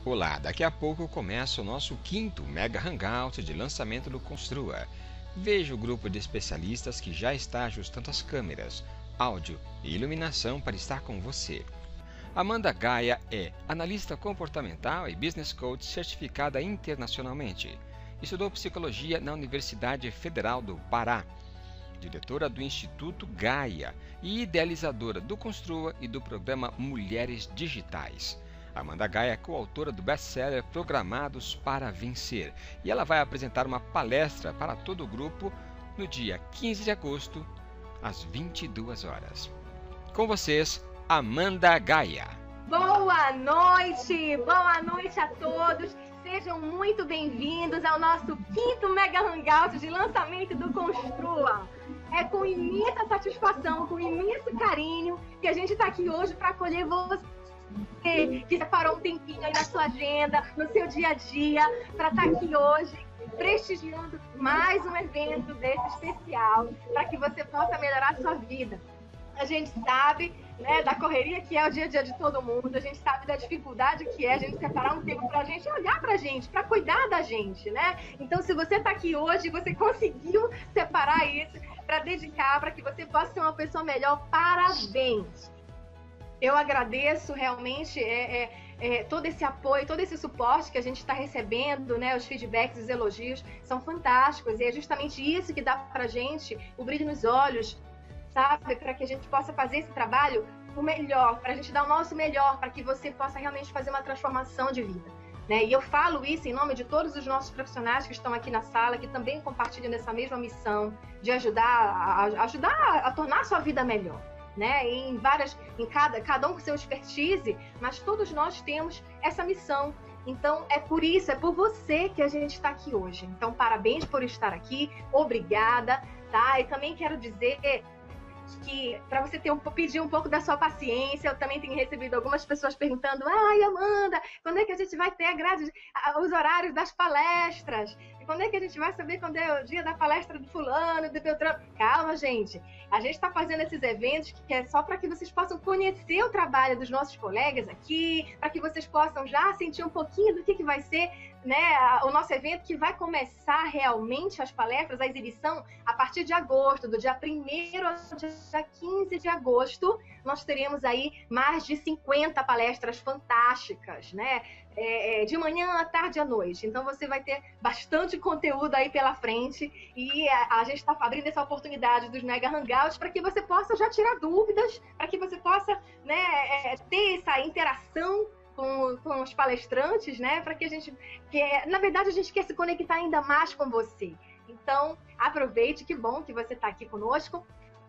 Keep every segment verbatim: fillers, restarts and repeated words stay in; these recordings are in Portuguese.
Olá, daqui a pouco começa o nosso quinto Mega Hangout de lançamento do Construa. Veja o grupo de especialistas que já está ajustando as câmeras, áudio e iluminação para estar com você. Amanda Gaia é analista comportamental e business coach certificada internacionalmente. Estudou psicologia na Universidade Federal do Pará. Diretora do Instituto Gaia e idealizadora do Construa e do programa Mulheres Digitais. Amanda Gaia é coautora do best-seller Programados para Vencer e ela vai apresentar uma palestra para todo o grupo no dia quinze de agosto, às vinte e duas horas. Com vocês, Amanda Gaia. Boa noite! Boa noite a todos! Sejam muito bem-vindos ao nosso quinto Mega Hangout de lançamento do Construa. É com imensa satisfação, com imenso carinho que a gente está aqui hoje para acolher você que separou um tempinho aí na sua agenda, no seu dia a dia, para estar aqui hoje prestigiando mais um evento desse especial, para que você possa melhorar a sua vida. A gente sabe, né, da correria que é o dia a dia de todo mundo, a gente sabe da dificuldade que é a gente separar um tempo para a gente olhar para a gente, para cuidar da gente, né? Então, se você está aqui hoje, você conseguiu separar isso para dedicar, para que você possa ser uma pessoa melhor, parabéns! Eu agradeço realmente é, é, é, todo esse apoio, todo esse suporte que a gente está recebendo, né? Os feedbacks, os elogios são fantásticos e é justamente isso que dá para a gente o brilho nos olhos, sabe? Para que a gente possa fazer esse trabalho o melhor, para a gente dar o nosso melhor, para que você possa realmente fazer uma transformação de vida, né? E eu falo isso em nome de todos os nossos profissionais que estão aqui na sala, que também compartilham dessa mesma missão de ajudar a, ajudar a tornar a sua vida melhor. Né? Em várias, em cada, cada um com seu expertise, mas todos nós temos essa missão. Então é por isso, é por você que a gente está aqui hoje. Então parabéns por estar aqui, obrigada, tá? E também quero dizer que para você ter um, pedir um pouco da sua paciência, eu também tenho recebido algumas pessoas perguntando: ai, Amanda, quando é que a gente vai ter a grade, os horários das palestras? E quando é que a gente vai saber quando é o dia da palestra do fulano, do Beltrano? Calma, gente. A gente está fazendo esses eventos que é só para que vocês possam conhecer o trabalho dos nossos colegas aqui, para que vocês possam já sentir um pouquinho do que, que vai ser, né, o nosso evento, que vai começar realmente as palestras, a exibição, a partir de agosto, do dia primeiro ao dia quinze de agosto, nós teremos aí mais de cinquenta palestras fantásticas, né? É, de manhã, à tarde e à noite. Então você vai ter bastante conteúdo aí pela frente e a, a gente está abrindo essa oportunidade dos Mega Hangouts para que você possa já tirar dúvidas, para que você possa, né, é, ter essa interação com, com os palestrantes, né, para que a gente, que, na verdade, a gente quer se conectar ainda mais com você. Então, aproveite, que bom que você está aqui conosco.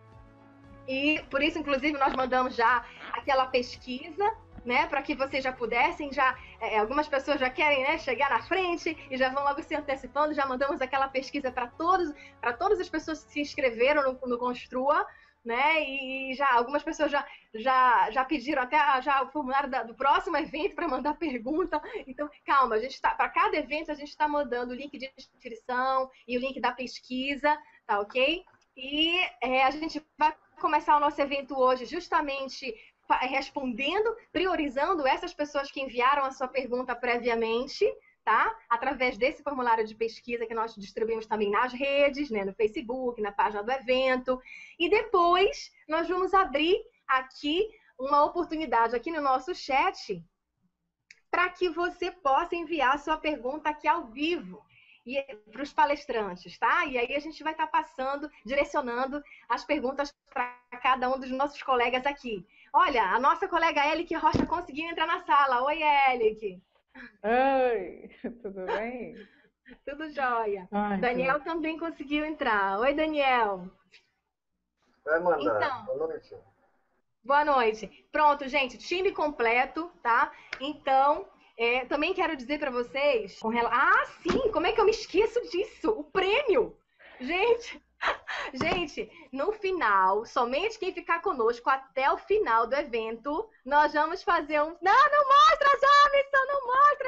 E por isso, inclusive, nós mandamos já aquela pesquisa, né, para que vocês já pudessem, já, é, algumas pessoas já querem, né, chegar na frente e já vão logo se antecipando, já mandamos aquela pesquisa para todos, para todas as pessoas que se inscreveram no, no Construa, né, e já algumas pessoas já, já, já pediram até a, já o formulário da, do próximo evento para mandar pergunta. Então, calma, a gente tá, para cada evento a gente está mandando o link de inscrição e o link da pesquisa, tá ok? E é, a gente vai começar o nosso evento hoje justamente respondendo, priorizando essas pessoas que enviaram a sua pergunta previamente, tá? Através desse formulário de pesquisa que nós distribuímos também nas redes, né? No Facebook, na página do evento. E depois nós vamos abrir aqui uma oportunidade aqui no nosso chat para que você possa enviar a sua pergunta aqui ao vivo e para os palestrantes, tá? E aí a gente vai estar passando, direcionando as perguntas para cada um dos nossos colegas aqui. Olha, a nossa colega Elick Rocha conseguiu entrar na sala. Oi, Elick. Oi, tudo bem? Tudo jóia. Ai, Daniel tudo. também conseguiu entrar. Oi, Daniel. Oi, Amanda. Então, boa noite. Boa noite. Pronto, gente, time completo, tá? Então, é, também quero dizer para vocês... Com rela... Ah, sim, como é que eu me esqueço disso? O prêmio! Gente... Gente, no final, somente quem ficar conosco até o final do evento, nós vamos fazer um... Não, não mostra, Jamison, não mostra,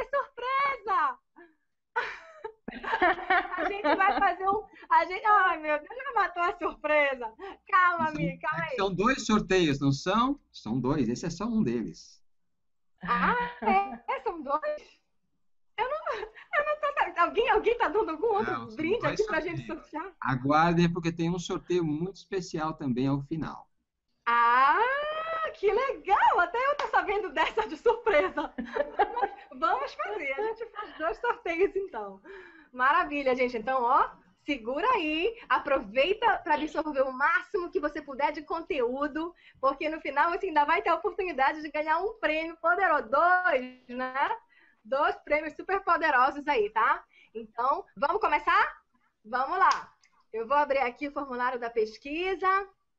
é surpresa! A gente vai fazer um... A gente... Ai, meu Deus, já matou a surpresa. Calma, amiga, calma aí. São dois sorteios, não são? São dois, esse é só um deles. Ah, é? é são dois? tá dando algum outro Não, você brinde vai aqui pra sorteio. gente sortear? Aguardem, porque tem um sorteio muito especial também ao final. Ah, que legal! Até eu tô sabendo dessa de surpresa. Mas vamos fazer, a gente faz dois sorteios então. Maravilha, gente. Então, ó, segura aí, aproveita para absorver o máximo que você puder de conteúdo, porque no final você ainda vai ter a oportunidade de ganhar um prêmio poderoso, dois, né? Dois prêmios super poderosos aí, tá? Então, vamos começar? Vamos lá. Eu vou abrir aqui o formulário da pesquisa.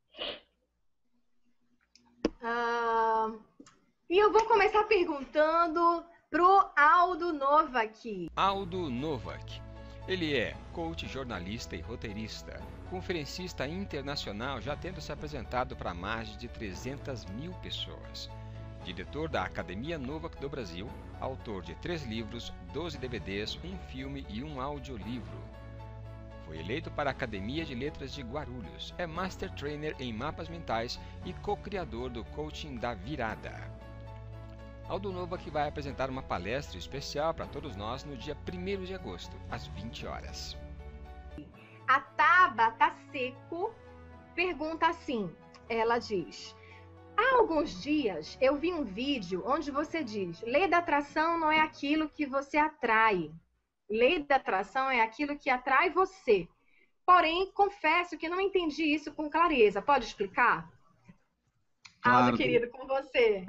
Ah, e eu vou começar perguntando pro Aldo Novak. Aldo Novak. Ele é coach, jornalista e roteirista, conferencista internacional, já tendo se apresentado para mais de trezentas mil pessoas. Diretor da Academia Novak do Brasil, autor de três livros, doze D V Ds, um filme e um audiolivro. Foi eleito para a Academia de Letras de Guarulhos, é Master Trainer em Mapas Mentais e co-criador do Coaching da Virada. Aldo Novak vai apresentar uma palestra especial para todos nós no dia primeiro de agosto, às vinte horas. A Tabata Seco pergunta assim, ela diz: há alguns dias eu vi um vídeo onde você diz, lei da atração não é aquilo que você atrai. Lei da atração é aquilo que atrai você. Porém, confesso que não entendi isso com clareza. Pode explicar? Claro. Aldo, querido, com você.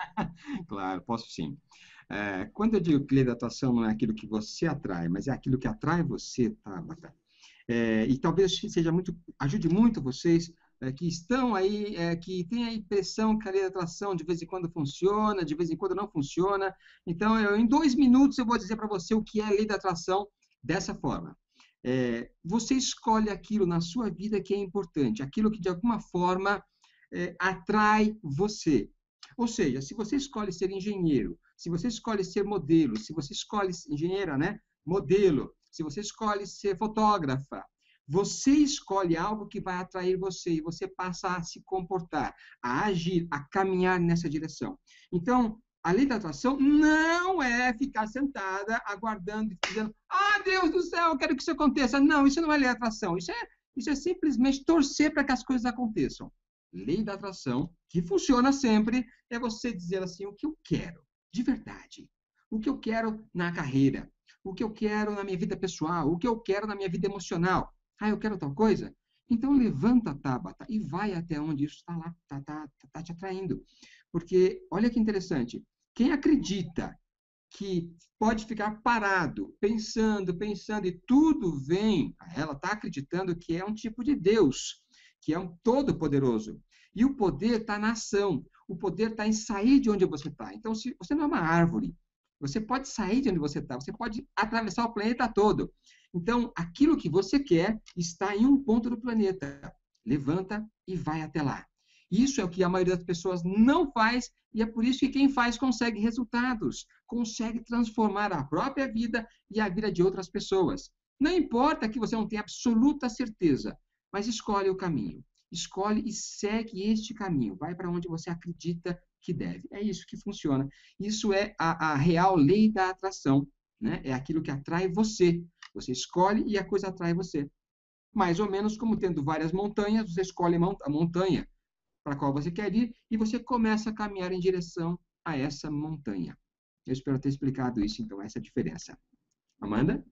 Claro, posso sim. É, quando eu digo que lei da atração não é aquilo que você atrai, mas é aquilo que atrai você, Tabata. É, e talvez seja muito, ajude muito vocês é, que estão aí, é, que têm a impressão que a lei da atração de vez em quando funciona, de vez em quando não funciona. Então, eu, em dois minutos eu vou dizer para você o que é a lei da atração dessa forma. É, você escolhe aquilo na sua vida que é importante, aquilo que de alguma forma é, atrai você. Ou seja, se você escolhe ser engenheiro, se você escolhe ser modelo, se você escolhe engenheira, né, modelo, se você escolhe ser fotógrafa, você escolhe algo que vai atrair você e você passa a se comportar, a agir, a caminhar nessa direção. Então, a lei da atração não é ficar sentada aguardando e dizendo, ah, Deus do céu, eu quero que isso aconteça. Não, isso não é lei da atração. Isso é, isso é simplesmente torcer para que as coisas aconteçam. Lei da atração, que funciona sempre, é você dizer assim, o que eu quero, de verdade. O que eu quero na carreira, o que eu quero na minha vida pessoal, o que eu quero na minha vida emocional. Ah, eu quero tal coisa? Então levanta a Tabata e vai até onde isso está lá, está tá, tá, tá te atraindo. Porque, olha que interessante, quem acredita que pode ficar parado, pensando, pensando, e tudo vem, ela está acreditando que é um tipo de Deus, que é um todo-poderoso. E o poder está na ação, o poder está em sair de onde você está. Então, se você não é uma árvore, você pode sair de onde você está, você pode atravessar o planeta todo. Então, aquilo que você quer está em um ponto do planeta. Levanta e vai até lá. Isso é o que a maioria das pessoas não faz, e é por isso que quem faz consegue resultados, consegue transformar a própria vida e a vida de outras pessoas. Não importa que você não tenha absoluta certeza, mas escolhe o caminho. Escolhe e segue este caminho. Vai para onde você acredita que deve. É isso que funciona. Isso é a, a real lei da atração, né? É aquilo que atrai você. Você escolhe e a coisa atrai você. Mais ou menos como tendo várias montanhas, você escolhe a montanha para a qual você quer ir e você começa a caminhar em direção a essa montanha. Eu espero ter explicado isso, então, essa diferença. Amanda?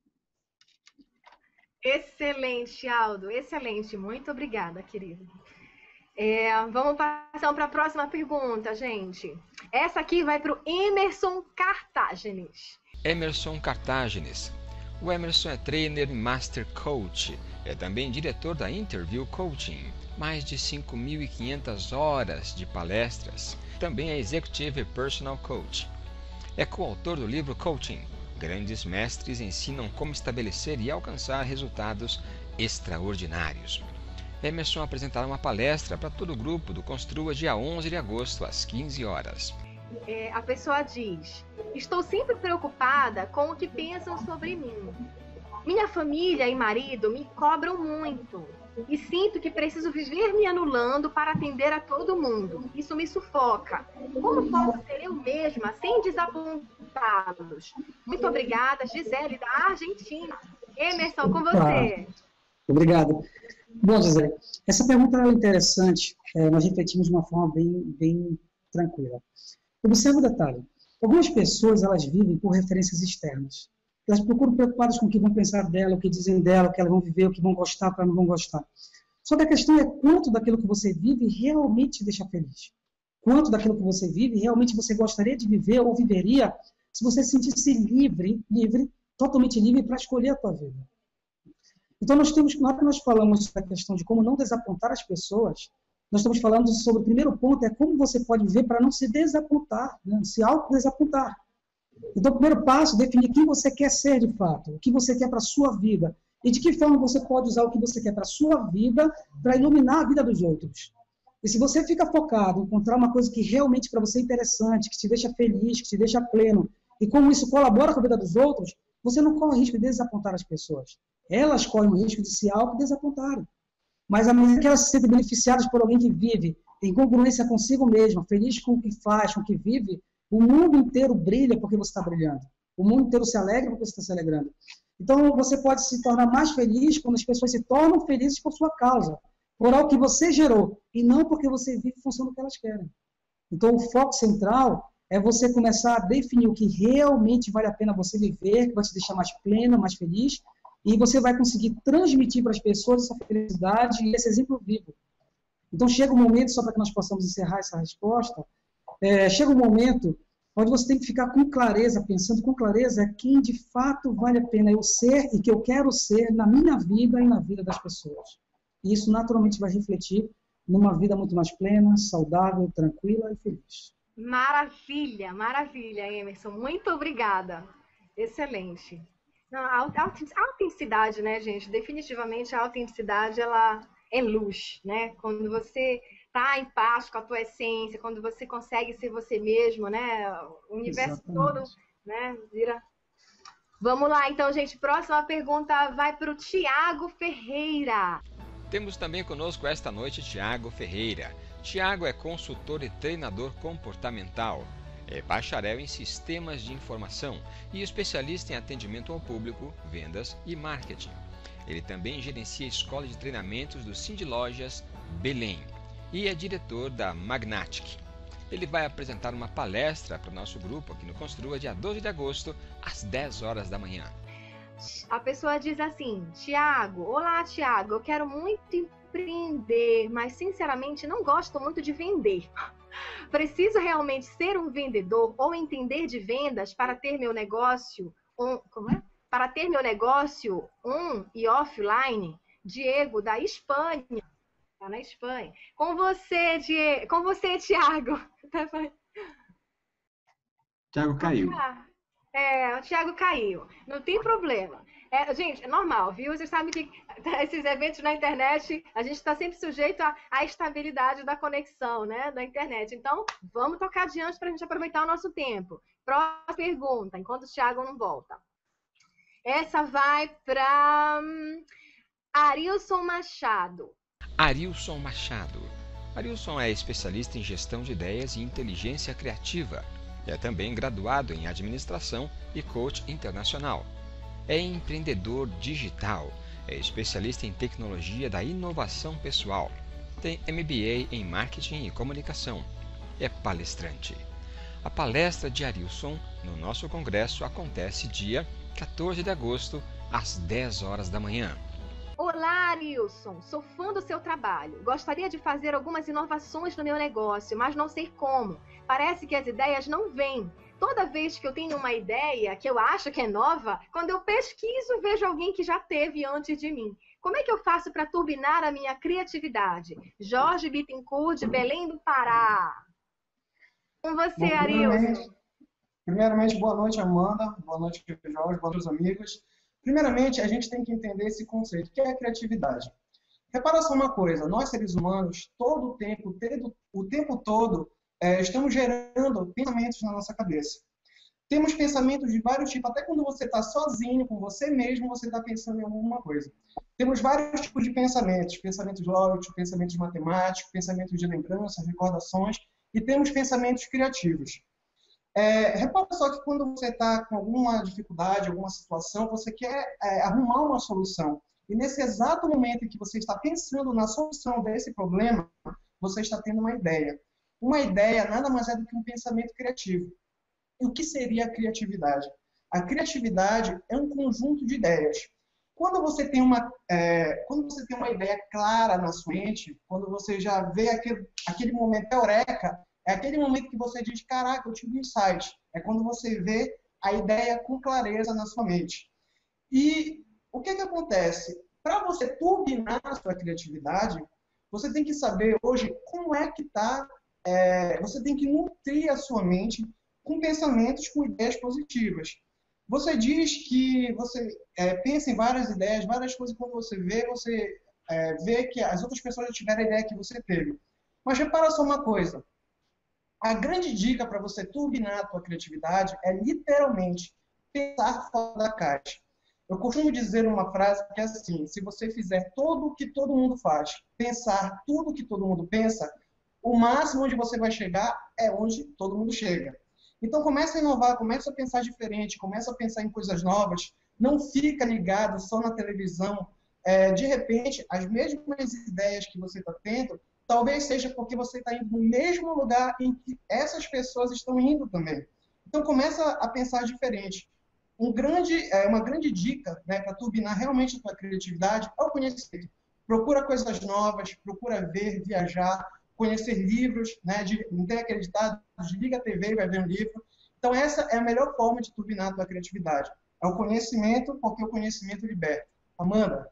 Excelente, Aldo, excelente. Muito obrigada, querido. É, vamos passar para a próxima pergunta, gente. Essa aqui vai para o Emerson Cartágenes. Emerson Cartágenes. O Emerson é trainer e master coach. É também diretor da Interview Coaching. Mais de cinco mil e quinhentas horas de palestras. Também é executive e personal coach. É coautor do livro Coaching. Grandes mestres ensinam como estabelecer e alcançar resultados extraordinários. Emerson apresentará uma palestra para todo o grupo do Construa dia onze de agosto, às quinze horas. É, a pessoa diz, estou sempre preocupada com o que pensam sobre mim. Minha família e marido me cobram muito e sinto que preciso viver me anulando para atender a todo mundo. Isso me sufoca. Como posso ser eu mesma sem desapontá-los? Muito obrigada, Gisele, da Argentina. Emerson, com Opa, você. obrigado. Bom, Gisele, essa pergunta é interessante, é, nós refletimos de uma forma bem, bem tranquila. Observe o detalhe. Algumas pessoas, elas vivem por referências externas. Elas procuram preocupadas com o que vão pensar dela, o que dizem dela, o que elas vão viver, o que vão gostar, o que elas não vão gostar. Só que a questão é quanto daquilo que você vive realmente te deixa feliz. Quanto daquilo que você vive realmente você gostaria de viver ou viveria se você se sentisse livre, livre, totalmente livre para escolher a tua vida. Então, nós temos, na hora que nós falamos da questão de como não desapontar as pessoas, nós estamos falando sobre o primeiro ponto, é como você pode viver para não se desapontar, né? Se auto-desapontar. Então, o primeiro passo é definir quem você quer ser de fato, o que você quer para a sua vida, e de que forma você pode usar o que você quer para a sua vida para iluminar a vida dos outros. E se você fica focado em encontrar uma coisa que realmente para você é interessante, que te deixa feliz, que te deixa pleno, e como isso colabora com a vida dos outros, você não corre o risco de desapontar as pessoas. Elas correm o risco de se auto-desapontarem. Mas à medida que elas se sentem beneficiadas por alguém que vive em congruência consigo mesma, feliz com o que faz, com o que vive, o mundo inteiro brilha porque você está brilhando. O mundo inteiro se alegra porque você está se alegrando. Então, você pode se tornar mais feliz quando as pessoas se tornam felizes por sua causa, por algo que você gerou, e não porque você vive em função do que elas querem. Então, o foco central é você começar a definir o que realmente vale a pena você viver, que vai te deixar mais plena, mais feliz, e você vai conseguir transmitir para as pessoas essa felicidade e esse exemplo vivo. Então, chega um momento, só para que nós possamos encerrar essa resposta, é, chega um momento onde você tem que ficar com clareza, pensando com clareza quem de fato vale a pena eu ser e que eu quero ser na minha vida e na vida das pessoas. E isso naturalmente vai refletir numa vida muito mais plena, saudável, tranquila e feliz. Maravilha, maravilha, Emerson. Muito obrigada. Excelente. Não, a autenticidade, né, gente? Definitivamente a autenticidade, ela é luz, né? Quando você tá em paz com a tua essência, quando você consegue ser você mesmo, né? O universo Exatamente. Todo, né, vira... Vamos lá, então, gente. Próxima pergunta vai para o Tiago Ferreira. Temos também conosco esta noite Tiago Ferreira. Tiago é consultor e treinador comportamental. É bacharel em sistemas de informação e especialista em atendimento ao público, vendas e marketing. Ele também gerencia a escola de treinamentos do Cindy Lojas Belém e é diretor da Magnatic. Ele vai apresentar uma palestra para o nosso grupo aqui no Construa, dia doze de agosto, às dez horas da manhã. A pessoa diz assim: Tiago, olá Tiago, eu quero muito empreender, mas sinceramente não gosto muito de vender. Preciso realmente ser um vendedor ou entender de vendas para ter meu negócio on, como é? Para ter meu negócio on e offline? Diego, da Espanha. Tá na Espanha. Com você, Diego. Com você, Tiago. Tiago caiu. É, o Tiago caiu. Não tem problema. É, gente, é normal, viu? Vocês sabem que esses eventos na internet, a gente está sempre sujeito à, à estabilidade da conexão, né, da internet. Então, vamos tocar adiante para a gente aproveitar o nosso tempo. Próxima pergunta, enquanto o Tiago não volta. Essa vai para hum, Arilson Machado. Arilson Machado. Arilson é especialista em gestão de ideias e inteligência criativa. É também graduado em administração e coach internacional. É empreendedor digital. É especialista em tecnologia da inovação pessoal. Tem M B A em marketing e comunicação. É palestrante. A palestra de Arilson no nosso congresso acontece dia quatorze de agosto, às dez horas da manhã. Olá, Arilson. Sou fã do seu trabalho. Gostaria de fazer algumas inovações no meu negócio, mas não sei como. Parece que as ideias não vêm. Toda vez que eu tenho uma ideia que eu acho que é nova, quando eu pesquiso, vejo alguém que já teve antes de mim. Como é que eu faço para turbinar a minha criatividade? Jorge Bittencourt, de Belém do Pará. Com você, Bom, Arilson. Primeiramente, boa noite, Amanda. Boa noite, Jorge. Boa noite, amigos. Primeiramente, a gente tem que entender esse conceito, que é a criatividade. Repara só uma coisa, nós seres humanos, todo o tempo, o tempo todo, é, estamos gerando pensamentos na nossa cabeça. Temos pensamentos de vários tipos, até quando você está sozinho, com você mesmo, você está pensando em alguma coisa. Temos vários tipos de pensamentos, pensamentos lógicos, pensamentos matemáticos, pensamentos de lembranças, recordações, e temos pensamentos criativos. É, repara só que quando você está com alguma dificuldade, alguma situação, você quer é, arrumar uma solução. E nesse exato momento em que você está pensando na solução desse problema, você está tendo uma ideia. Uma ideia nada mais é do que um pensamento criativo. E o que seria a criatividade? A criatividade é um conjunto de ideias. Quando você tem uma, é, quando você tem uma ideia clara na sua mente, quando você já vê aquele, aquele momento eureka, é aquele momento que você diz, caraca, eu tive um insight. É quando você vê a ideia com clareza na sua mente. E o que que acontece? Para você turbinar a sua criatividade, você tem que saber hoje como é que está, é, você tem que nutrir a sua mente com pensamentos, com ideias positivas. Você diz que você é, pensa em várias ideias, várias coisas, quando você vê, você é, vê que as outras pessoas já tiveram a ideia que você teve. Mas repara só uma coisa. A grande dica para você turbinar a tua criatividade é literalmente pensar fora da caixa. Eu costumo dizer uma frase que é assim, se você fizer tudo o que todo mundo faz, pensar tudo o que todo mundo pensa, o máximo onde você vai chegar é onde todo mundo chega. Então começa a inovar, começa a pensar diferente, começa a pensar em coisas novas, não fica ligado só na televisão. É, de repente, as mesmas ideias que você está tendo, talvez seja porque você está indo no mesmo lugar em que essas pessoas estão indo também. Então começa a pensar diferente. Um grande, é, uma grande dica, né, para turbinar realmente a tua criatividade é o conhecimento. Procura coisas novas, procura ver, viajar, conhecer livros, né, de, não tem aquele ditado, desliga a T V e vai ver um livro. Então essa é a melhor forma de turbinar a tua criatividade. É o conhecimento, porque o conhecimento liberta. Amanda?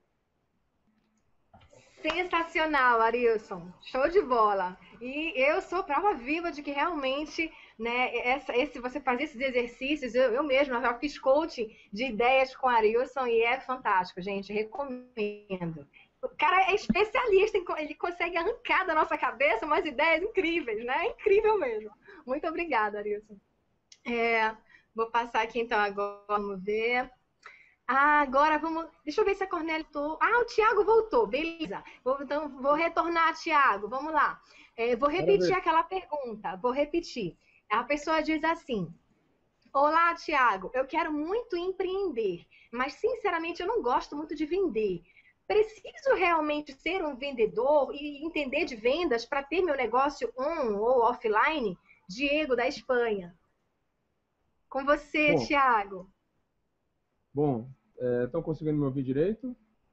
Sensacional, Arilson. Show de bola. E eu sou prova viva de que realmente, né, essa, esse, você fazer esses exercícios, eu, eu mesma já fiz coaching de ideias com Arilson e é fantástico, gente. Recomendo. O cara é especialista, ele consegue arrancar da nossa cabeça umas ideias incríveis, né? É incrível mesmo. Muito obrigada, Arilson. É, vou passar aqui então agora, vamos ver. Ah, agora vamos... Deixa eu ver se a Cornélia... Tô... Ah, o Thiago voltou, beleza. Vou, então, vou retornar, Thiago, vamos lá. É, vou repetir aquela pergunta, vou repetir. A pessoa diz assim, olá, Thiago, eu quero muito empreender, mas, sinceramente, eu não gosto muito de vender. Preciso realmente ser um vendedor e entender de vendas para ter meu negócio on ou offline? Diego, da Espanha. Com você, Bom, Thiago. Bom, estão conseguindo me ouvir direito?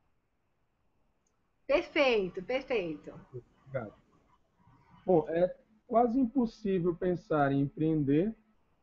Perfeito, perfeito. Obrigado. Bom, é quase impossível pensar em empreender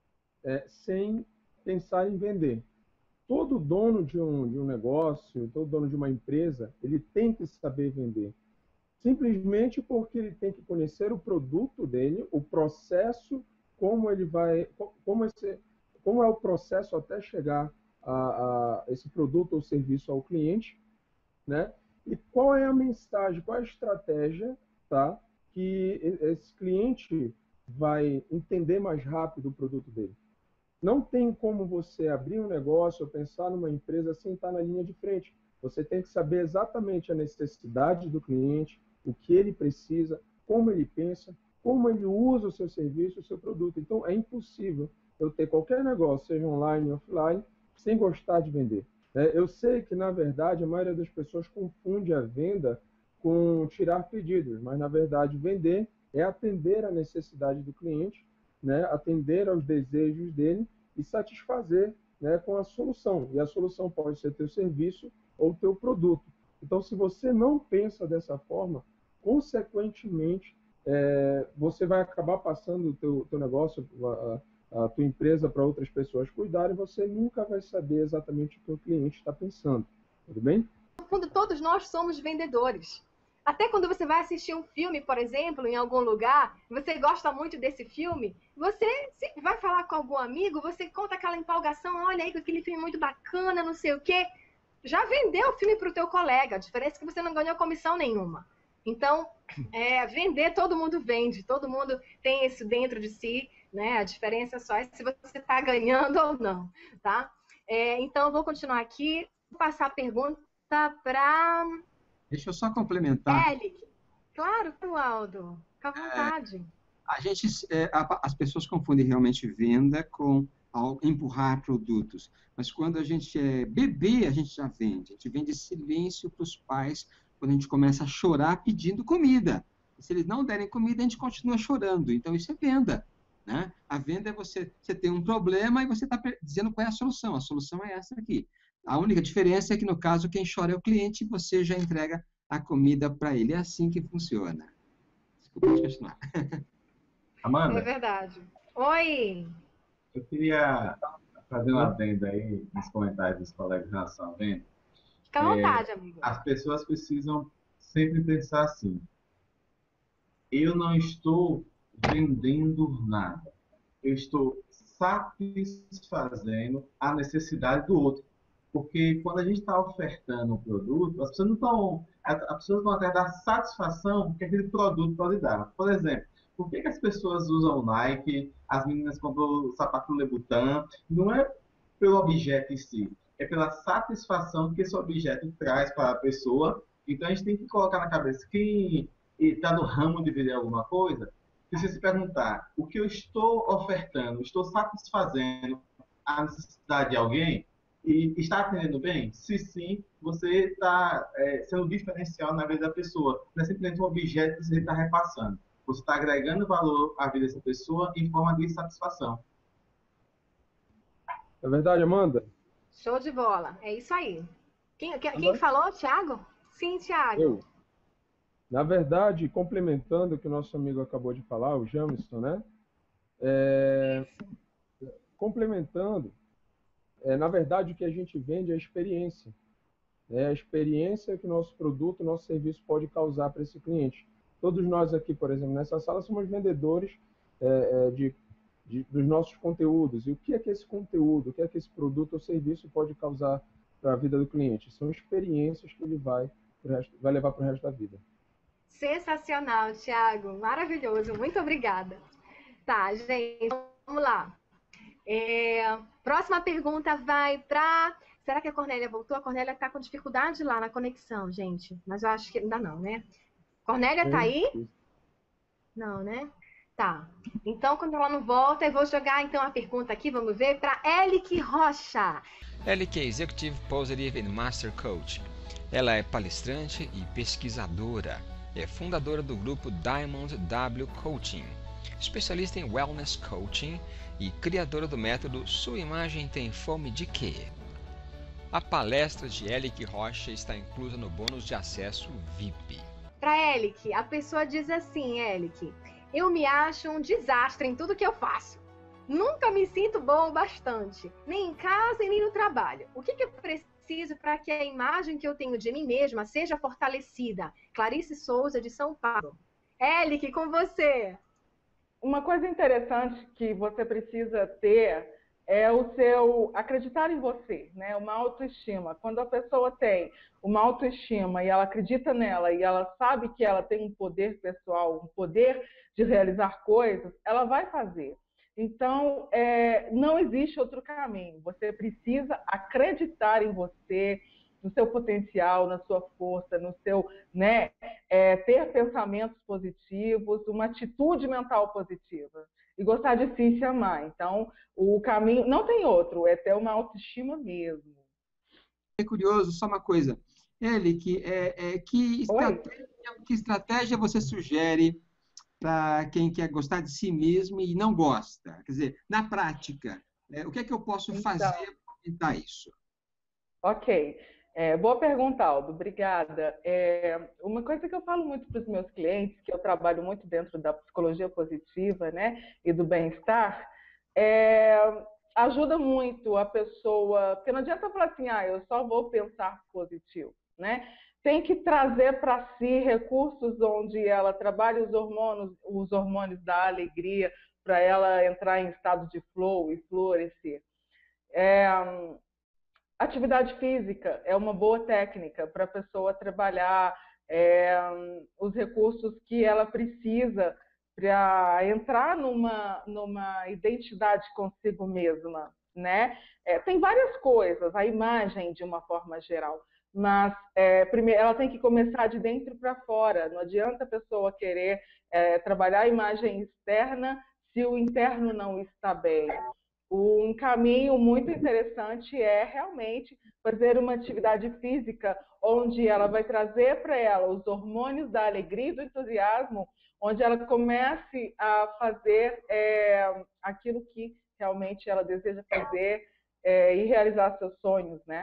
é, sem pensar em vender. Todo dono de um, de um negócio, todo dono de uma empresa, ele tem que saber vender. Simplesmente porque ele tem que conhecer o produto dele, o processo, como ele vai, como, esse, como é o processo até chegar A, a esse produto ou serviço ao cliente, né? E qual é a mensagem, qual é a estratégia, tá? Que esse cliente vai entender mais rápido o produto dele. Não tem como você abrir um negócio ou pensar numa empresa sem estar na linha de frente. Você tem que saber exatamente a necessidade do cliente, o que ele precisa, como ele pensa, como ele usa o seu serviço, o seu produto. Então, é impossível eu ter qualquer negócio, seja online ou offline, sem gostar de vender. Eu sei que, na verdade, a maioria das pessoas confunde a venda com tirar pedidos, mas, na verdade, vender é atender à necessidade do cliente, né, atender aos desejos dele e satisfazer, né, com a solução. E a solução pode ser teu serviço ou teu produto. Então, se você não pensa dessa forma, consequentemente, é, você vai acabar passando o teu, teu negócio, a, a tua empresa para outras pessoas cuidarem, você nunca vai saber exatamente o que o cliente está pensando. Tudo bem? No fundo, todos nós somos vendedores. Até quando você vai assistir um filme, por exemplo, em algum lugar, você gosta muito desse filme, você vai falar com algum amigo, você conta aquela empolgação, olha aí, aquele filme muito bacana, não sei o quê. Já vendeu o filme para o teu colega, a diferença é que você não ganhou comissão nenhuma. Então, é, vender, todo mundo vende, todo mundo tem isso dentro de si, né? A diferença só é se você está ganhando ou não, tá? É, então, eu vou continuar aqui, vou passar a pergunta para... Deixa eu só complementar. Elic. Claro, Aldo. Fica à vontade. A gente, é, a, as pessoas confundem realmente venda com ao empurrar produtos. Mas quando a gente é bebê, a gente já vende. A gente vende silêncio para os pais quando a gente começa a chorar pedindo comida. E se eles não derem comida, a gente continua chorando. Então, isso é venda. Né? A venda é você, você tem um problema e você está dizendo qual é a solução. A solução é essa aqui. A única diferença é que, no caso, quem chora é o cliente e você já entrega a comida para ele. É assim que funciona. Desculpa, pode continuar. Amanda? É verdade. Oi! Eu queria fazer uma adenda aí nos comentários dos colegas em relação à venda. Fica à vontade, é, amigo. As pessoas precisam sempre pensar assim: eu não estou vendendo nada, eu estou satisfazendo a necessidade do outro. Porque quando a gente está ofertando um produto, as pessoas não estão, as pessoas vão atrás da satisfação que aquele produto pode dar. Por exemplo, por que, que as pessoas usam Nike, as meninas compram o sapato Louboutin? Não é pelo objeto em si, é pela satisfação que esse objeto traz para a pessoa. Então a gente tem que colocar na cabeça quem está no ramo de vender alguma coisa, precisa se perguntar: o que eu estou ofertando, estou satisfazendo a necessidade de alguém? E está atendendo bem? Se sim, você está é, sendo diferencial na vida da pessoa. Não é simplesmente um objeto que você está repassando. Você está agregando valor à vida dessa pessoa em forma de satisfação. É verdade, Amanda? Show de bola. É isso aí. Quem, quem, quem falou, Thiago? Sim, Thiago. Eu. Na verdade, complementando o que o nosso amigo acabou de falar, o Jamison, né? É... Complementando, é, na verdade, o que a gente vende é a experiência. É a experiência que o nosso produto, o nosso serviço pode causar para esse cliente. Todos nós aqui, por exemplo, nessa sala, somos vendedores é, de, de, dos nossos conteúdos. E o que é que esse conteúdo, o que é que esse produto ou serviço pode causar para a vida do cliente? São experiências que ele vai, resto, vai levar para o resto da vida. Sensacional, Thiago. Maravilhoso. Muito obrigada. Tá, gente, vamos lá. É, próxima pergunta vai para... Será que a Cornélia voltou? A Cornélia está com dificuldade lá na conexão, gente. Mas eu acho que ainda não, né? Cornélia tá aí? Não, né? Tá. Então, quando ela não volta, eu vou jogar então a pergunta aqui, vamos ver, para Elique Rocha. Elique é Executive Positive and Master Coach. Ela é palestrante e pesquisadora. É fundadora do grupo Diamond W Coaching, especialista em Wellness Coaching e criadora do método Sua Imagem Tem Fome de Quê? A palestra de Elique Rocha está inclusa no bônus de acesso V I P. Para Elique, a pessoa diz assim, Elique, eu me acho um desastre em tudo que eu faço. Nunca me sinto bom o bastante, nem em casa e nem no trabalho. O que, que eu preciso para que a imagem que eu tenho de mim mesma seja fortalecida? Clarice Souza, de São Paulo. Elique, com você. Uma coisa interessante que você precisa ter é o seu acreditar em você, né? Uma autoestima. Quando a pessoa tem uma autoestima e ela acredita nela e ela sabe que ela tem um poder pessoal, um poder de realizar coisas, ela vai fazer. Então, é, não existe outro caminho. Você precisa acreditar em você, no seu potencial, na sua força, no seu, né, é, ter pensamentos positivos, uma atitude mental positiva. E gostar de si e se amar. Então, o caminho não tem outro, é ter uma autoestima mesmo. É curioso, só uma coisa. Elique, é, é, que, estratégia, que estratégia você sugere para quem quer gostar de si mesmo e não gosta? Quer dizer, na prática, é, o que é que eu posso então, fazer para aumentar isso? Ok. É, boa pergunta, Aldo. Obrigada. É, uma coisa que eu falo muito para os meus clientes, que eu trabalho muito dentro da psicologia positiva, né, e do bem-estar, é, ajuda muito a pessoa, porque não adianta falar assim, ah, eu só vou pensar positivo, né? Tem que trazer para si recursos onde ela trabalhe os hormônios, os hormônios da alegria, para ela entrar em estado de flow e florescer. É, atividade física é uma boa técnica para a pessoa trabalhar é, os recursos que ela precisa para entrar numa, numa identidade consigo mesma, né? É, tem várias coisas, a imagem de uma forma geral, mas é, primeiro, ela tem que começar de dentro para fora. Não adianta a pessoa querer é, trabalhar a imagem externa se o interno não está bem. Um caminho muito interessante é realmente fazer uma atividade física onde ela vai trazer para ela os hormônios da alegria e do entusiasmo, onde ela comece a fazer é, aquilo que realmente ela deseja fazer é, e realizar seus sonhos, né?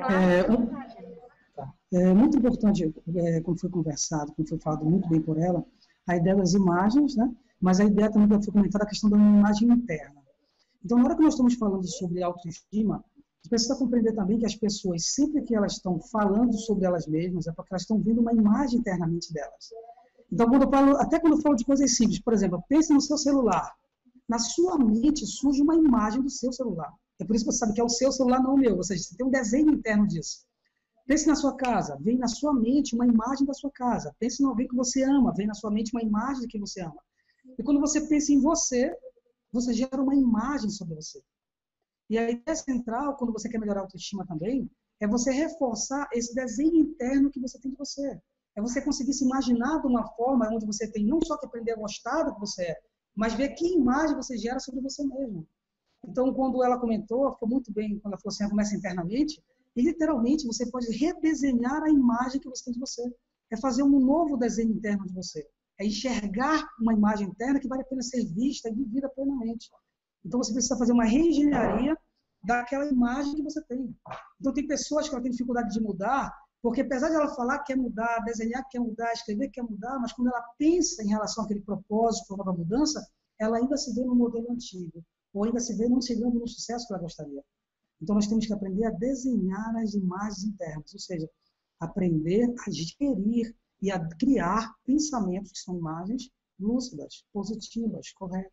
É, um, tá. É muito importante, é, como foi conversado, como foi falado muito bem por ela, a ideia das imagens, né? Mas a ideia também que foi comentada, a questão da imagem interna. Então, na hora que nós estamos falando sobre autoestima, a gente precisa compreender também que as pessoas, sempre que elas estão falando sobre elas mesmas, é porque elas estão vendo uma imagem internamente delas. Então, quando eu falo, até quando eu falo de coisas simples, por exemplo, pense no seu celular. Na sua mente surge uma imagem do seu celular. É por isso que você sabe que é o seu celular, não o meu. Ou seja, você tem um desenho interno disso. Pense na sua casa, vem na sua mente uma imagem da sua casa. Pense em alguém que você ama, vem na sua mente uma imagem de que você ama. E quando você pensa em você, você gera uma imagem sobre você. E a ideia central, quando você quer melhorar a autoestima também, é você reforçar esse desenho interno que você tem de você. É você conseguir se imaginar de uma forma onde você tem não só que aprender a gostar do que você é, mas ver que imagem você gera sobre você mesmo. Então, quando ela comentou, ficou muito bem, quando ela falou assim, começa internamente, e literalmente você pode redesenhar a imagem que você tem de você. É fazer um novo desenho interno de você. É enxergar uma imagem interna que vale a pena ser vista e vivida plenamente. Então, você precisa fazer uma reengenharia daquela imagem que você tem. Então, tem pessoas que ela tem dificuldade de mudar, porque apesar de ela falar que quer mudar, desenhar que quer mudar, escrever que quer mudar, mas quando ela pensa em relação àquele propósito para uma mudança, ela ainda se vê no modelo antigo, ou ainda se vê não chegando no sucesso que ela gostaria. Então, nós temos que aprender a desenhar as imagens internas, ou seja, aprender a gerir e a criar pensamentos que são imagens lúcidas, positivas, corretas.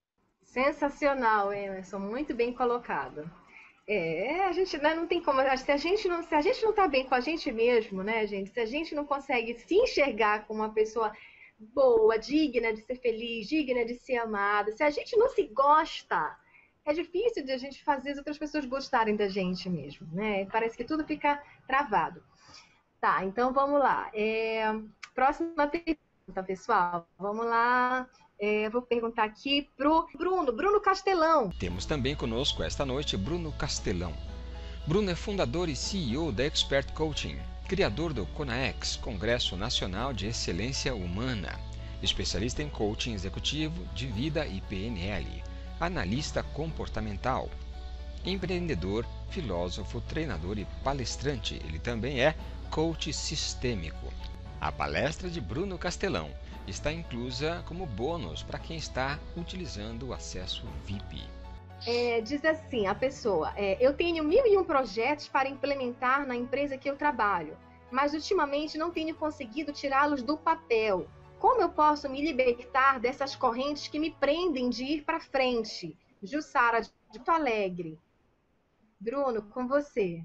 Sensacional, Emerson, muito bem colocado. É, a gente né, não tem como, se a gente não, se a gente não está bem com a gente mesmo, né, gente? Se a gente não consegue se enxergar como uma pessoa boa, digna de ser feliz, digna de ser amada, se a gente não se gosta, é difícil de a gente fazer as outras pessoas gostarem da gente mesmo, né? Parece que tudo fica travado. Tá, então vamos lá. É, próxima pergunta, pessoal. Vamos lá. É, vou perguntar aqui pro Bruno, Bruno Castelão. Temos também conosco esta noite Bruno Castelão. Bruno é fundador e C E O da Expert Coaching, criador do CONAEX, Congresso Nacional de Excelência Humana, especialista em coaching executivo de vida e P N L, analista comportamental, empreendedor, filósofo, treinador e palestrante. Ele também é coach sistêmico. A palestra de Bruno Castelão está inclusa como bônus para quem está utilizando o acesso V I P. É, diz assim, a pessoa, é, eu tenho mil e um projetos para implementar na empresa que eu trabalho, mas ultimamente não tenho conseguido tirá-los do papel. Como eu posso me libertar dessas correntes que me prendem de ir para frente? Jussara, de Porto Alegre. Bruno, com você.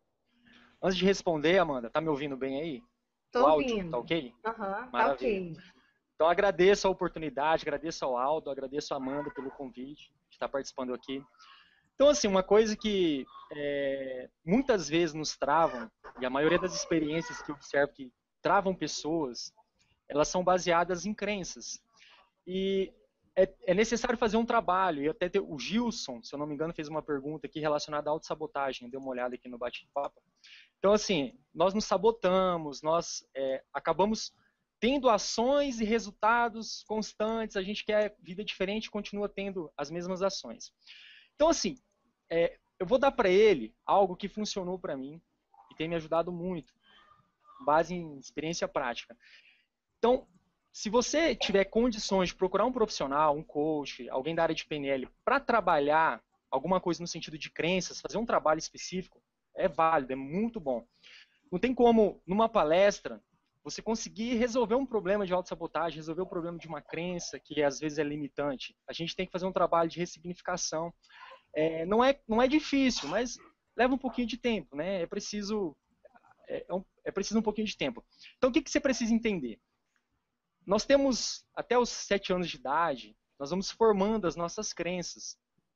Antes de responder, Amanda, tá me ouvindo bem aí? Tô o áudio, ouvindo. tá ok? Aham, uhum, tá ok. Então, agradeço a oportunidade, agradeço ao Aldo, agradeço a Amanda pelo convite de estar participando aqui. Então, assim, uma coisa que é, muitas vezes nos travam, e a maioria das experiências que eu observo que travam pessoas, elas são baseadas em crenças. E é, é necessário fazer um trabalho, e até ter, o Gilson, se eu não me engano, fez uma pergunta aqui relacionada à autossabotagem, deu uma olhada aqui no bate-papo. Então, assim, nós nos sabotamos, nós é, acabamos tendo ações e resultados constantes, a gente quer vida diferente e continua tendo as mesmas ações. Então, assim, é, eu vou dar para ele algo que funcionou para mim e tem me ajudado muito, base em experiência prática. Então, se você tiver condições de procurar um profissional, um coach, alguém da área de P N L, para trabalhar alguma coisa no sentido de crenças, fazer um trabalho específico, é válido, é muito bom. Não tem como, numa palestra, você conseguir resolver um problema de autossabotagem, resolver o problema de uma crença que às vezes é limitante. A gente tem que fazer um trabalho de ressignificação. É, não, é, não é difícil, mas leva um pouquinho de tempo, né? É preciso, é, é, um, é preciso um pouquinho de tempo. Então, o que, que você precisa entender? Nós temos, até os sete anos de idade, nós vamos formando as nossas crenças.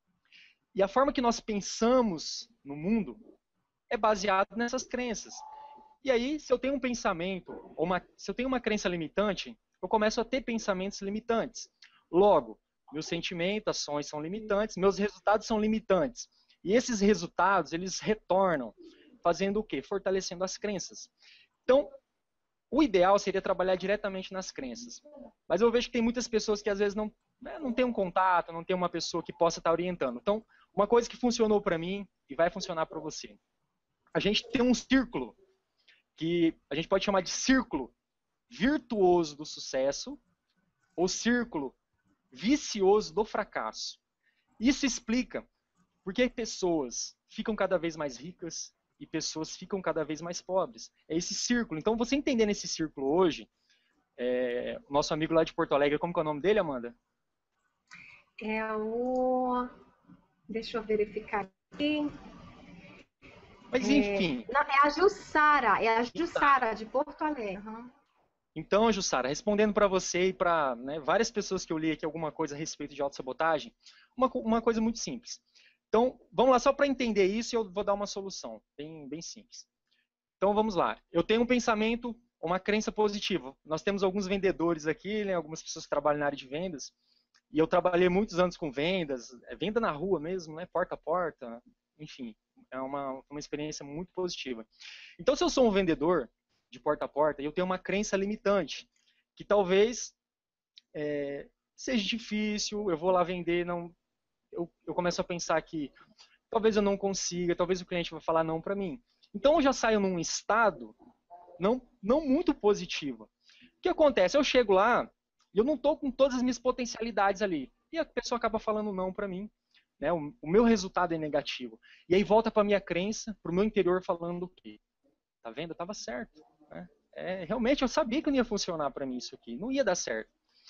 E a forma que nós pensamos no mundo é baseado nessas crenças. E aí, se eu tenho um pensamento, ou uma, se eu tenho uma crença limitante, eu começo a ter pensamentos limitantes. Logo, meus sentimentos, ações são limitantes, meus resultados são limitantes. E esses resultados, eles retornam, fazendo o quê? Fortalecendo as crenças. Então, o ideal seria trabalhar diretamente nas crenças. Mas eu vejo que tem muitas pessoas que às vezes não, né, não tem um contato, não tem uma pessoa que possa estar orientando. Então, uma coisa que funcionou para mim e vai funcionar para você. A gente tem um círculo, que a gente pode chamar de círculo virtuoso do sucesso ou círculo vicioso do fracasso. Isso explica por que pessoas ficam cada vez mais ricas e pessoas ficam cada vez mais pobres. É esse círculo. Então, você entendendo esse círculo hoje, é, o nosso amigo lá de Porto Alegre, como que é o nome dele, Amanda? É o... Deixa eu verificar aqui. Mas, enfim. É, não, é a Jussara, é a Jussara de Porto Alegre. Uhum. Então, Jussara, respondendo para você e para, né, várias pessoas que eu li aqui alguma coisa a respeito de autossabotagem, uma, uma coisa muito simples. Então, vamos lá, só para entender isso, eu vou dar uma solução, bem, bem simples. Então, vamos lá. Eu tenho um pensamento, uma crença positiva. Nós temos alguns vendedores aqui, né, algumas pessoas que trabalham na área de vendas, e eu trabalhei muitos anos com vendas, venda na rua mesmo, né, porta a porta, enfim, é uma, uma experiência muito positiva. Então, se eu sou um vendedor de porta a porta, e eu tenho uma crença limitante, que talvez é, seja difícil, eu vou lá vender, não... Eu, eu começo a pensar que talvez eu não consiga, talvez o cliente vai falar não para mim. Então eu já saio num estado não, não muito positivo. O que acontece? Eu chego lá e eu não estou com todas as minhas potencialidades ali. E a pessoa acaba falando não para mim. Né? O, o meu resultado é negativo. E aí volta para a minha crença, para o meu interior falando o quê? Tá vendo? Eu estava certo. Né? É, realmente eu sabia que não ia funcionar para mim isso aqui. Não ia dar certo.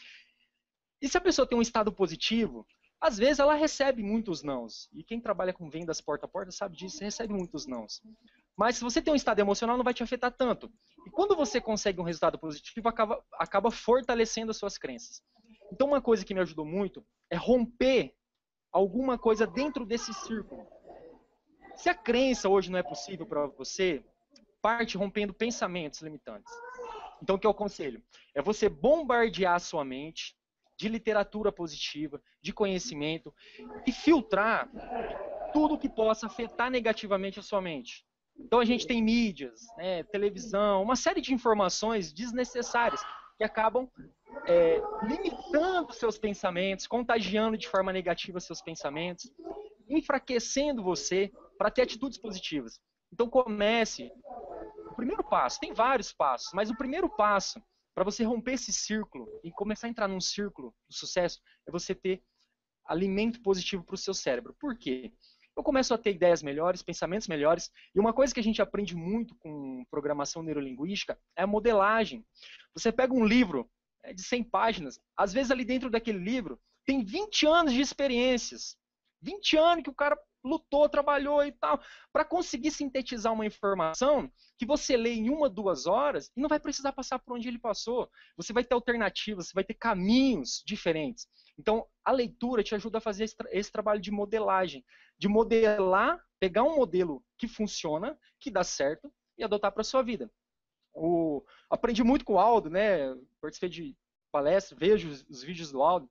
E se a pessoa tem um estado positivo... Às vezes ela recebe muitos nãos. E quem trabalha com vendas porta a porta sabe disso, recebe muitos nãos. Mas se você tem um estado emocional, não vai te afetar tanto. E quando você consegue um resultado positivo, acaba, acaba fortalecendo as suas crenças. Então uma coisa que me ajudou muito é romper alguma coisa dentro desse círculo. Se a crença hoje não é possível para você, parte rompendo pensamentos limitantes. Então o que eu aconselho? É você bombardear a sua mente de literatura positiva, de conhecimento, e filtrar tudo que possa afetar negativamente a sua mente. Então a gente tem mídias, né, televisão, uma série de informações desnecessárias que acabam é, limitando seus pensamentos, contagiando de forma negativa seus pensamentos, enfraquecendo você para ter atitudes positivas. Então comece. O primeiro passo, tem vários passos, mas o primeiro passo para você romper esse círculo e começar a entrar num círculo do sucesso, é você ter alimento positivo para o seu cérebro. Por quê? Eu começo a ter ideias melhores, pensamentos melhores, e uma coisa que a gente aprende muito com programação neurolinguística é a modelagem. Você pega um livro de cem páginas, às vezes ali dentro daquele livro tem vinte anos de experiências. vinte anos que o cara lutou, trabalhou e tal, para conseguir sintetizar uma informação que você lê em uma, duas horas e não vai precisar passar por onde ele passou. Você vai ter alternativas, você vai ter caminhos diferentes. Então, a leitura te ajuda a fazer esse, tra esse trabalho de modelagem, de modelar, pegar um modelo que funciona, que dá certo, e adotar para a sua vida. O, aprendi muito com o Aldo, né? Participei de palestras, vejo os, os vídeos do Aldo,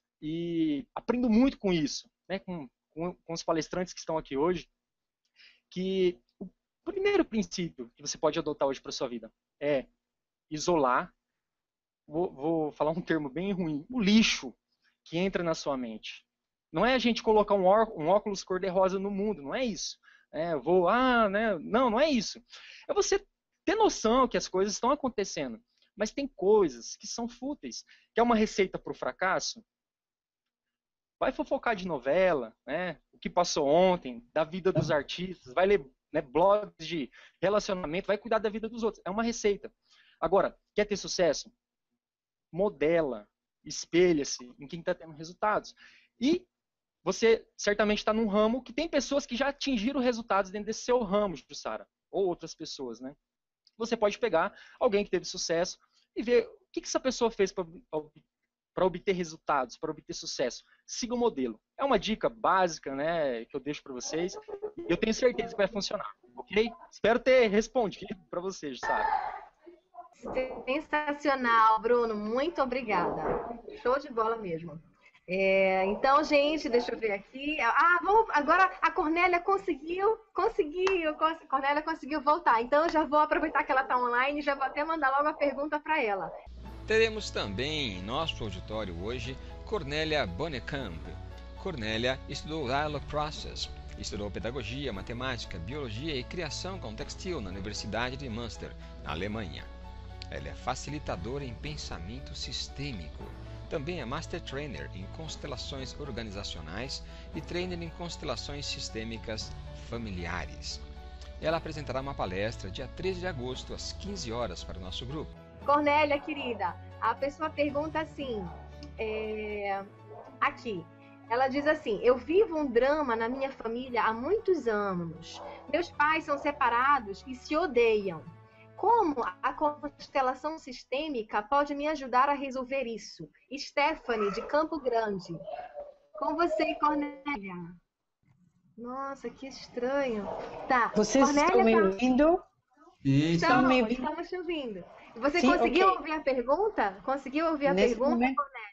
e aprendo muito com isso, né? Com, com, com os palestrantes que estão aqui hoje, que o primeiro princípio que você pode adotar hoje para sua vida é isolar, vou, vou falar um termo bem ruim, o lixo que entra na sua mente. Não é a gente colocar um, um óculos cor-de-rosa no mundo, não é isso. É, eu vou, ah, né? Não, não é isso. É você ter noção que as coisas estão acontecendo, mas tem coisas que são fúteis. Quer uma receita para o fracasso? Vai fofocar de novela, né? O que passou ontem, da vida dos artistas, vai ler, né, blogs de relacionamento, vai cuidar da vida dos outros. É uma receita. Agora, quer ter sucesso? Modela, espelha-se em quem está tendo resultados. E você certamente está num ramo que tem pessoas que já atingiram resultados dentro desse seu ramo, Jussara, ou outras pessoas, né? Você pode pegar alguém que teve sucesso e ver o que, que essa pessoa fez para obter resultados, para obter sucesso. Siga o modelo. É uma dica básica, né, que eu deixo para vocês. E eu tenho certeza que vai funcionar, ok? Espero ter respondido para vocês, Jussara. Sensacional, Bruno. Muito obrigada. Show de bola mesmo. É, então, gente, deixa eu ver aqui. Ah, vamos, agora a Cornélia conseguiu, conseguiu, cons, Cornélia conseguiu voltar. Então, eu já vou aproveitar que ela está online e já vou até mandar logo a pergunta para ela. Teremos também em nosso auditório hoje Cornélia Bonnekamp. Cornélia estudou Dialogue Process, estudou pedagogia, matemática, biologia e criação com textil na Universidade de Münster, na Alemanha. Ela é facilitadora em pensamento sistêmico. Também é Master Trainer em constelações organizacionais e Trainer em constelações sistêmicas familiares. Ela apresentará uma palestra dia treze de agosto, às quinze horas, para o nosso grupo. Cornélia, querida, a pessoa pergunta assim, é... aqui, ela diz assim, eu vivo um drama na minha família há muitos anos. Meus pais são separados e se odeiam. Como a constelação sistêmica pode me ajudar a resolver isso? Stephanie, de Campo Grande. Com você, Cornélia. Nossa, que estranho. Tá. Vocês Cornélia estão me tá... ouvindo? Estão me ouvindo? Estamos te ouvindo. Você Sim, conseguiu okay. ouvir a pergunta? Conseguiu ouvir a Nesse pergunta, momento... Cornélia?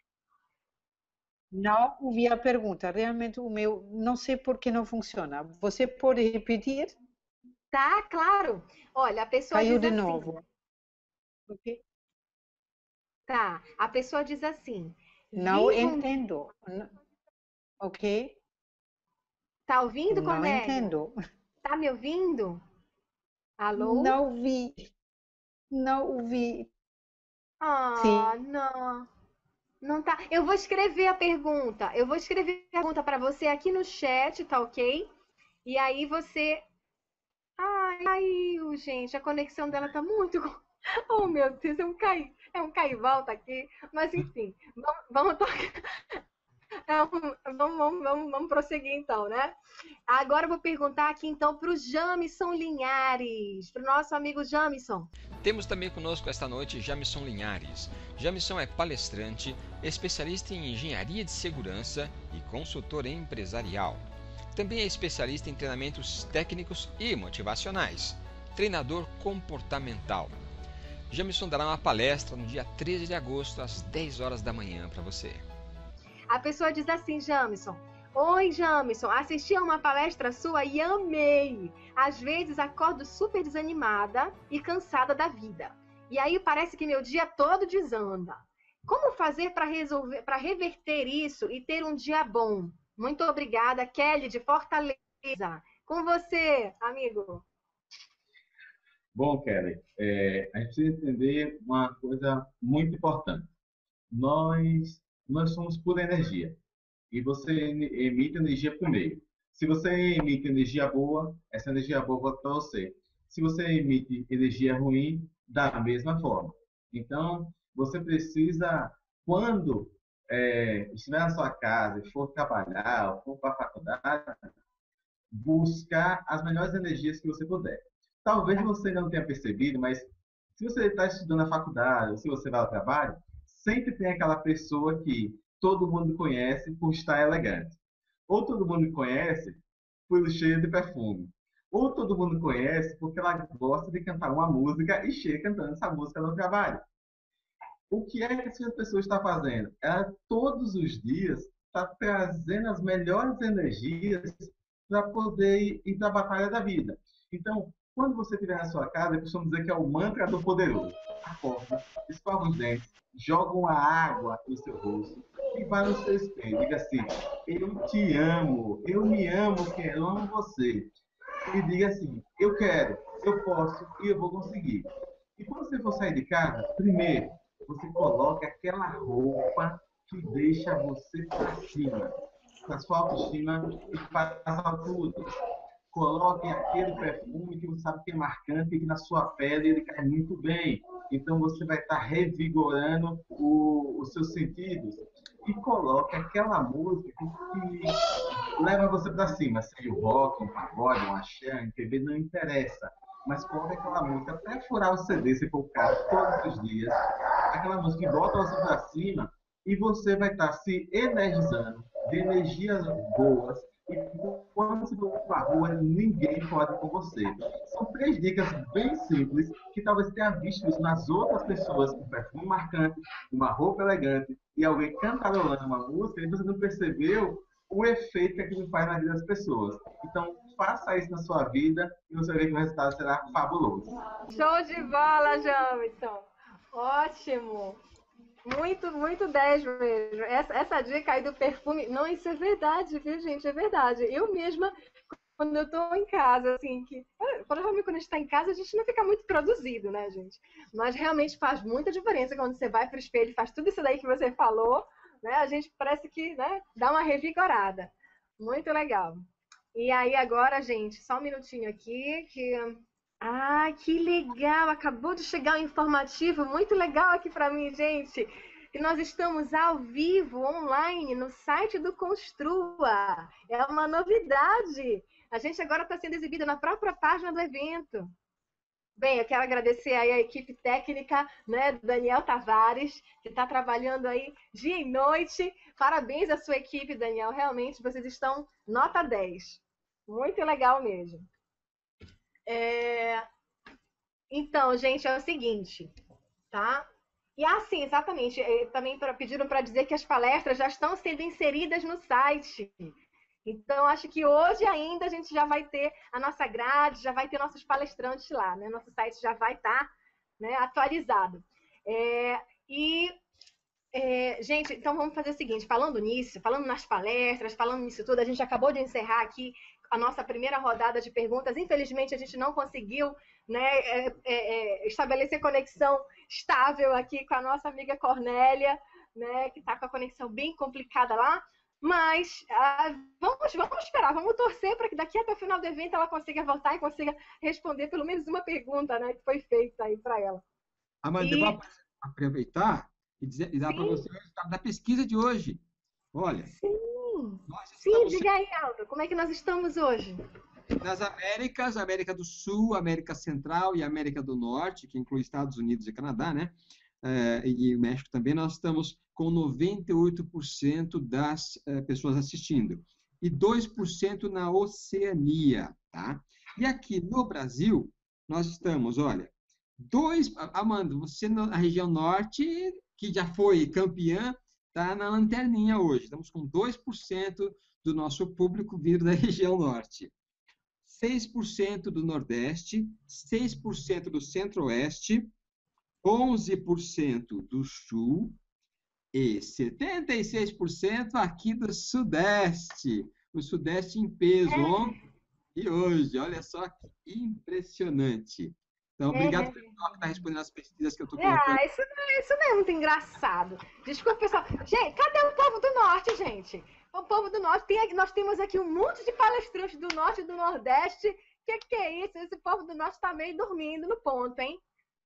Não ouvi a pergunta. Realmente o meu... Não sei por que não funciona. Você pode repetir? Tá, claro. Olha, a pessoa Caiu diz de assim, novo. Okay. Tá, a pessoa diz assim. Não vivo... entendo. Ok? Tá ouvindo, Não Cornélia? entendo. Tá me ouvindo? Alô? Não ouvi. Não ouvi. Ah, Sim. não. Não tá. Eu vou escrever a pergunta. Eu vou escrever a pergunta para você aqui no chat, tá ok? E aí você... Ai, caiu, gente. A conexão dela tá muito... Oh, meu Deus, é um cai... é um cai e volta aqui. Mas, enfim, vamos, vamos tocar... Vamos, vamos, vamos, vamos prosseguir, então, né? Agora eu vou perguntar aqui, então, para o Jamison Linhares, para o nosso amigo Jamison. Temos também conosco esta noite Jamison Linhares. Jamison é palestrante, especialista em engenharia de segurança e consultor empresarial. Também é especialista em treinamentos técnicos e motivacionais, treinador comportamental. Jamison dará uma palestra no dia treze de agosto, às dez horas da manhã, para você. A pessoa diz assim, Jamison, oi, Jamison, assisti a uma palestra sua e amei. Às vezes acordo super desanimada e cansada da vida. E aí parece que meu dia todo desanda. Como fazer para resolver, para reverter isso e ter um dia bom? Muito obrigada, Kelly, de Fortaleza. Com você, amigo. Bom, Kelly, é, a gente precisa entender uma coisa muito importante. Nós, nós somos pura energia. E você emite energia por meio. Se você emite energia boa, essa energia boa volta para você. Se você emite energia ruim, da mesma forma. Então, você precisa, quando é, estiver na sua casa e for trabalhar, ou for para a faculdade, buscar as melhores energias que você puder. Talvez você não tenha percebido, mas se você está estudando na faculdade, ou se você vai ao trabalho, sempre tem aquela pessoa que todo mundo conhece por estar elegante. Ou todo mundo conhece por cheio de perfume. Ou todo mundo conhece porque ela gosta de cantar uma música e chega cantando essa música no trabalho. O que é que essa pessoa está fazendo? Ela, todos os dias, está trazendo as melhores energias para poder ir para a batalha da vida. Então, quando você estiver na sua casa, eu costumo dizer que é o mantra do poderoso. Acorda, escova os dentes, joga uma água no seu rosto e vai no seu espelho. Diga assim, eu te amo, eu me amo, eu amo você. E diga assim, eu quero, eu posso e eu vou conseguir. E quando você for sair de casa, primeiro, você coloca aquela roupa que deixa você para cima, para sua autoestima e para as alturas. Coloque aquele perfume que você sabe que é marcante e que na sua pele ele cai muito bem. Então você vai estar revigorando o, os seus sentidos. E coloque aquela música que leva você para cima, seja o rock, um pagode, um axé, um M P B, não interessa. Mas coloque aquela música até furar o C D, se for o caso, todos os dias. Aquela música que bota você para cima e você vai estar se energizando de energias boas e quando você for para a rua, ninguém pode com você. São três dicas bem simples, que talvez tenha visto isso nas outras pessoas, com perfume marcante, uma roupa elegante, e alguém cantarolando uma música, e você não percebeu o efeito que aquilo faz na vida das pessoas. Então, faça isso na sua vida, e você vai ver que o resultado será fabuloso. Show de bola, Jamison! Ótimo! Muito, muito dez mesmo. Essa, essa dica aí do perfume... Não, isso é verdade, viu, gente? É verdade. Eu mesma, quando eu tô em casa, assim, que... Provavelmente quando a gente tá em casa, a gente não fica muito produzido, né, gente? Mas realmente faz muita diferença quando você vai pro espelho e faz tudo isso daí que você falou, né? A gente parece que, né, dá uma revigorada. Muito legal. E aí agora, gente, só um minutinho aqui, que... Ah, que legal! Acabou de chegar um informativo muito legal aqui para mim, gente. Que nós estamos ao vivo, online, no site do Construa. É uma novidade. A gente agora está sendo exibido na própria página do evento. Bem, eu quero agradecer aí a equipe técnica, né, do Daniel Tavares, que está trabalhando aí dia e noite. Parabéns à sua equipe, Daniel. Realmente, vocês estão nota dez. Muito legal mesmo. É... Então, gente, é o seguinte, tá? E assim, exatamente, também pediram para dizer que as palestras já estão sendo inseridas no site. Então, acho que hoje ainda a gente já vai ter a nossa grade, já vai ter nossos palestrantes lá, né? Nosso site já vai estar, né, atualizado. É... E, é... gente, então vamos fazer o seguinte, falando nisso, falando nas palestras, falando nisso tudo, a gente acabou de encerrar aqui a nossa primeira rodada de perguntas. Infelizmente, a gente não conseguiu, né, é, é, estabelecer conexão estável aqui com a nossa amiga Cornélia, né, que está com a conexão bem complicada lá. Mas ah, vamos, vamos esperar, vamos torcer para que daqui até o final do evento ela consiga voltar e consiga responder pelo menos uma pergunta, né, que foi feita aí para ela. Amanda, e... eu vou aproveitar e, dizer, e dar para você o resultado da pesquisa de hoje. Olha. Sim. Sim, diga aí, Aldo, como é que nós estamos hoje? Nas Américas, América do Sul, América Central e América do Norte, que inclui Estados Unidos e Canadá, né? É, e o México também, nós estamos com noventa e oito por cento das é, pessoas assistindo. E dois por cento na Oceania, tá? E aqui no Brasil, nós estamos, olha, dois... Amanda, você na região norte, que já foi campeã, está na lanterninha hoje. Estamos com dois por cento do nosso público vindo da região norte. seis por cento do nordeste, seis por cento do centro-oeste, onze por cento do sul e setenta e seis por cento aqui do sudeste. O sudeste em peso é. ontem e hoje. Olha só que impressionante. Então, obrigado é. pelo pessoal que está respondendo as pesquisas que eu estou colocando. Ah, isso não, é, isso não é muito engraçado. Desculpa, pessoal. Gente, cadê o povo do norte, gente? O povo do norte, tem, nós temos aqui um monte de palestrantes do norte e do nordeste. O que, que é isso? Esse povo do norte está meio dormindo no ponto, hein?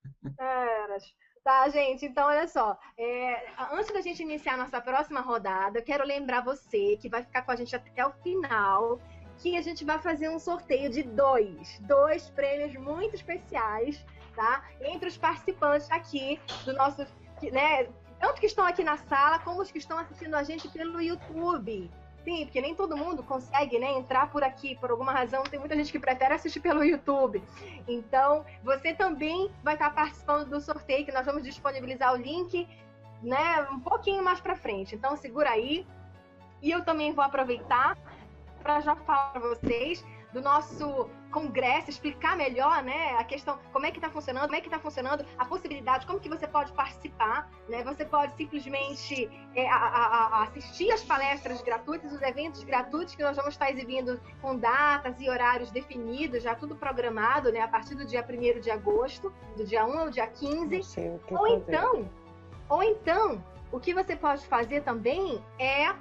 É, tá, gente? Então, olha só. É, antes da gente iniciar a nossa próxima rodada, eu quero lembrar você que vai ficar com a gente até o final, que a gente vai fazer um sorteio de dois, dois prêmios muito especiais, tá? Entre os participantes aqui do nosso, né? Tanto que estão aqui na sala, como os que estão assistindo a gente pelo YouTube. Sim, porque nem todo mundo consegue, né, entrar por aqui, por alguma razão. Tem muita gente que prefere assistir pelo YouTube. Então, você também vai estar participando do sorteio, que nós vamos disponibilizar o link, né, um pouquinho mais para frente. Então, segura aí. E eu também vou aproveitar para já falar para vocês do nosso congresso, explicar melhor, né, a questão, como é que está funcionando, como é que está funcionando, a possibilidade, como que você pode participar, né, você pode simplesmente é, a, a, a assistir as palestras gratuitas, os eventos gratuitos que nós vamos estar exibindo com datas e horários definidos, já tudo programado, né, a partir do dia primeiro de agosto, do dia um ao dia quinze, ou então, ou então, o que você pode fazer também é,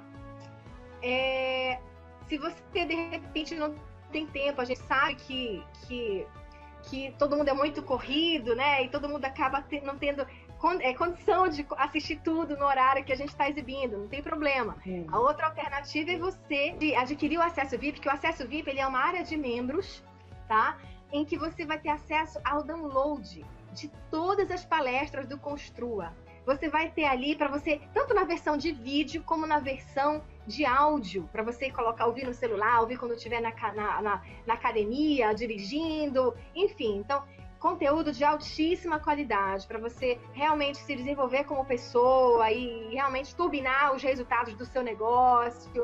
é se você de repente não tem tempo, a gente sabe que, que, que todo mundo é muito corrido, né? E todo mundo acaba te, não tendo con, é, condição de assistir tudo no horário que a gente está exibindo, não tem problema. Hum. A outra alternativa é você adquirir o acesso V I P, porque o acesso V I P ele é uma área de membros, tá? Em que você vai ter acesso ao download de todas as palestras do Construa. Você vai ter ali para você, tanto na versão de vídeo como na versão de áudio para você colocar, ouvir no celular, ouvir quando estiver na, na, na, na academia, dirigindo, enfim. Então, conteúdo de altíssima qualidade para você realmente se desenvolver como pessoa e realmente turbinar os resultados do seu negócio.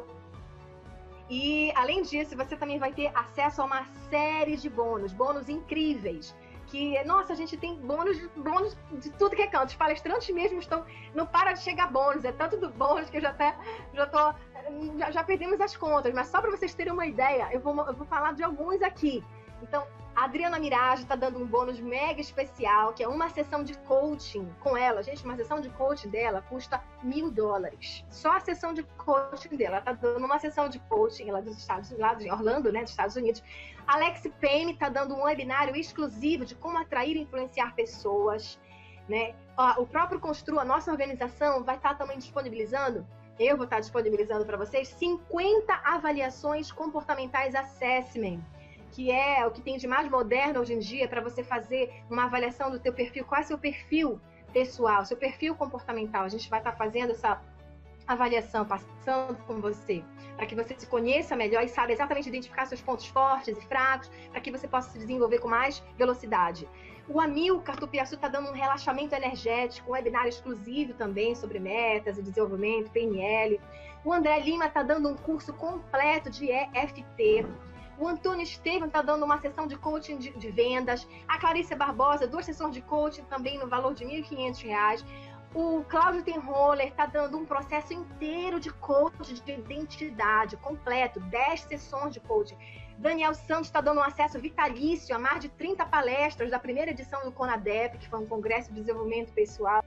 E, além disso, você também vai ter acesso a uma série de bônus, bônus incríveis. Que, nossa, a gente tem bônus, bônus de tudo que é canto. Os palestrantes mesmo estão, não para de chegar bônus, é tanto do bônus que eu já até, já tô, já, já perdemos as contas, mas só para vocês terem uma ideia, eu vou, eu vou falar de alguns aqui. Então, a Adriana Mirage está dando um bônus mega especial, que é uma sessão de coaching com ela. Gente, uma sessão de coaching dela custa mil dólares. Só a sessão de coaching dela. Ela está dando uma sessão de coaching lá dos Estados Unidos, lá de Orlando, né, dos Estados Unidos. Alex Payne está dando um webinário exclusivo de como atrair e influenciar pessoas, né? O próprio Construa, a nossa organização, vai estar também disponibilizando, eu vou estar disponibilizando para vocês, cinquenta avaliações comportamentais assessment, que é o que tem de mais moderno hoje em dia para você fazer uma avaliação do teu perfil. Qual é o seu perfil pessoal, seu perfil comportamental? A gente vai estar fazendo essa avaliação, passando com você, para que você se conheça melhor e saiba exatamente identificar seus pontos fortes e fracos, para que você possa se desenvolver com mais velocidade. O Amilcar Tupiaçu está dando um relaxamento energético, um webinário exclusivo também sobre metas e desenvolvimento, P N L. O André Lima está dando um curso completo de E F T. O Antônio Estevam está dando uma sessão de coaching de, de vendas. A Clarice Barbosa, duas sessões de coaching também no valor de mil e quinhentos reais. O Cláudio Tenroller está dando um processo inteiro de coaching de identidade, completo, dez sessões de coaching. Daniel Santos está dando um acesso vitalício a mais de trinta palestras da primeira edição do CONADEP, que foi um congresso de desenvolvimento pessoal.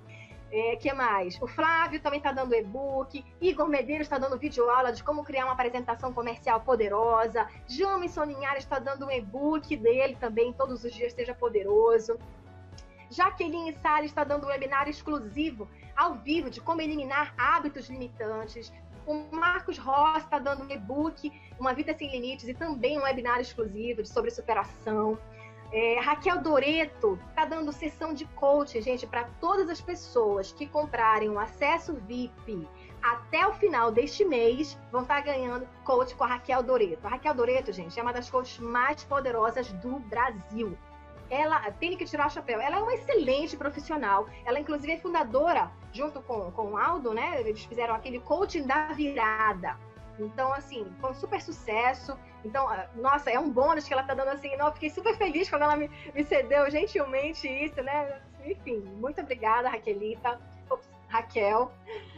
É, que mais? O Flávio também está dando e-book. Igor Medeiros está dando videoaula de como criar uma apresentação comercial poderosa. Jamison Linhares está dando um e-book dele também, todos os dias seja poderoso. Jaqueline Salles está dando um webinário exclusivo ao vivo de como eliminar hábitos limitantes. O Marcos Ross está dando um e-book, Uma Vida Sem Limites, e também um webinário exclusivo sobre superação. É, Raquel Doreto está dando sessão de coaching, gente, para todas as pessoas que comprarem um acesso V I P até o final deste mês, vão estar ganhando coach com a Raquel Doreto. A Raquel Doreto, gente, é uma das coaches mais poderosas do Brasil. Ela tem que tirar o chapéu. Ela é uma excelente profissional. Ela, inclusive, é fundadora, junto com, com o Aldo, né? Eles fizeram aquele coaching da virada. Então, assim, foi um super sucesso. Então, nossa, é um bônus que ela tá dando assim. Não, eu fiquei super feliz quando ela me, me cedeu gentilmente isso, né? Enfim, muito obrigada, Raquelita. Ops, Raquel.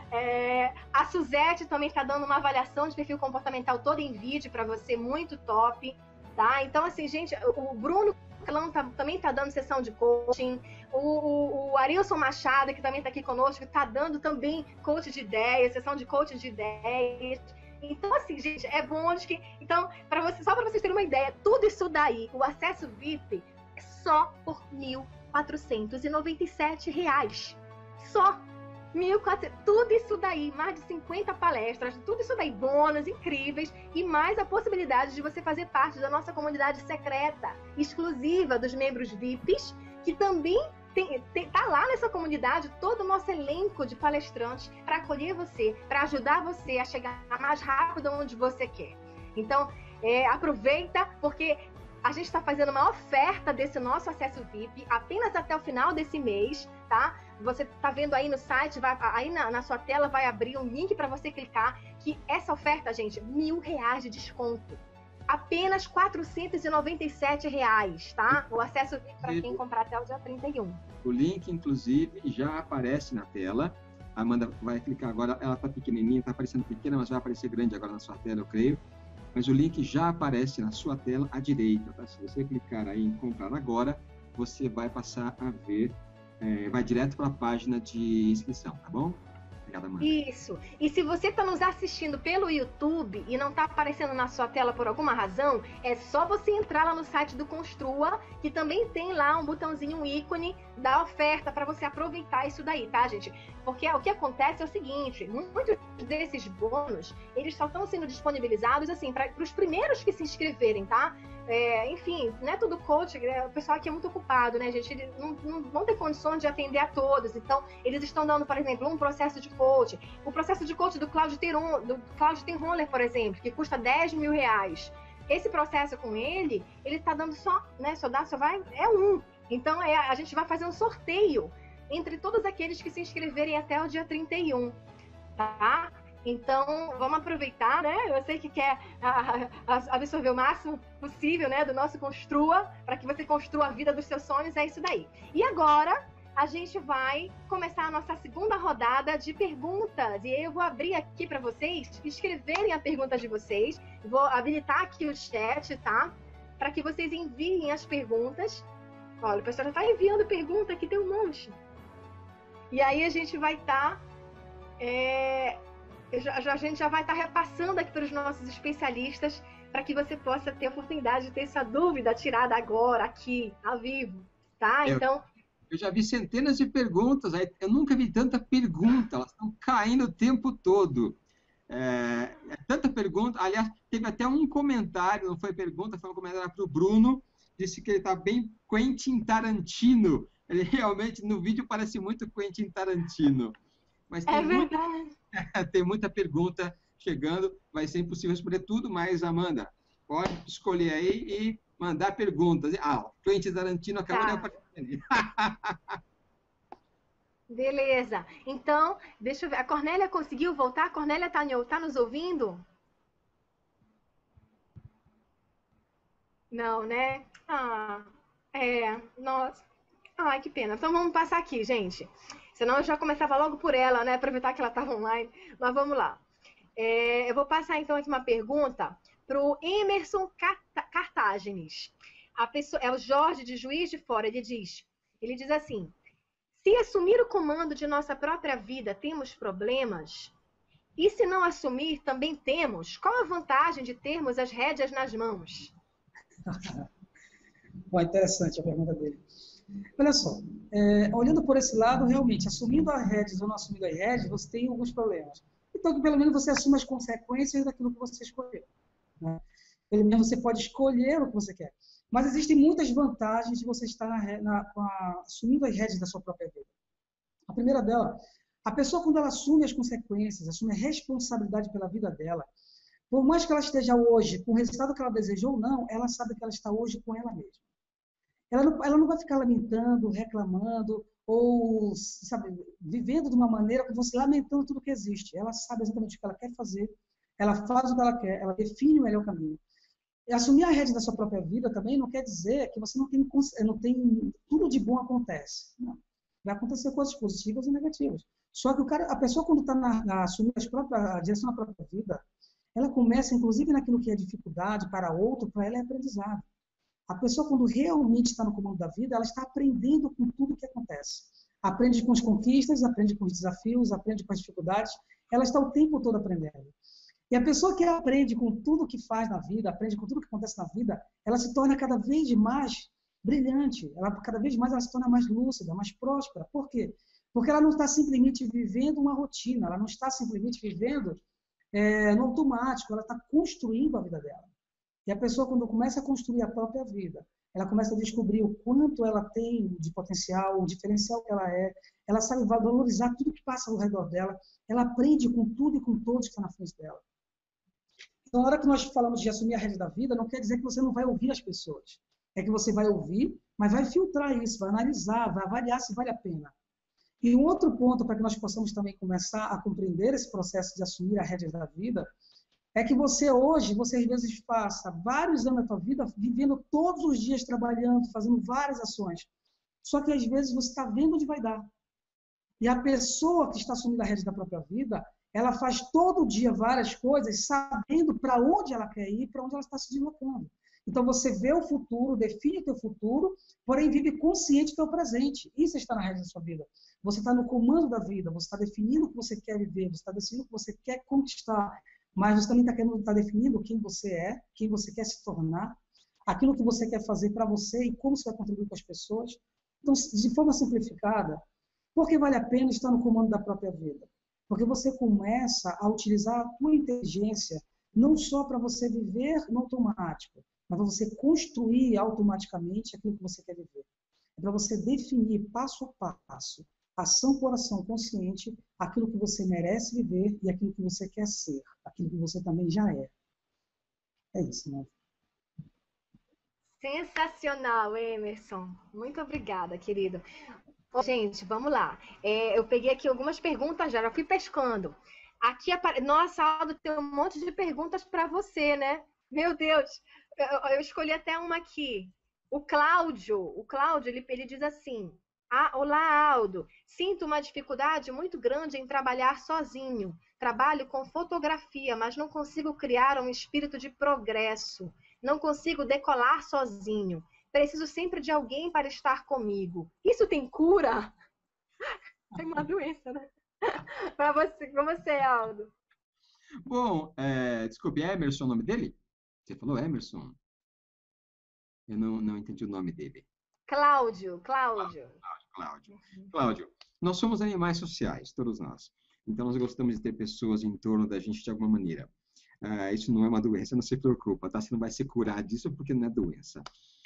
É, a Suzete também tá dando uma avaliação de perfil comportamental toda em vídeo para você, muito top, tá? Então, assim, gente, o Bruno Tá, também está dando sessão de coaching. O, o, o Arilson Machado, que também está aqui conosco, está dando também coaching de ideias, sessão de coaching de ideias. Então, assim, gente, é bom que... Então, pra você, só para vocês terem uma ideia, tudo isso daí, o acesso V I P, é só por mil quatrocentos e noventa e sete reais. Só. mil e quatrocentos, tudo isso daí, mais de cinquenta palestras, tudo isso daí, bônus incríveis e mais a possibilidade de você fazer parte da nossa comunidade secreta, exclusiva dos membros V I Ps, que também tem, tem, tá lá nessa comunidade todo o nosso elenco de palestrantes para acolher você, para ajudar você a chegar mais rápido onde você quer. Então, é, aproveita, porque a gente está fazendo uma oferta desse nosso acesso V I P apenas até o final desse mês, tá? Você está vendo aí no site, vai, aí na, na sua tela vai abrir um link para você clicar, que essa oferta, gente, mil reais de desconto. Apenas quatrocentos e noventa e sete reais, tá? O acesso V I P para quem comprar até o dia trinta e um. O link, inclusive, já aparece na tela. A Amanda vai clicar agora, ela está pequenininha, está aparecendo pequena, mas vai aparecer grande agora na sua tela, eu creio. Mas o link já aparece na sua tela à direita, tá? Se você clicar aí em comprar agora, você vai passar a ver, é, vai direto para a página de inscrição, tá bom? Obrigada, Amanda. Isso. E se você está nos assistindo pelo YouTube e não está aparecendo na sua tela por alguma razão, é só você entrar lá no site do Construa, que também tem lá um botãozinho, um ícone da oferta para você aproveitar isso daí, tá, gente? Porque o que acontece é o seguinte, muitos desses bônus, eles só estão sendo disponibilizados, assim, para os primeiros que se inscreverem, tá? é, enfim, não é tudo coach, né? O pessoal aqui é muito ocupado, né, gente? Eles não, não vão ter condições de atender a todos. Então, eles estão dando, por exemplo, um processo de coach. O processo de coach do Cláudio Teron, do Cláudio Tenroller, por exemplo, que custa dez mil reais. Esse processo com ele, ele está dando só, né? Só dá, só vai, é um. Então, é, a gente vai fazer um sorteio entre todos aqueles que se inscreverem até o dia trinta e um, tá? Então, vamos aproveitar, né? Eu sei que quer a, a, absorver o máximo possível, né, do nosso Construa, para que você construa a vida dos seus sonhos, é isso daí. E agora, a gente vai começar a nossa segunda rodada de perguntas. E eu vou abrir aqui para vocês escreverem a pergunta de vocês. Vou habilitar aqui o chat, tá? Para que vocês enviem as perguntas. Olha, o pessoal já está enviando pergunta aqui, tem um monte. E aí a gente vai estar... Tá, é... Já, já, a gente já vai estar repassando aqui para os nossos especialistas para que você possa ter a oportunidade de ter essa dúvida tirada agora, aqui, ao vivo, tá? Eu, então... eu já vi centenas de perguntas, eu nunca vi tanta pergunta, elas estão caindo o tempo todo. É, é tanta pergunta, aliás, teve até um comentário, não foi pergunta, foi um comentário para o Bruno, disse que ele está bem Quentin Tarantino. Ele realmente, no vídeo, parece muito Quentin Tarantino. Mas tem, é muito, verdade. tem muita pergunta chegando, vai ser impossível responder tudo, mas, Amanda, pode escolher aí e mandar perguntas. Ah, o Quentin Tarantino acabou tá. de aparecer. Beleza. Então, deixa eu ver. A Cornélia conseguiu voltar? A Cornélia está tá nos ouvindo? Não, né? Ah, é. Nossa. Ai, que pena. Então, vamos passar aqui, gente. Senão eu já começava logo por ela, né? Aproveitar que ela estava online. Mas vamos lá. É, eu vou passar, então, aqui uma pergunta para o Emerson Cartágenes. A pessoa, é o Jorge, de Juiz de Fora. Ele diz, ele diz assim, se assumir o comando de nossa própria vida, temos problemas? E se não assumir, também temos? Qual a vantagem de termos as rédeas nas mãos? Bom, interessante a pergunta dele. Olha só, é, olhando por esse lado, realmente, assumindo as rédeas ou não assumindo as rédeas, você tem alguns problemas. Então, que pelo menos você assuma as consequências daquilo que você escolheu. Né? Pelo menos você pode escolher o que você quer. Mas existem muitas vantagens de você estar na, na, na, assumindo as rédeas da sua própria vida. A primeira dela, a pessoa, quando ela assume as consequências, assume a responsabilidade pela vida dela, por mais que ela esteja hoje com o resultado que ela desejou ou não, ela sabe que ela está hoje com ela mesma. Ela não, ela não vai ficar lamentando, reclamando, ou, sabe, vivendo de uma maneira como você, lamentando tudo que existe. Ela sabe exatamente o que ela quer fazer, ela faz o que ela quer, ela define o melhor caminho. E assumir a rédea da sua própria vida também não quer dizer que você não tem, não tem tudo de bom acontece. Não. Vai acontecer coisas positivas e negativas. Só que o cara, a pessoa, quando está na, na assumindo a direção da própria vida, ela começa, inclusive, naquilo que é dificuldade para outro, para ela é aprendizado. A pessoa, quando realmente está no comando da vida, ela está aprendendo com tudo que acontece. Aprende com as conquistas, aprende com os desafios, aprende com as dificuldades. Ela está o tempo todo aprendendo. E a pessoa que aprende com tudo que faz na vida, aprende com tudo que acontece na vida, ela se torna cada vez mais brilhante. Ela, cada vez mais ela se torna mais lúcida, mais próspera. Por quê? Porque ela não está simplesmente vivendo uma rotina, ela não está simplesmente vivendo é, no automático, ela está construindo a vida dela. E a pessoa, quando começa a construir a própria vida, ela começa a descobrir o quanto ela tem de potencial, o diferencial que ela é, ela sabe valorizar tudo que passa ao redor dela, ela aprende com tudo e com todos que estão na frente dela. Então, na hora que nós falamos de assumir a rédea da vida, não quer dizer que você não vai ouvir as pessoas. É que você vai ouvir, mas vai filtrar isso, vai analisar, vai avaliar se vale a pena. E um outro ponto para que nós possamos também começar a compreender esse processo de assumir a rédea da vida é que você hoje, você às vezes passa vários anos da sua vida vivendo todos os dias trabalhando, fazendo várias ações. Só que às vezes você está vendo onde vai dar. E a pessoa que está assumindo a rédea da própria vida, ela faz todo dia várias coisas, sabendo para onde ela quer ir, para onde ela está se deslocando. Então você vê o futuro, define o teu futuro, porém vive consciente do teu presente. Isso está na rédea da sua vida. Você está no comando da vida, você está definindo o que você quer viver, você está definindo o que você quer conquistar. Mas você também está querendo estar definindo quem você é, quem você quer se tornar, aquilo que você quer fazer para você e como você vai contribuir com as pessoas. Então, de forma simplificada, por que vale a pena estar no comando da própria vida? Porque você começa a utilizar a tua inteligência não só para você viver no automático, mas para você construir automaticamente aquilo que você quer viver. É para você definir passo a passo, ação por ação consciente, aquilo que você merece viver e aquilo que você quer ser, aquilo que você também já é. É isso, né? Sensacional, Emerson. Muito obrigada, querido. Ô, gente, vamos lá. É, eu peguei aqui algumas perguntas já, já fui pescando. Aqui, apare... Nossa, Aldo, tem um monte de perguntas para você, né? Meu Deus, eu, eu escolhi até uma aqui. O Cláudio, o Cláudio, ele, ele diz assim: ah, olá, Aldo. Sinto uma dificuldade muito grande em trabalhar sozinho. Trabalho com fotografia, mas não consigo criar um espírito de progresso. Não consigo decolar sozinho. Preciso sempre de alguém para estar comigo. Isso tem cura? Tem uma doença, né? Para você, para você, Aldo. Bom, é, desculpe, é Emerson o nome dele? Você falou Emerson? Eu não, não entendi o nome dele. Cláudio, Cláudio. Cláudio, Cláudio. Cláudio, nós somos animais sociais, todos nós. Então, nós gostamos de ter pessoas em torno da gente de alguma maneira. Uh, isso não é uma doença, não se preocupa, tá? Você não vai se curar disso porque não é doença.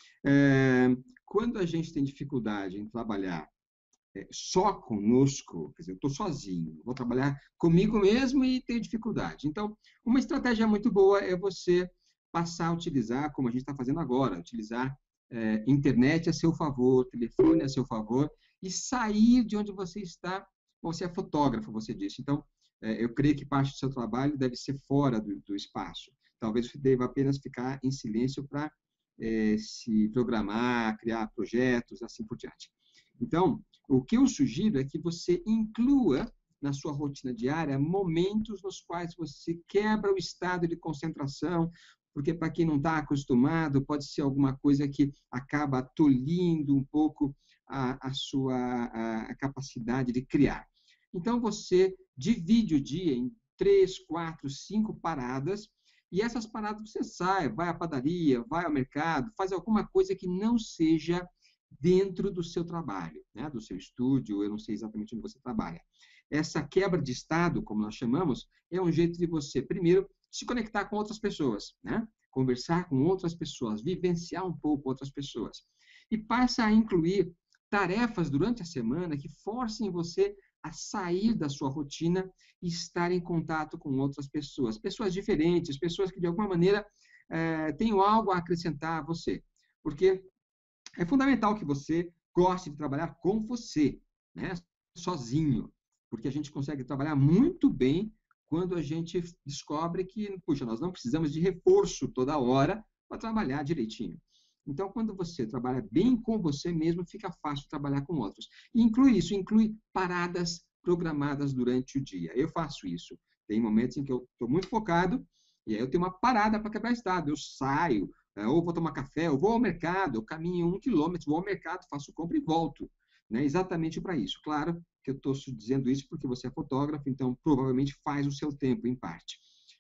É, quando a gente tem dificuldade em trabalhar é, só conosco, quer dizer, eu estou sozinho, vou trabalhar comigo mesmo e tenho dificuldade. Então, uma estratégia muito boa é você passar a utilizar, como a gente está fazendo agora, utilizar é, internet a seu favor, telefone a seu favor, e sair de onde você está. Você é fotógrafo, você disse. Então, é, eu creio que parte do seu trabalho deve ser fora do, do espaço. Talvez você deva apenas ficar em silêncio para é, se programar, criar projetos, assim por diante. Então, o que eu sugiro é que você inclua na sua rotina diária momentos nos quais você quebra o estado de concentração, porque para quem não está acostumado, pode ser alguma coisa que acaba tolhindo um pouco a, a sua a, a capacidade de criar. Então, você divide o dia em três, quatro, cinco paradas, e essas paradas você sai, vai à padaria, vai ao mercado, faz alguma coisa que não seja dentro do seu trabalho, né? Do seu estúdio, eu não sei exatamente onde você trabalha. Essa quebra de estado, como nós chamamos, é um jeito de você, primeiro, se conectar com outras pessoas, né? Conversar com outras pessoas, vivenciar um pouco outras pessoas. E passa a incluir tarefas durante a semana que forcem você a sair da sua rotina e estar em contato com outras pessoas. Pessoas diferentes, pessoas que, de alguma maneira, é, tenham algo a acrescentar a você. Porque é fundamental que você goste de trabalhar com você, né? Sozinho. Porque a gente consegue trabalhar muito bem quando a gente descobre que, puxa, nós não precisamos de reforço toda hora para trabalhar direitinho. Então, quando você trabalha bem com você mesmo, fica fácil trabalhar com outros. E inclui isso, inclui paradas programadas durante o dia. Eu faço isso. Tem momentos em que eu estou muito focado, e aí eu tenho uma parada para quebrar estado. Eu saio, ou vou tomar café, ou vou ao mercado, eu caminho um quilômetro, vou ao mercado, faço compra e volto. Né? Exatamente para isso. Claro que eu estou dizendo isso porque você é fotógrafo, então provavelmente faz o seu tempo em parte.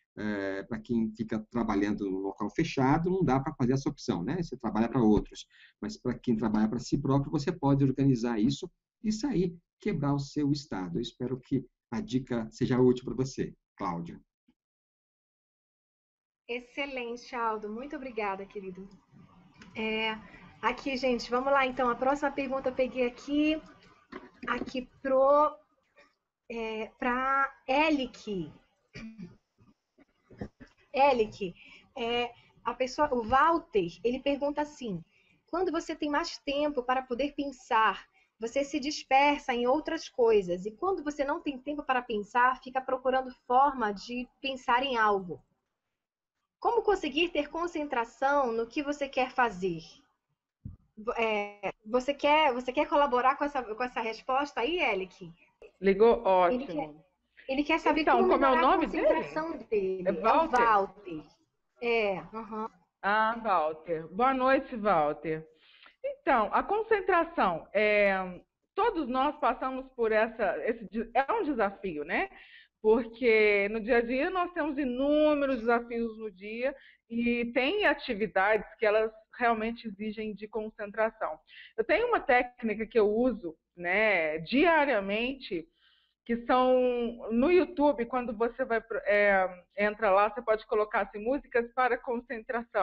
É, para quem fica trabalhando no local fechado, não dá para fazer essa opção, né? Você trabalha para outros. Mas para quem trabalha para si próprio, você pode organizar isso e sair, quebrar o seu estado. Eu espero que a dica seja útil para você, Cláudia. Excelente, Aldo. Muito obrigada, querido. É, aqui, gente, vamos lá, então. A próxima pergunta eu peguei aqui, aqui pro, é, para Elick. Elick, é, a pessoa, o Walter, ele pergunta assim: quando você tem mais tempo para poder pensar, você se dispersa em outras coisas, e quando você não tem tempo para pensar, fica procurando forma de pensar em algo. Como conseguir ter concentração no que você quer fazer? É, você quer, você quer colaborar com essa, com essa resposta aí, Elick? Ligou? Ótimo. Ele quer, ele quer saber então, como, como é o nome a concentração dele? dele. É Walter? É o Walter. É, uhum. Ah, Walter. Boa noite, Walter. Então, a concentração, é, todos nós passamos por essa, esse, é um desafio, né? Porque no dia a dia nós temos inúmeros desafios no dia e tem atividades que elas realmente exigem de concentração. Eu tenho uma técnica que eu uso, né, diariamente, que são no YouTube, quando você vai é, entra lá, você pode colocar assim, músicas para concentração.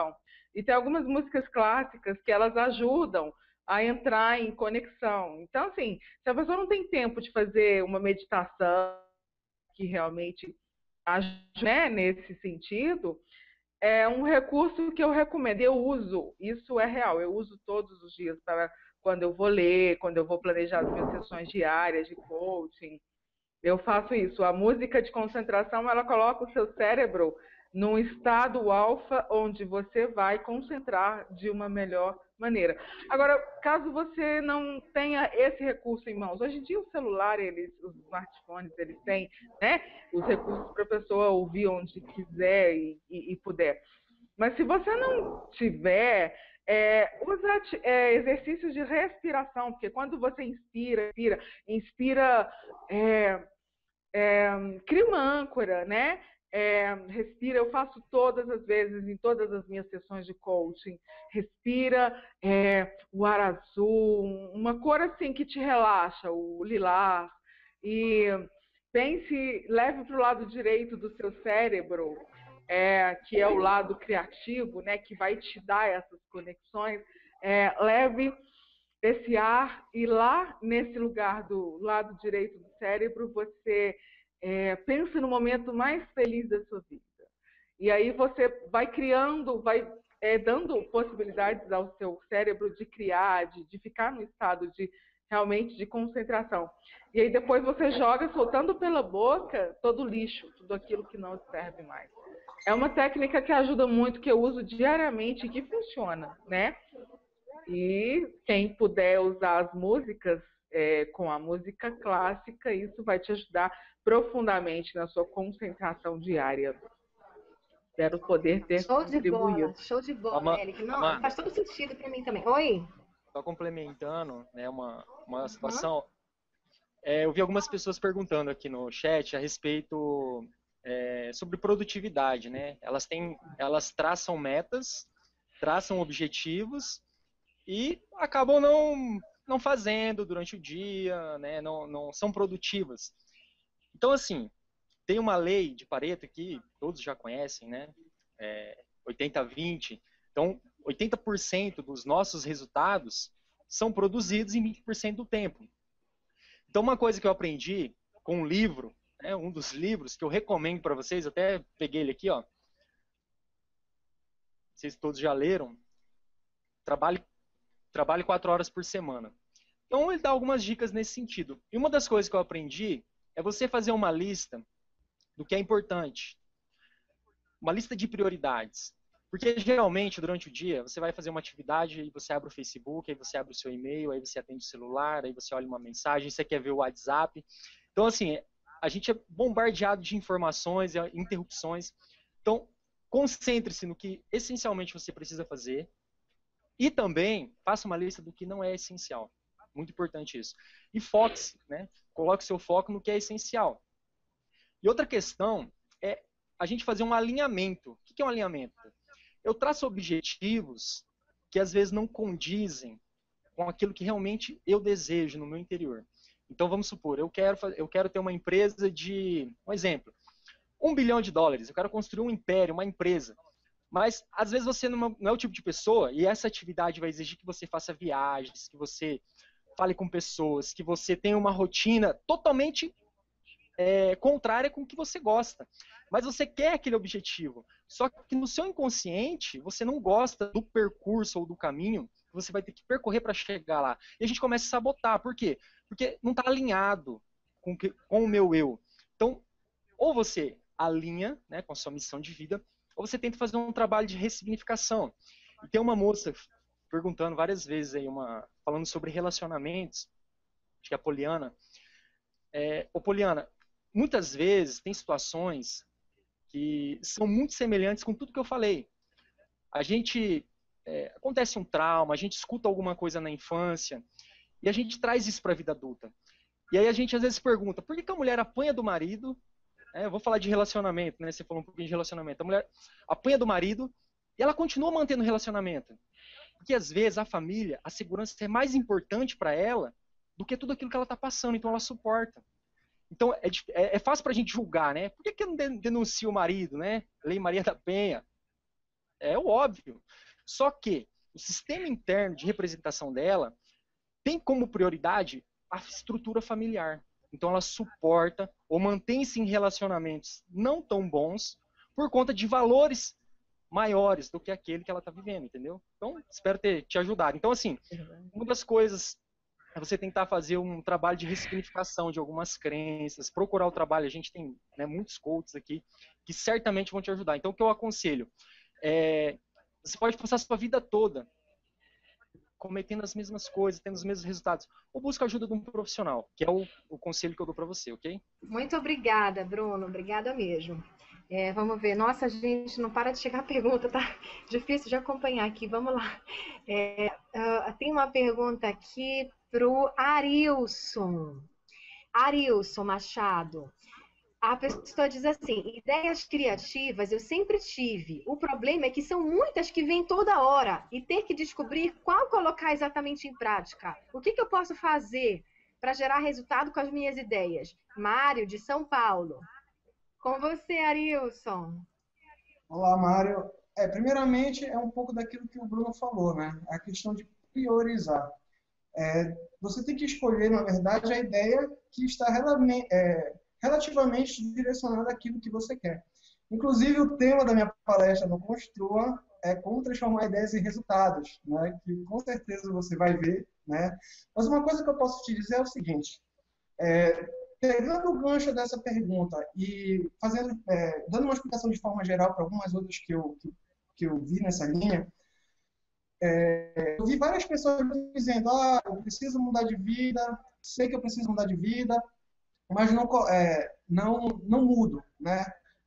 E tem algumas músicas clássicas que elas ajudam a entrar em conexão. Então, assim, se a pessoa não tem tempo de fazer uma meditação que realmente ajude, né, nesse sentido, é um recurso que eu recomendo. Eu uso, isso é real, eu uso todos os dias para quando eu vou ler, quando eu vou planejar as minhas sessões diárias de coaching. Eu faço isso. A música de concentração, ela coloca o seu cérebro num estado alfa, onde você vai concentrar de uma melhor maneira. Agora, caso você não tenha esse recurso em mãos, hoje em dia o celular, eles, os smartphones, eles têm, né, os recursos para a pessoa ouvir onde quiser e, e, e puder. Mas se você não tiver, é, usa é, exercícios de respiração, porque quando você inspira, inspira, inspira é, é, cria uma âncora, né? É, respira, eu faço todas as vezes, em todas as minhas sessões de coaching, respira é, o ar azul, uma cor assim que te relaxa, o lilás, e pense, leve para o lado direito do seu cérebro, é, que é o lado criativo, né, que vai te dar essas conexões, é, leve esse ar e lá nesse lugar do lado direito do cérebro, você É, pensa no momento mais feliz da sua vida. E aí você vai criando, vai é, dando possibilidades ao seu cérebro de criar, de, de ficar no estado de realmente de concentração. E aí depois você joga, soltando pela boca, todo o lixo, tudo aquilo que não serve mais. É uma técnica que ajuda muito, que eu uso diariamente e que funciona, né? E quem puder usar as músicas, É, com a música clássica, isso vai te ajudar profundamente na sua concentração diária. Espero poder ter show de contribuído. bola, show de bola, Ama, Eric. Não, Ama, faz todo sentido para mim também. Oi? Só complementando, né, uma, uma situação, é, eu vi algumas pessoas perguntando aqui no chat a respeito é, sobre produtividade, né? Elas têm, elas traçam metas, traçam objetivos e acabam não não fazendo durante o dia, né, não, não são produtivas. Então, assim, tem uma lei de Pareto que todos já conhecem, né, é, oitenta a vinte. Então, oitenta por cento dos nossos resultados são produzidos em vinte por cento do tempo. Então, uma coisa que eu aprendi com um livro, né, um dos livros que eu recomendo para vocês, até peguei ele aqui, ó. Vocês todos já leram. Trabalhe Trabalhe quatro horas por semana. Então, ele dá algumas dicas nesse sentido. E uma das coisas que eu aprendi é você fazer uma lista do que é importante. Uma lista de prioridades. Porque, geralmente, durante o dia, você vai fazer uma atividade e você abre o Facebook, aí você abre o seu e-mail, aí você atende o celular, aí você olha uma mensagem, você quer ver o WhatsApp. Então, assim, a gente é bombardeado de informações e interrupções. Então, concentre-se no que essencialmente você precisa fazer. E também, faça uma lista do que não é essencial. Muito importante isso. E foque-se, né? Coloque seu foco no que é essencial. E outra questão é a gente fazer um alinhamento. O que é um alinhamento? Eu traço objetivos que às vezes não condizem com aquilo que realmente eu desejo no meu interior. Então, vamos supor, eu quero, eu quero ter uma empresa de, um exemplo, um bilhão de dólares. Eu quero construir um império, uma empresa. Mas, às vezes, você não é o tipo de pessoa, e essa atividade vai exigir que você faça viagens, que você fale com pessoas, que você tenha uma rotina totalmente é, contrária com o que você gosta. Mas você quer aquele objetivo. Só que no seu inconsciente, você não gosta do percurso ou do caminho que você vai ter que percorrer para chegar lá. E a gente começa a sabotar. Por quê? Porque não está alinhado com, que, com o meu eu. Então, ou você alinha, né, com a sua missão de vida, ou você tenta fazer um trabalho de ressignificação. E tem uma moça perguntando várias vezes, aí, uma, falando sobre relacionamentos, acho que é a Poliana. É, ô Poliana, muitas vezes tem situações que são muito semelhantes com tudo que eu falei. A gente, é, acontece um trauma, a gente escuta alguma coisa na infância, e a gente traz isso para a vida adulta. E aí a gente às vezes pergunta, por que, que a mulher apanha do marido? É, eu vou falar de relacionamento, né? Você falou um pouquinho de relacionamento. A mulher apanha do marido e ela continua mantendo o relacionamento. Porque às vezes a família, a segurança é mais importante para ela do que tudo aquilo que ela está passando, então ela suporta. Então é, é, é fácil para a gente julgar, né? Por que, que eu não denuncio o marido, né? Lei Maria da Penha. É o óbvio. Só que o sistema interno de representação dela tem como prioridade a estrutura familiar. Então ela suporta ou mantém-se em relacionamentos não tão bons por conta de valores maiores do que aquele que ela está vivendo, entendeu? Então, espero ter te ajudado. Então, assim, uma das coisas é você tentar fazer um trabalho de ressignificação de algumas crenças, procurar o trabalho. A gente tem, né, muitos coaches aqui que certamente vão te ajudar. Então, o que eu aconselho é, você pode passar a sua vida toda cometendo as mesmas coisas, tendo os mesmos resultados, ou busca a ajuda de um profissional, que é o, o conselho que eu dou para você, ok? Muito obrigada, Bruno. Obrigada mesmo. É, vamos ver. Nossa, gente, não para de chegar a pergunta, tá difícil de acompanhar aqui. Vamos lá. É, uh, tem uma pergunta aqui pro Arilson. Arilson Machado. A pessoa diz assim, ideias criativas eu sempre tive. O problema é que são muitas que vêm toda hora e ter que descobrir qual colocar exatamente em prática. O que, que eu posso fazer para gerar resultado com as minhas ideias? Mário, de São Paulo. Com você, Arilson. Olá, Mário. É, primeiramente, é um pouco daquilo que o Bruno falou, né? A questão de priorizar. É, você tem que escolher, na verdade, a ideia que está é, relativamente direcionada àquilo que você quer. Inclusive, o tema da minha palestra no Construa é como transformar ideias em resultados, né? Que com certeza você vai ver, né? Mas uma coisa que eu posso te dizer é o seguinte, é, pegando o gancho dessa pergunta e fazendo, é, dando uma explicação de forma geral para algumas outras que eu, que, que eu vi nessa linha, é, eu vi várias pessoas dizendo, ah, eu preciso mudar de vida, sei que eu preciso mudar de vida, mas não, é, não, não mudo, né?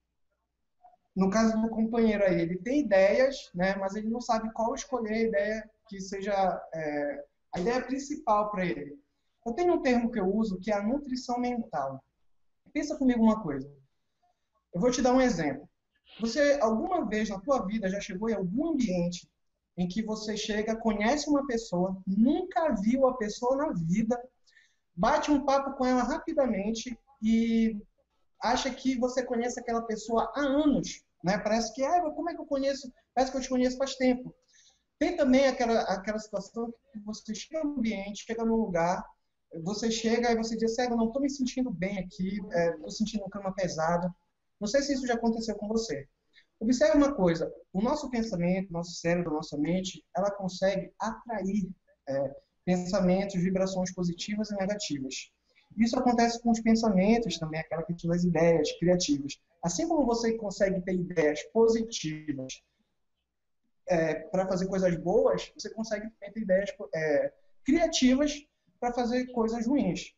No caso do companheiro aí, ele tem ideias, né, mas ele não sabe qual escolher a ideia que seja é, a ideia principal para ele. Eu tenho um termo que eu uso que é a nutrição mental. Pensa comigo uma coisa. Eu vou te dar um exemplo. Você, alguma vez na tua vida, já chegou em algum ambiente em que você chega, conhece uma pessoa, nunca viu a pessoa na vida, bate um papo com ela rapidamente e acha que você conhece aquela pessoa há anos, né? Parece que, ah, como é que eu conheço? Parece que eu te conheço faz tempo. Tem também aquela, aquela situação que você chega no ambiente, chega num lugar, você chega e você diz, sério, eu não estou me sentindo bem aqui, estou é, sentindo um clima pesado. Não sei se isso já aconteceu com você. Observe uma coisa, o nosso pensamento, nosso cérebro, nossa mente, ela consegue atrair é, pensamentos, vibrações positivas e negativas. Isso acontece com os pensamentos também, aquela questão das ideias criativas. Assim como você consegue ter ideias positivas é, para fazer coisas boas, você consegue ter ideias é, criativas para fazer coisas ruins.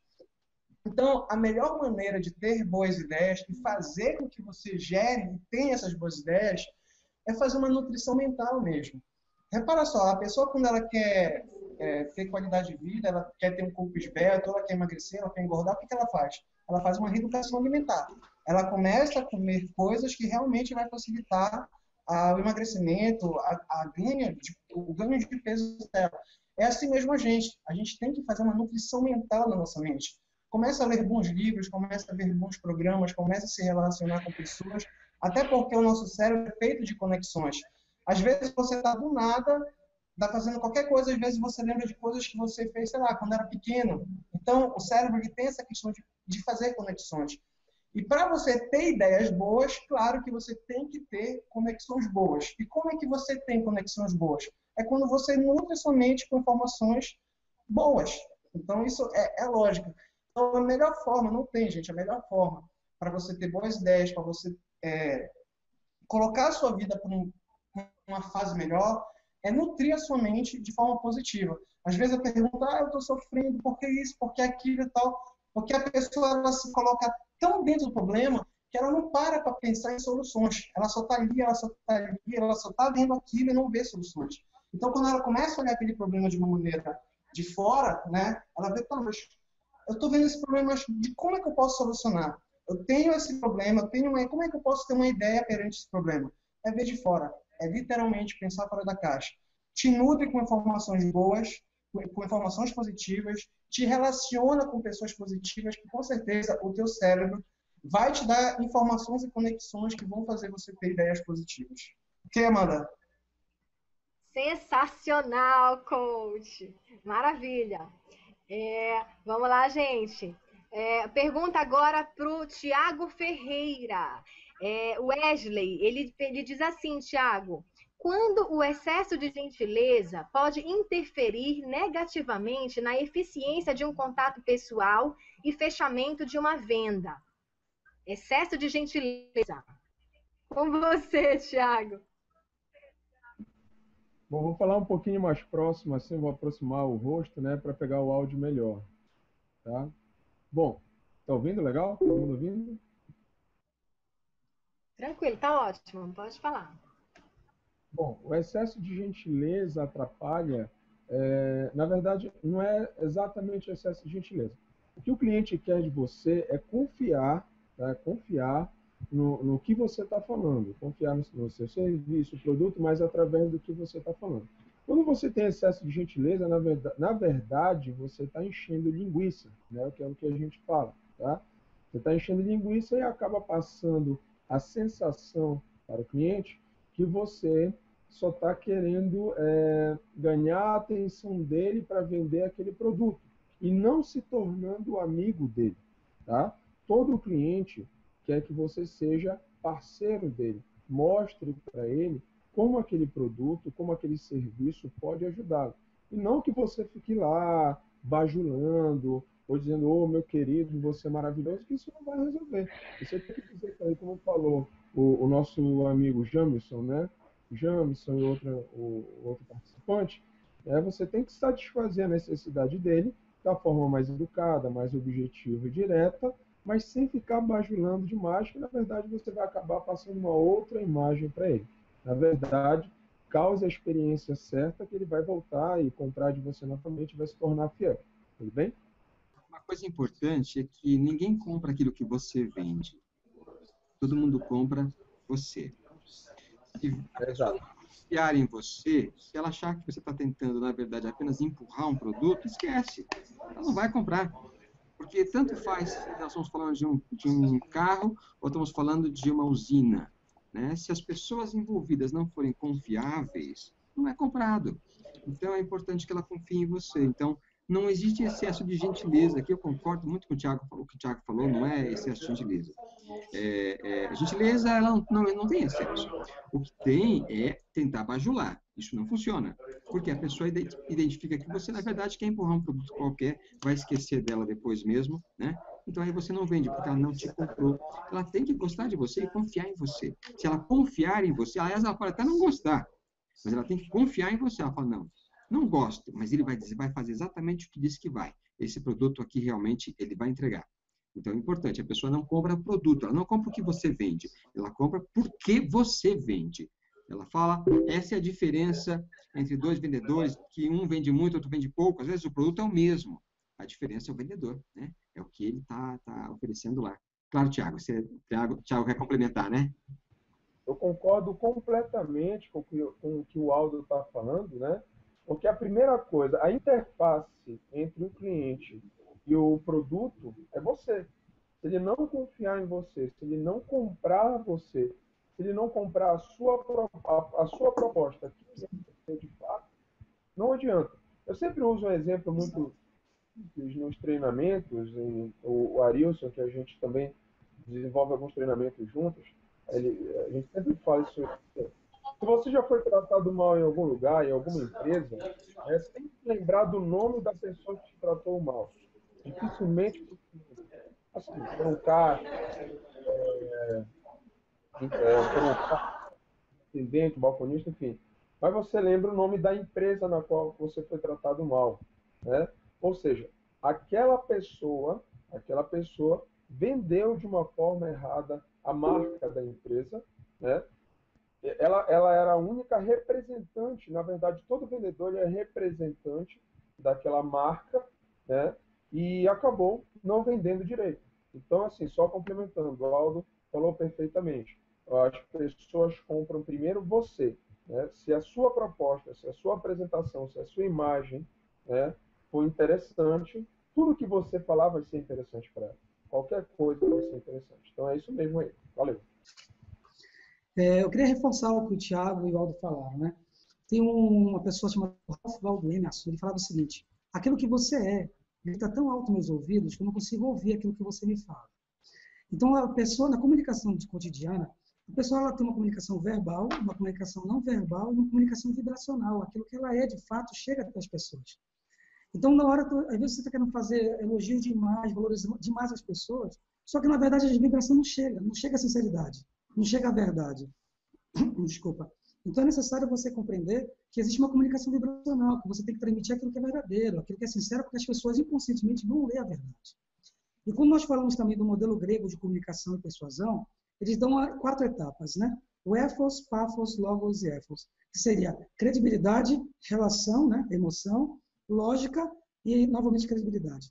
Então, a melhor maneira de ter boas ideias e fazer com que você gere e tenha essas boas ideias é fazer uma nutrição mental mesmo. Repara só, a pessoa quando ela quer é, ter qualidade de vida, ela quer ter um corpo esbelto, ela quer emagrecer, ela quer engordar, o que, que ela faz? Ela faz uma reeducação alimentar. Ela começa a comer coisas que realmente vai facilitar a, o emagrecimento, a, a ganho de, o ganho de peso dela. É assim mesmo a gente. A gente tem que fazer uma nutrição mental na nossa mente. Começa a ler bons livros, começa a ver bons programas, começa a se relacionar com pessoas, até porque o nosso cérebro é feito de conexões. Às vezes você está do nada, está fazendo qualquer coisa, às vezes você lembra de coisas que você fez, sei lá, quando era pequeno. Então, o cérebro ele tem essa questão de, de fazer conexões. E para você ter ideias boas, claro que você tem que ter conexões boas. E como é que você tem conexões boas? É quando você nutre sua mente com informações boas. Então, isso é, é lógico. Então, a melhor forma, não tem, gente, a melhor forma para você ter boas ideias, para você é, colocar a sua vida para um, uma fase melhor, é nutrir a sua mente de forma positiva. Às vezes eu pergunto, ah, eu estou sofrendo, por que isso, por que aquilo e tal? Porque a pessoa ela se coloca tão dentro do problema que ela não para para pensar em soluções. Ela só está ali, ela só está ali, ela só está vendo aquilo e não vê soluções. Então, quando ela começa a olhar aquele problema de uma maneira de fora, né, ela vê, tá, mas eu estou vendo esse problema de como é que eu posso solucionar. Eu tenho esse problema, eu tenho uma, como é que eu posso ter uma ideia perante esse problema? É ver de fora, é literalmente pensar fora da caixa. Te nutre com informações boas, com informações positivas, te relaciona com pessoas positivas, que com certeza o teu cérebro vai te dar informações e conexões que vão fazer você ter ideias positivas. Ok, Amanda? Sensacional, coach. Maravilha. É, vamos lá, gente. É, pergunta agora para o Tiago Ferreira. É, o Wesley, ele, ele diz assim, Tiago, quando o excesso de gentileza pode interferir negativamente na eficiência de um contato pessoal e fechamento de uma venda? Excesso de gentileza. Com você, Tiago. Bom, vou falar um pouquinho mais próximo, assim, vou aproximar o rosto, né, para pegar o áudio melhor, tá? Bom, tá ouvindo legal? Todo mundo ouvindo? Tranquilo, tá ótimo, pode falar. Bom, o excesso de gentileza atrapalha, é, na verdade, não é exatamente excesso de gentileza. O que o cliente quer de você é confiar, tá? Confiar no, no que você está falando, confiar no, no seu serviço, produto, mas através do que você está falando. Quando você tem excesso de gentileza, na verdade, na verdade você está enchendo linguiça, né? Que é o que a gente fala, tá? Você está enchendo linguiça e acaba passando a sensação para o cliente que você só está querendo é, ganhar a atenção dele para vender aquele produto e não se tornando amigo dele, tá? Todo cliente quer que você seja parceiro dele, mostre para ele como aquele produto, como aquele serviço pode ajudá-lo. E não que você fique lá bajulando ou dizendo, ô, meu querido, você é maravilhoso, que isso não vai resolver. Você tem que dizer para ele, como falou o, o nosso amigo Jamison, né? Jamison e outra, o outro participante, é, você tem que satisfazer a necessidade dele da forma mais educada, mais objetiva e direta, mas sem ficar bajulando demais, que na verdade você vai acabar passando uma outra imagem para ele. Na verdade, cause a experiência certa que ele vai voltar e comprar de você novamente e vai se tornar fiel. Tudo bem? Uma coisa importante é que ninguém compra aquilo que você vende. Todo mundo compra você. Se a pessoa não confiar em você, se ela achar que você está tentando, na verdade, apenas empurrar um produto, esquece. Ela não vai comprar. Porque tanto faz se nós estamos falando de um, de um carro ou estamos falando de uma usina, né? Se as pessoas envolvidas não forem confiáveis, não é comprado. Então, é importante que ela confie em você. Então, não existe excesso de gentileza. Aqui eu concordo muito com o Thiago, o que o Thiago falou, não é excesso de gentileza. É, é, a gentileza, ela não, não, não tem excesso. O que tem é tentar bajular. Isso não funciona. Porque a pessoa identifica que você, na verdade, quer empurrar um produto qualquer, vai esquecer dela depois mesmo, né? Então, aí você não vende, porque ela não te comprou. Ela tem que gostar de você e confiar em você. Se ela confiar em você, aliás, ela pode até não gostar, mas ela tem que confiar em você. Ela fala, não, não gosto, mas ele vai, dizer, vai fazer exatamente o que disse que vai. Esse produto aqui, realmente, ele vai entregar. Então, é importante, a pessoa não compra produto, ela não compra o que você vende, ela compra porque você vende. Ela fala, essa é a diferença entre dois vendedores, que um vende muito, outro vende pouco. Às vezes o produto é o mesmo. A diferença é o vendedor, né? É o que ele está tá oferecendo lá. Claro, Thiago, você, Thiago, Thiago quer complementar, né? Eu concordo completamente com o que, com o, que o Aldo está falando, né? Porque a primeira coisa, a interface entre o cliente e o produto é você. Se ele não confiar em você, se ele não comprar você, se ele não comprar a sua, a, a sua proposta de fato, não adianta. Eu sempre uso um exemplo muito nos treinamentos, em, o, o Arilson, que a gente também desenvolve alguns treinamentos juntos, ele, a gente sempre fala isso. Se você já foi tratado mal em algum lugar, em alguma empresa, é, tem que lembrar do nome da pessoa que te tratou mal. Dificilmente, assim, por um cara, é, é, por um atendente, balconista, enfim. Mas você lembra o nome da empresa na qual você foi tratado mal, né? Ou seja, aquela pessoa, aquela pessoa vendeu de uma forma errada a marca da empresa, né? Ela, ela era a única representante, na verdade, todo vendedor é representante daquela marca, né? E acabou não vendendo direito. Então, assim, só complementando, o Aldo falou perfeitamente. As pessoas compram primeiro você, né? Se a sua proposta, se a sua apresentação, se a sua imagem, né, for interessante, tudo que você falar vai ser interessante para ela. Qualquer coisa vai ser interessante. Então é isso mesmo aí. Valeu. É, eu queria reforçar o que o Thiago e o Aldo falaram, né? Tem um, uma pessoa chamada Ralph Waldo Emerson, ele falava o seguinte: aquilo que você é, ele está tão alto nos meus ouvidos que eu não consigo ouvir aquilo que você me fala. Então, a pessoa, na comunicação cotidiana, a pessoa ela tem uma comunicação verbal, uma comunicação não verbal e uma comunicação vibracional. Aquilo que ela é, de fato, chega até as pessoas. Então, na hora, às vezes você está querendo fazer elogio demais, valorizar demais as pessoas, só que, na verdade, a vibração não chega, não chega a sinceridade, não chega a verdade. Desculpa. Então, é necessário você compreender que existe uma comunicação vibracional, que você tem que transmitir aquilo que é verdadeiro, aquilo que é sincero, porque as pessoas inconscientemente vão ler a verdade. E quando nós falamos também do modelo grego de comunicação e persuasão, eles dão quatro etapas, né? O ethos, pathos, logos e ethos, que seria credibilidade, relação, né? Emoção, lógica e, novamente, credibilidade.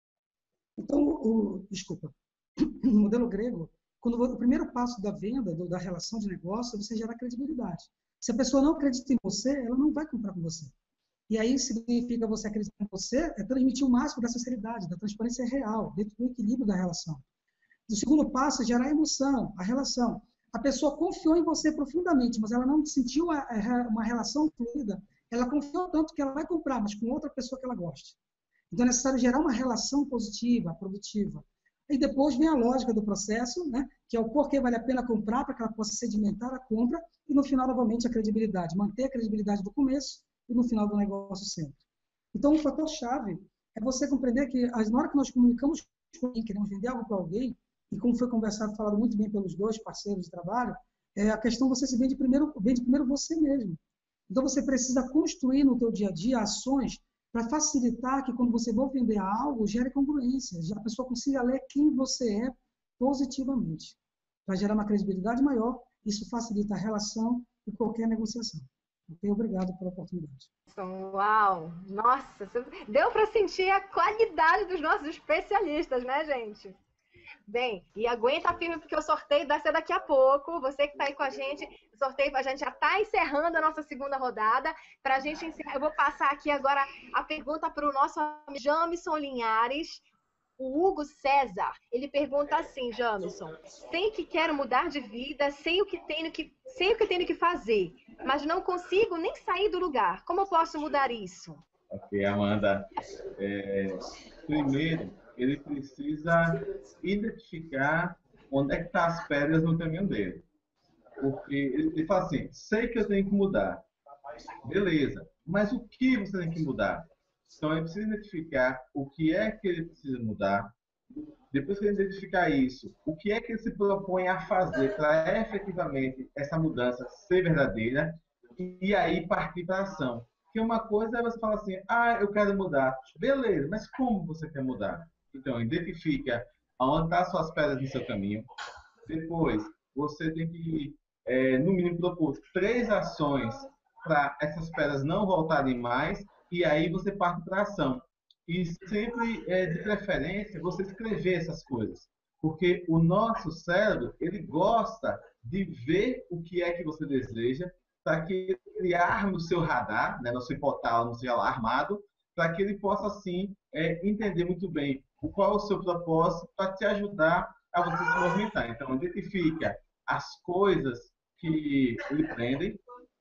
Então, o, desculpa, no modelo grego, quando o primeiro passo da venda, do, da relação de negócio, é você gerar credibilidade. Se a pessoa não acredita em você, ela não vai comprar com você. E aí significa você acreditar em você, é transmitir o máximo da sinceridade, da transparência real, dentro do equilíbrio da relação. O segundo passo é gerar emoção, a relação. A pessoa confiou em você profundamente, mas ela não sentiu a, a, uma relação fluida. Ela confiou tanto que ela vai comprar, mas com outra pessoa que ela goste. Então é necessário gerar uma relação positiva, produtiva. E depois vem a lógica do processo, né, que é o porquê vale a pena comprar, para que ela possa sedimentar a compra, e no final, novamente, a credibilidade. Manter a credibilidade do começo e no final do negócio sempre. Então, o fator-chave é você compreender que, na hora que nós comunicamos com alguém, queremos vender algo para alguém, e como foi conversado, falado muito bem pelos dois parceiros de trabalho, é a questão você se vende primeiro, vende primeiro você mesmo. Então, você precisa construir no teu dia a dia ações para facilitar que, quando você for vender algo, gere congruência, a pessoa consiga ler quem você é positivamente. Para gerar uma credibilidade maior, isso facilita a relação e qualquer negociação. Ok? Obrigado pela oportunidade. Uau! Nossa, deu para sentir a qualidade dos nossos especialistas, né, gente? Bem, e aguenta firme porque o sorteio vai ser daqui a pouco. Você que está aí com a gente, o sorteio a gente já está encerrando a nossa segunda rodada. Para a gente encerrar, eu vou passar aqui agora a pergunta para o nosso amigo Jamison Linhares, o Hugo César. Ele pergunta assim, Jamison: sei que quero mudar de vida, sei o que tenho que, sei o que tenho que fazer, mas não consigo nem sair do lugar. Como eu posso mudar isso? Ok, Amanda. É, primeiro, ele precisa identificar onde é que estão as pedras no caminho dele. Porque ele, ele fala assim, sei que eu tenho que mudar. Beleza, mas o que você tem que mudar? Então, ele precisa identificar o que é que ele precisa mudar. Depois que ele identificar isso, o que é que ele se propõe a fazer para efetivamente essa mudança ser verdadeira, e aí partir para a ação. Porque uma coisa é você falar assim, ah, eu quero mudar. Beleza, mas como você quer mudar? Então, identifica aonde estão as suas pedras no seu caminho. Depois, você tem que, é, no mínimo, propor três ações para essas pedras não voltarem mais, e aí você parte para a ação. E sempre, é, de preferência, você escrever essas coisas. Porque o nosso cérebro, ele gosta de ver o que é que você deseja, para que ele arme o seu radar, né, no seu hipotálamo, no seu armado, para que ele possa, assim, é, entender muito bem o qual é o seu propósito para te ajudar a você se movimentar. Então, identifica as coisas que lhe prendem,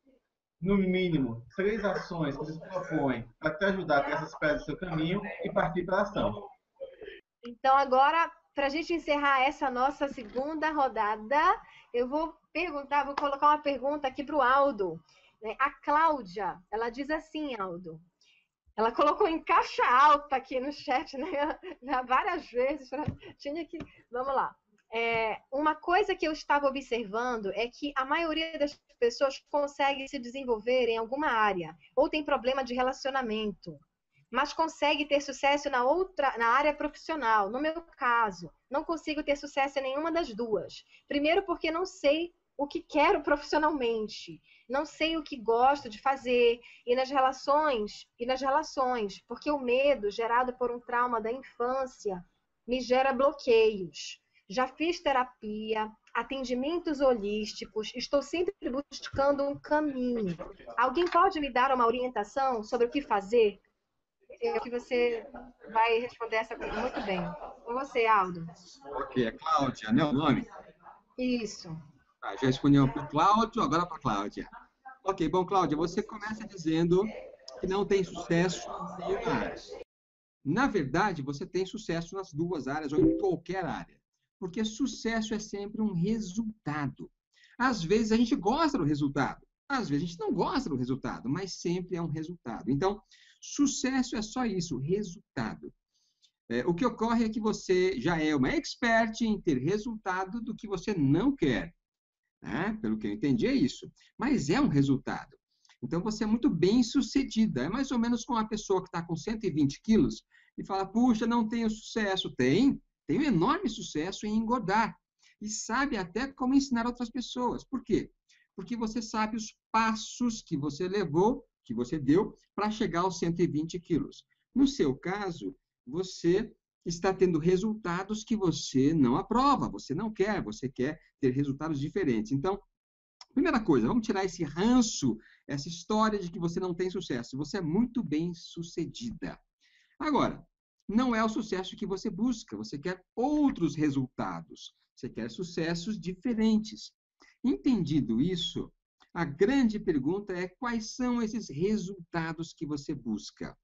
no mínimo, três ações que você se propõe para te ajudar a ter essas pedras do seu caminho e partir para a ação. Então, agora, para a gente encerrar essa nossa segunda rodada, eu vou perguntar, vou colocar uma pergunta aqui para o Aldo. A Cláudia, ela diz assim, Aldo, ela colocou em caixa alta aqui no chat, né? Várias vezes. Tinha que... Vamos lá. É, uma coisa que eu estava observando é que a maioria das pessoas consegue se desenvolver em alguma área, ou tem problema de relacionamento, mas consegue ter sucesso na outra, na área profissional. No meu caso, não consigo ter sucesso em nenhuma das duas. Primeiro porque não sei o que quero profissionalmente, não sei o que gosto de fazer, e nas relações, e nas relações, porque o medo gerado por um trauma da infância me gera bloqueios. Já fiz terapia, atendimentos holísticos, estou sempre buscando um caminho. Alguém pode me dar uma orientação sobre o que fazer? Eu que você vai responder essa coisa muito bem. Com você, Aldo. Ok, é Cláudia, né, o nome? Isso. Tá, já respondeu para o Cláudio, agora para a Cláudia. Ok, bom, Cláudia, você começa dizendo que não tem sucesso em nenhuma área. Na verdade, você tem sucesso nas duas áreas ou em qualquer área, porque sucesso é sempre um resultado. Às vezes a gente gosta do resultado, às vezes a gente não gosta do resultado, mas sempre é um resultado. Então, sucesso é só isso, resultado. É, o que ocorre é que você já é uma expert em ter resultado do que você não quer. Né? Pelo que eu entendi, é isso. Mas é um resultado. Então, você é muito bem sucedida. É mais ou menos como uma pessoa que está com cento e vinte quilos e fala, puxa, não tenho sucesso. Tem, tem um enorme sucesso em engordar. E sabe até como ensinar outras pessoas. Por quê? Porque você sabe os passos que você levou, que você deu, para chegar aos cento e vinte quilos. No seu caso, você está tendo resultados que você não aprova, você não quer, você quer ter resultados diferentes. Então, primeira coisa, vamos tirar esse ranço, essa história de que você não tem sucesso. Você é muito bem sucedida. Agora, não é o sucesso que você busca, você quer outros resultados, você quer sucessos diferentes. Entendido isso, a grande pergunta é quais são esses resultados que você busca?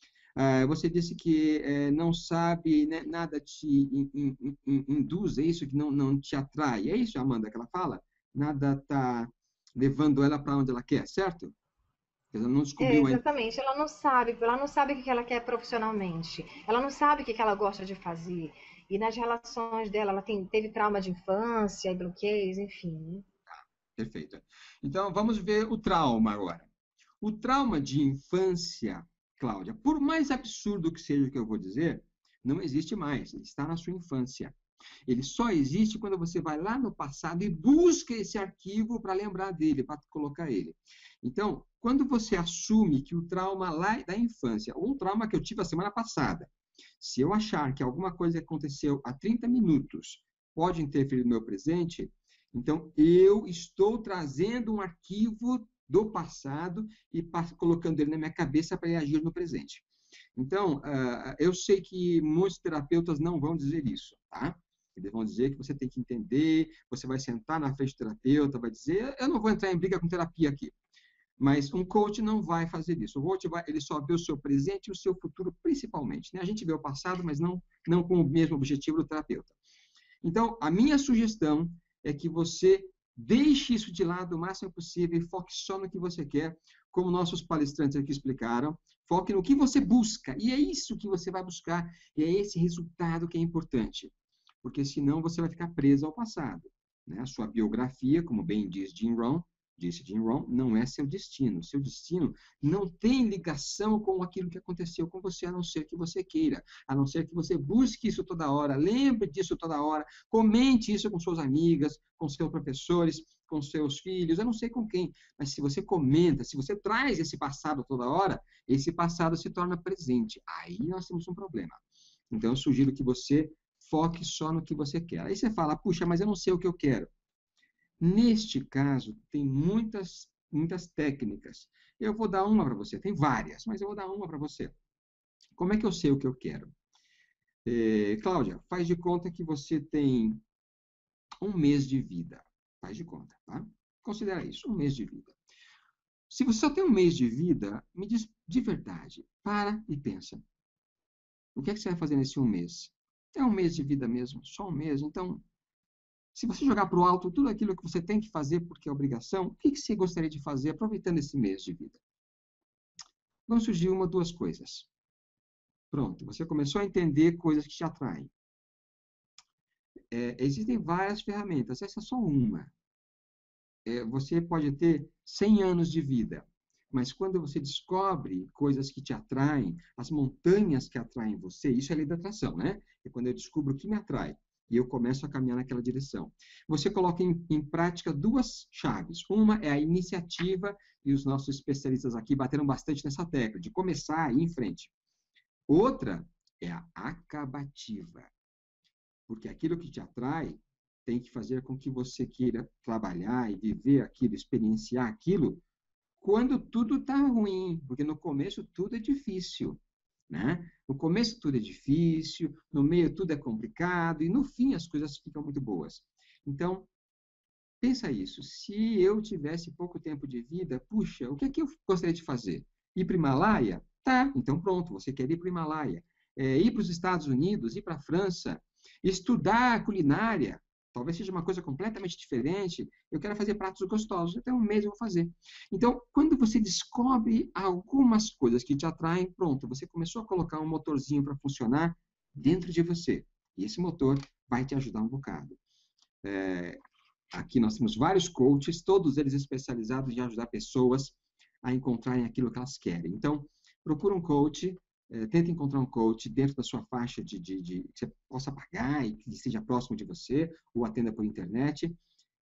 Uh, você disse que uh, não sabe, né, nada te in, in, in, induz, é isso que não, não te atrai. É isso, Amanda, que ela fala? Nada está levando ela para onde ela quer, certo? Ela não descobriu É, ainda. exatamente, ela não sabe, ela não sabe o que ela quer profissionalmente, ela não sabe o que ela gosta de fazer. E nas relações dela, ela tem, teve trauma de infância, bloqueios, enfim. Perfeito. Então, vamos ver o trauma agora. O trauma de infância, Cláudia, por mais absurdo que seja o que eu vou dizer, não existe mais. Ele está na sua infância. Ele só existe quando você vai lá no passado e busca esse arquivo para lembrar dele, para colocar ele. Então, quando você assume que o trauma lá da infância, ou um trauma que eu tive a semana passada, se eu achar que alguma coisa aconteceu há trinta minutos pode interferir no meu presente, então eu estou trazendo um arquivo do passado e colocando ele na minha cabeça para ele agir no presente. Então, uh, eu sei que muitos terapeutas não vão dizer isso, tá? Eles vão dizer que você tem que entender, você vai sentar na frente do terapeuta, vai dizer, eu não vou entrar em briga com terapia aqui. Mas um coach não vai fazer isso. O coach vai, ele só vê o seu presente e o seu futuro, principalmente. Né? A gente vê o passado, mas não, não com o mesmo objetivo do terapeuta. Então, a minha sugestão é que você deixe isso de lado o máximo possível e foque só no que você quer, como nossos palestrantes aqui explicaram. Foque no que você busca, e é isso que você vai buscar, e é esse resultado que é importante, porque senão você vai ficar preso ao passado. Né? A sua biografia, como bem diz Jim Rohn, disse Jim Rohn, não é seu destino. Seu destino não tem ligação com aquilo que aconteceu com você, a não ser que você queira, a não ser que você busque isso toda hora, lembre disso toda hora, comente isso com suas amigas, com seus professores, com seus filhos, eu não sei com quem, mas se você comenta, se você traz esse passado toda hora, esse passado se torna presente. Aí nós temos um problema. Então, eu sugiro que você foque só no que você quer. Aí você fala, puxa, mas eu não sei o que eu quero. Neste caso, tem muitas, muitas técnicas. Eu vou dar uma para você. Tem várias, mas eu vou dar uma para você. Como é que eu sei o que eu quero? É, Cláudia, faz de conta que você tem um mês de vida. Faz de conta, tá? Considera isso, um mês de vida. Se você só tem um mês de vida, me diz de verdade, para e pensa. O que é que você vai fazer nesse um mês? É um mês de vida mesmo, só um mês. Então, se você jogar para o alto tudo aquilo que você tem que fazer porque é obrigação, o que que você gostaria de fazer aproveitando esse mês de vida? Vão surgir uma, duas coisas. Pronto, você começou a entender coisas que te atraem. É, existem várias ferramentas, essa é só uma. É, você pode ter cem anos de vida, mas quando você descobre coisas que te atraem, as montanhas que atraem você, isso é lei da atração, né? É quando eu descubro o que me atrai. E eu começo a caminhar naquela direção. Você coloca em, em prática duas chaves. Uma é a iniciativa, e os nossos especialistas aqui bateram bastante nessa tecla, de começar a ir em frente. Outra é a acabativa. Porque aquilo que te atrai tem que fazer com que você queira trabalhar e viver aquilo, experienciar aquilo, quando tudo está ruim. Porque no começo tudo é difícil. Né? No começo tudo é difícil, no meio tudo é complicado, e no fim as coisas ficam muito boas. Então, pensa isso. Se eu tivesse pouco tempo de vida, puxa, o que é que eu gostaria de fazer? Ir para o Himalaia? Tá, então pronto, você quer ir para o Himalaia. É, ir para os Estados Unidos, ir para a França, estudar culinária, talvez seja uma coisa completamente diferente. Eu quero fazer pratos gostosos, até um mês eu vou fazer. Então, quando você descobre algumas coisas que te atraem, pronto, você começou a colocar um motorzinho para funcionar dentro de você. E esse motor vai te ajudar um bocado. É, aqui nós temos vários coaches, todos eles especializados em ajudar pessoas a encontrarem aquilo que elas querem. Então, procura um coach, é, tenta encontrar um coach dentro da sua faixa de, de, de que você possa pagar e que esteja próximo de você, ou atenda por internet.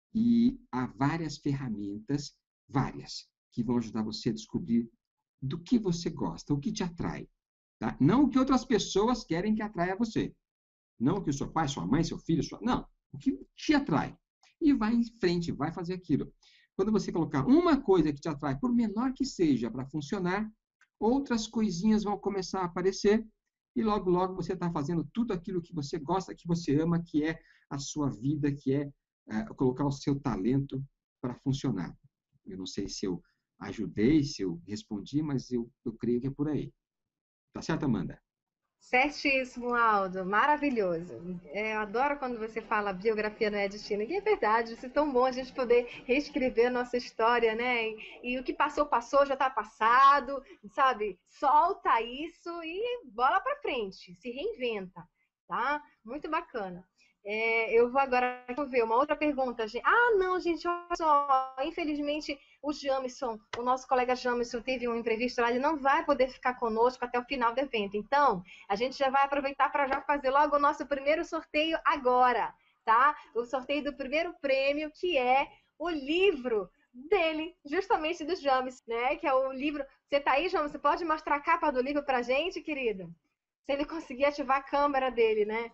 E há várias ferramentas, várias, que vão ajudar você a descobrir do que você gosta, o que te atrai. Tá? Não o que outras pessoas querem que atraia você. Não o que o seu pai, sua mãe, seu filho, sua... Não, o que te atrai. E vai em frente, vai fazer aquilo. Quando você colocar uma coisa que te atrai, por menor que seja, para funcionar, outras coisinhas vão começar a aparecer e logo, logo você está fazendo tudo aquilo que você gosta, que você ama, que é a sua vida, que é uh, colocar o seu talento para funcionar. Eu não sei se eu ajudei, se eu respondi, mas eu, eu creio que é por aí. Tá certo, Amanda? Certíssimo, Aldo. Maravilhoso. É, eu adoro quando você fala biografia não é destino. E é verdade, isso é tão bom a gente poder reescrever a nossa história, né? E, e o que passou, passou, já está passado, sabe? Solta isso e bola para frente, se reinventa, tá? Muito bacana. É, eu vou agora ver uma outra pergunta. Ah, não, gente, olha só. Infelizmente, o Jamison, o nosso colega Jamison, teve um imprevisto lá, ele não vai poder ficar conosco até o final do evento. Então, a gente já vai aproveitar para já fazer logo o nosso primeiro sorteio agora, tá? O sorteio do primeiro prêmio, que é o livro dele, justamente do Jamison, né? Que é o livro... Você tá aí, Jamison? Você pode mostrar a capa do livro pra gente, querido? Se ele conseguir ativar a câmera dele, né?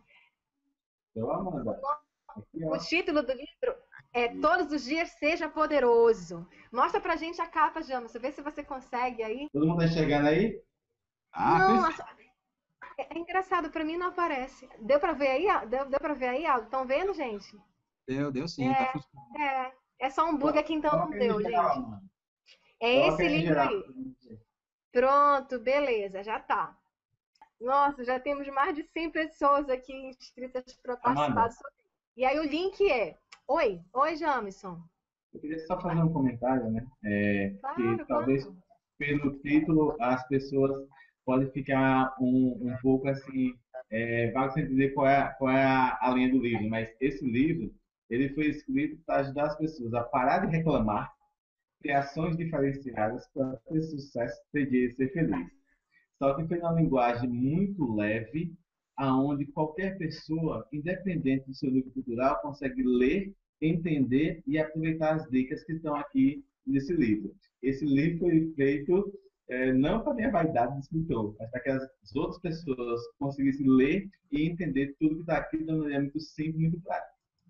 Eu, Amanda. Aqui, o título do livro é Todos os Dias Seja Poderoso. Mostra pra gente a capa, Jamison. Vê se você consegue aí. Todo mundo tá enxergando aí? Ah, não, é, é engraçado, pra mim não aparece. Deu pra ver aí? Deu, deu pra ver aí, Aldo? Estão vendo, gente? Deu, deu sim. É, tá funcionando. é, é só um bug aqui, então não deu, geral, gente. mano. É Coloca esse aí, livro geral. aí. Pronto, beleza, já tá. Nossa, já temos mais de cem pessoas aqui inscritas para participar do sorteio. E aí o link é... Oi, oi, Jamison. Eu queria só fazer um comentário, né? É, Claro, que claro. talvez pelo título as pessoas podem ficar um, um pouco assim, é, vago sem entender qual é, qual é a, a linha do livro, mas esse livro, ele foi escrito para ajudar as pessoas a parar de reclamar, ter ações diferenciadas para ter sucesso, ter dinheiro e ser feliz. Só que foi uma linguagem muito leve, aonde qualquer pessoa, independente do seu nível cultural, consegue ler, entender e aproveitar as dicas que estão aqui nesse livro. Esse livro foi feito é, não para a minha vaidade de escritor, mas para que as outras pessoas conseguissem ler e entender tudo que está aqui de uma maneira muito simples, muito prática.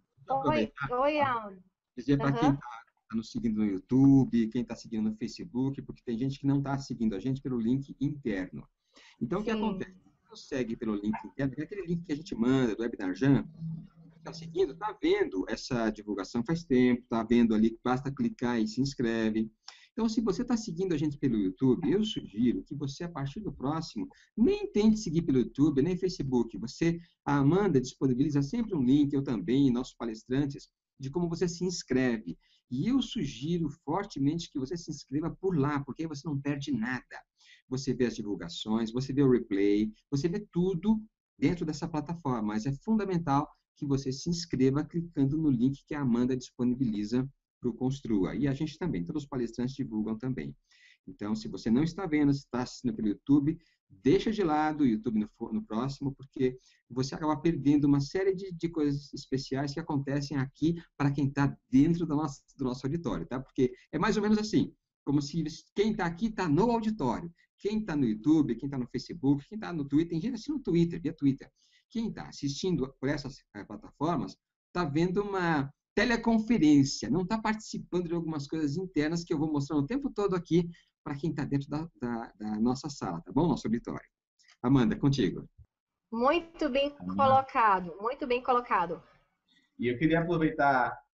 Oi, oi, Aldo. Dizer para Uhum. quem está nos seguindo no YouTube, quem está seguindo no Facebook, porque tem gente que não está seguindo a gente pelo link interno. Então, Sim. o que acontece? Quem não segue pelo link interno, que é aquele link que a gente manda do Webinar Jam, está seguindo, está vendo essa divulgação faz tempo, está vendo ali, basta clicar e se inscreve. Então, se você está seguindo a gente pelo YouTube, eu sugiro que você, a partir do próximo, nem tente seguir pelo YouTube, nem Facebook. Você, a Amanda disponibiliza sempre um link, eu também, nossos palestrantes, de como você se inscreve. E eu sugiro fortemente que você se inscreva por lá, porque aí você não perde nada. Você vê as divulgações, você vê o replay, você vê tudo dentro dessa plataforma. Mas é fundamental que você se inscreva clicando no link que a Amanda disponibiliza para o Construa. E a gente também, todos os palestrantes divulgam também. Então, se você não está vendo, se está assistindo pelo YouTube, deixa de lado o YouTube no, no próximo, porque você acaba perdendo uma série de, de coisas especiais que acontecem aqui para quem está dentro do nosso, do nosso auditório, tá? Porque é mais ou menos assim, como se quem está aqui está no auditório. Quem está no YouTube, quem está no Facebook, quem está no Twitter, tem gente assim no Twitter, via Twitter. Quem está assistindo por essas é, plataformas está vendo uma teleconferência, não está participando de algumas coisas internas que eu vou mostrar o tempo todo aqui para quem está dentro da, da, da nossa sala, tá bom? Nosso auditório. Amanda, contigo. Muito bem colocado, muito bem colocado. E eu queria aproveitar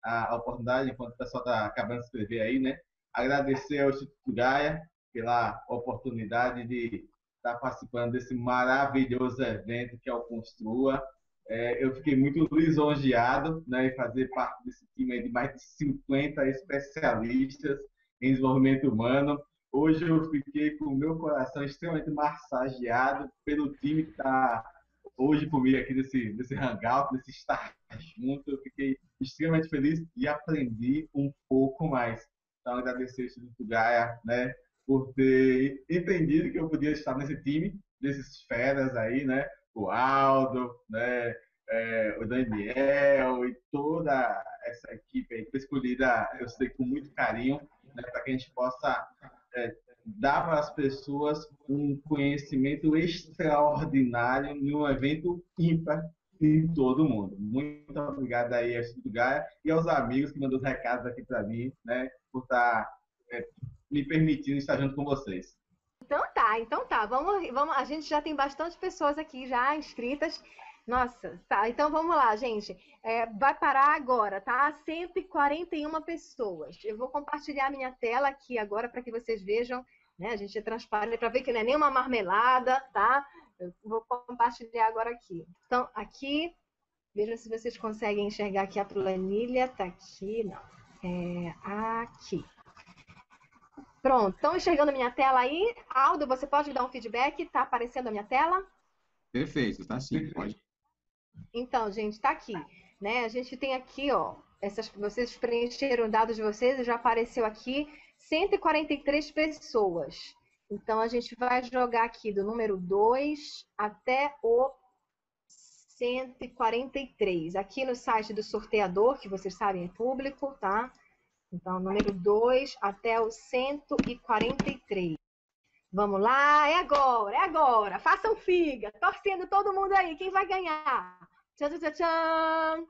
a oportunidade, enquanto o pessoal está acabando de escrever aí, né? Agradecer ao Instituto Gaia pela oportunidade de estar participando desse maravilhoso evento que é o Construa. É, eu fiquei muito lisonjeado, né, em fazer parte desse time de mais de cinquenta especialistas em desenvolvimento humano. Hoje eu fiquei com o meu coração extremamente massageado pelo time que está hoje comigo aqui nesse, nesse hangout, nesse estar junto. Eu fiquei extremamente feliz e aprendi um pouco mais. Então, agradecer ao Instituto Gaia, né, por ter entendido que eu podia estar nesse time, desses feras aí, né, o Aldo, né, é, o Daniel e toda essa equipe aí que foi escolhida, eu sei, com muito carinho, né, para que a gente possa é, dar para as pessoas um conhecimento extraordinário em um evento ímpar em todo mundo. Muito obrigado aí ao Instituto Gaia e aos amigos que mandou os recados aqui para mim, né, por estar é, me permitindo estar junto com vocês. Então tá, então tá. Vamos, vamos, a gente já tem bastante pessoas aqui já inscritas. Nossa, tá. Então vamos lá, gente. É, vai parar agora, tá? cento e quarenta e uma pessoas. Eu vou compartilhar minha tela aqui agora para que vocês vejam, né? A gente é transparente para ver que não é nenhuma marmelada, tá? Eu vou compartilhar agora aqui. Então, aqui, vejam se vocês conseguem enxergar aqui a planilha. Tá aqui, não. É aqui. Pronto, estão enxergando a minha tela aí? Aldo, você pode dar um feedback? Tá aparecendo a minha tela? Perfeito, tá sim, pode. Então, gente, tá aqui, né? A gente tem aqui, ó, essas, vocês preencheram dados de vocês e já apareceu aqui cento e quarenta e três pessoas. Então, a gente vai jogar aqui do número dois até o cento e quarenta e três. Aqui no site do sorteador, que vocês sabem é público, tá? Então, número dois até o cento e quarenta e três. Vamos lá, é agora, é agora. Façam figa, torcendo todo mundo aí. Quem vai ganhar? Tchan, tchan, tchan.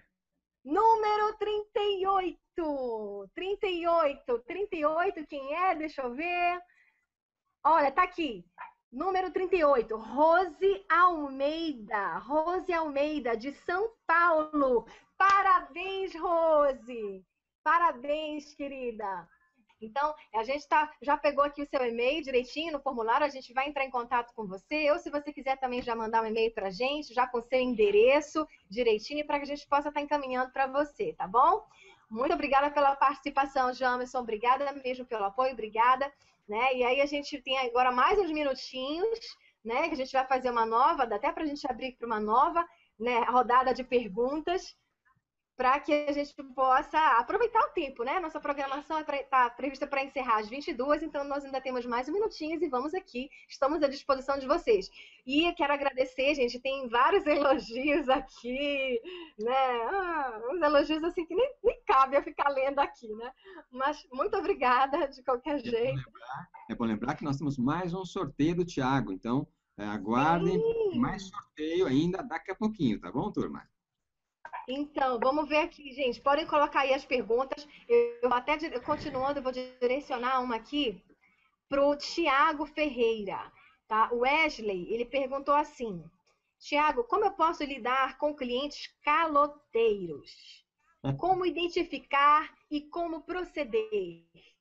Número trinta e oito. trinta e oito. trinta e oito, quem é? Deixa eu ver. Olha, tá aqui. Número trinta e oito, Rose Almeida. Rose Almeida, de São Paulo. Parabéns, Rose. Parabéns, querida. Então, a gente tá, já pegou aqui o seu e-mail direitinho no formulário, a gente vai entrar em contato com você, ou se você quiser também já mandar um e-mail para a gente, já com o seu endereço direitinho, para que a gente possa estar encaminhando para você, tá bom? Muito obrigada pela participação, Jamerson, obrigada mesmo pelo apoio, obrigada. Né? E aí a gente tem agora mais uns minutinhos, né, que a gente vai fazer uma nova, dá até para a gente abrir para uma nova, né, rodada de perguntas, para que a gente possa aproveitar o tempo, né? Nossa programação está prevista para encerrar às vinte e duas, então nós ainda temos mais um minutinhos e vamos aqui, estamos à disposição de vocês. E quero agradecer, gente, tem vários elogios aqui, né? Ah, uns elogios assim que nem, nem cabe eu ficar lendo aqui, né? Mas muito obrigada de qualquer jeito. É bom lembrar, é bom lembrar que nós temos mais um sorteio do Thiago, então é, aguardem Sim. mais sorteio ainda daqui a pouquinho, tá bom, turma? Então, vamos ver aqui, gente. Podem colocar aí as perguntas. Eu até, continuando, eu vou direcionar uma aqui para o Tiago Ferreira. Tá? O Wesley, ele perguntou assim, Tiago, como eu posso lidar com clientes caloteiros? Como identificar e como proceder?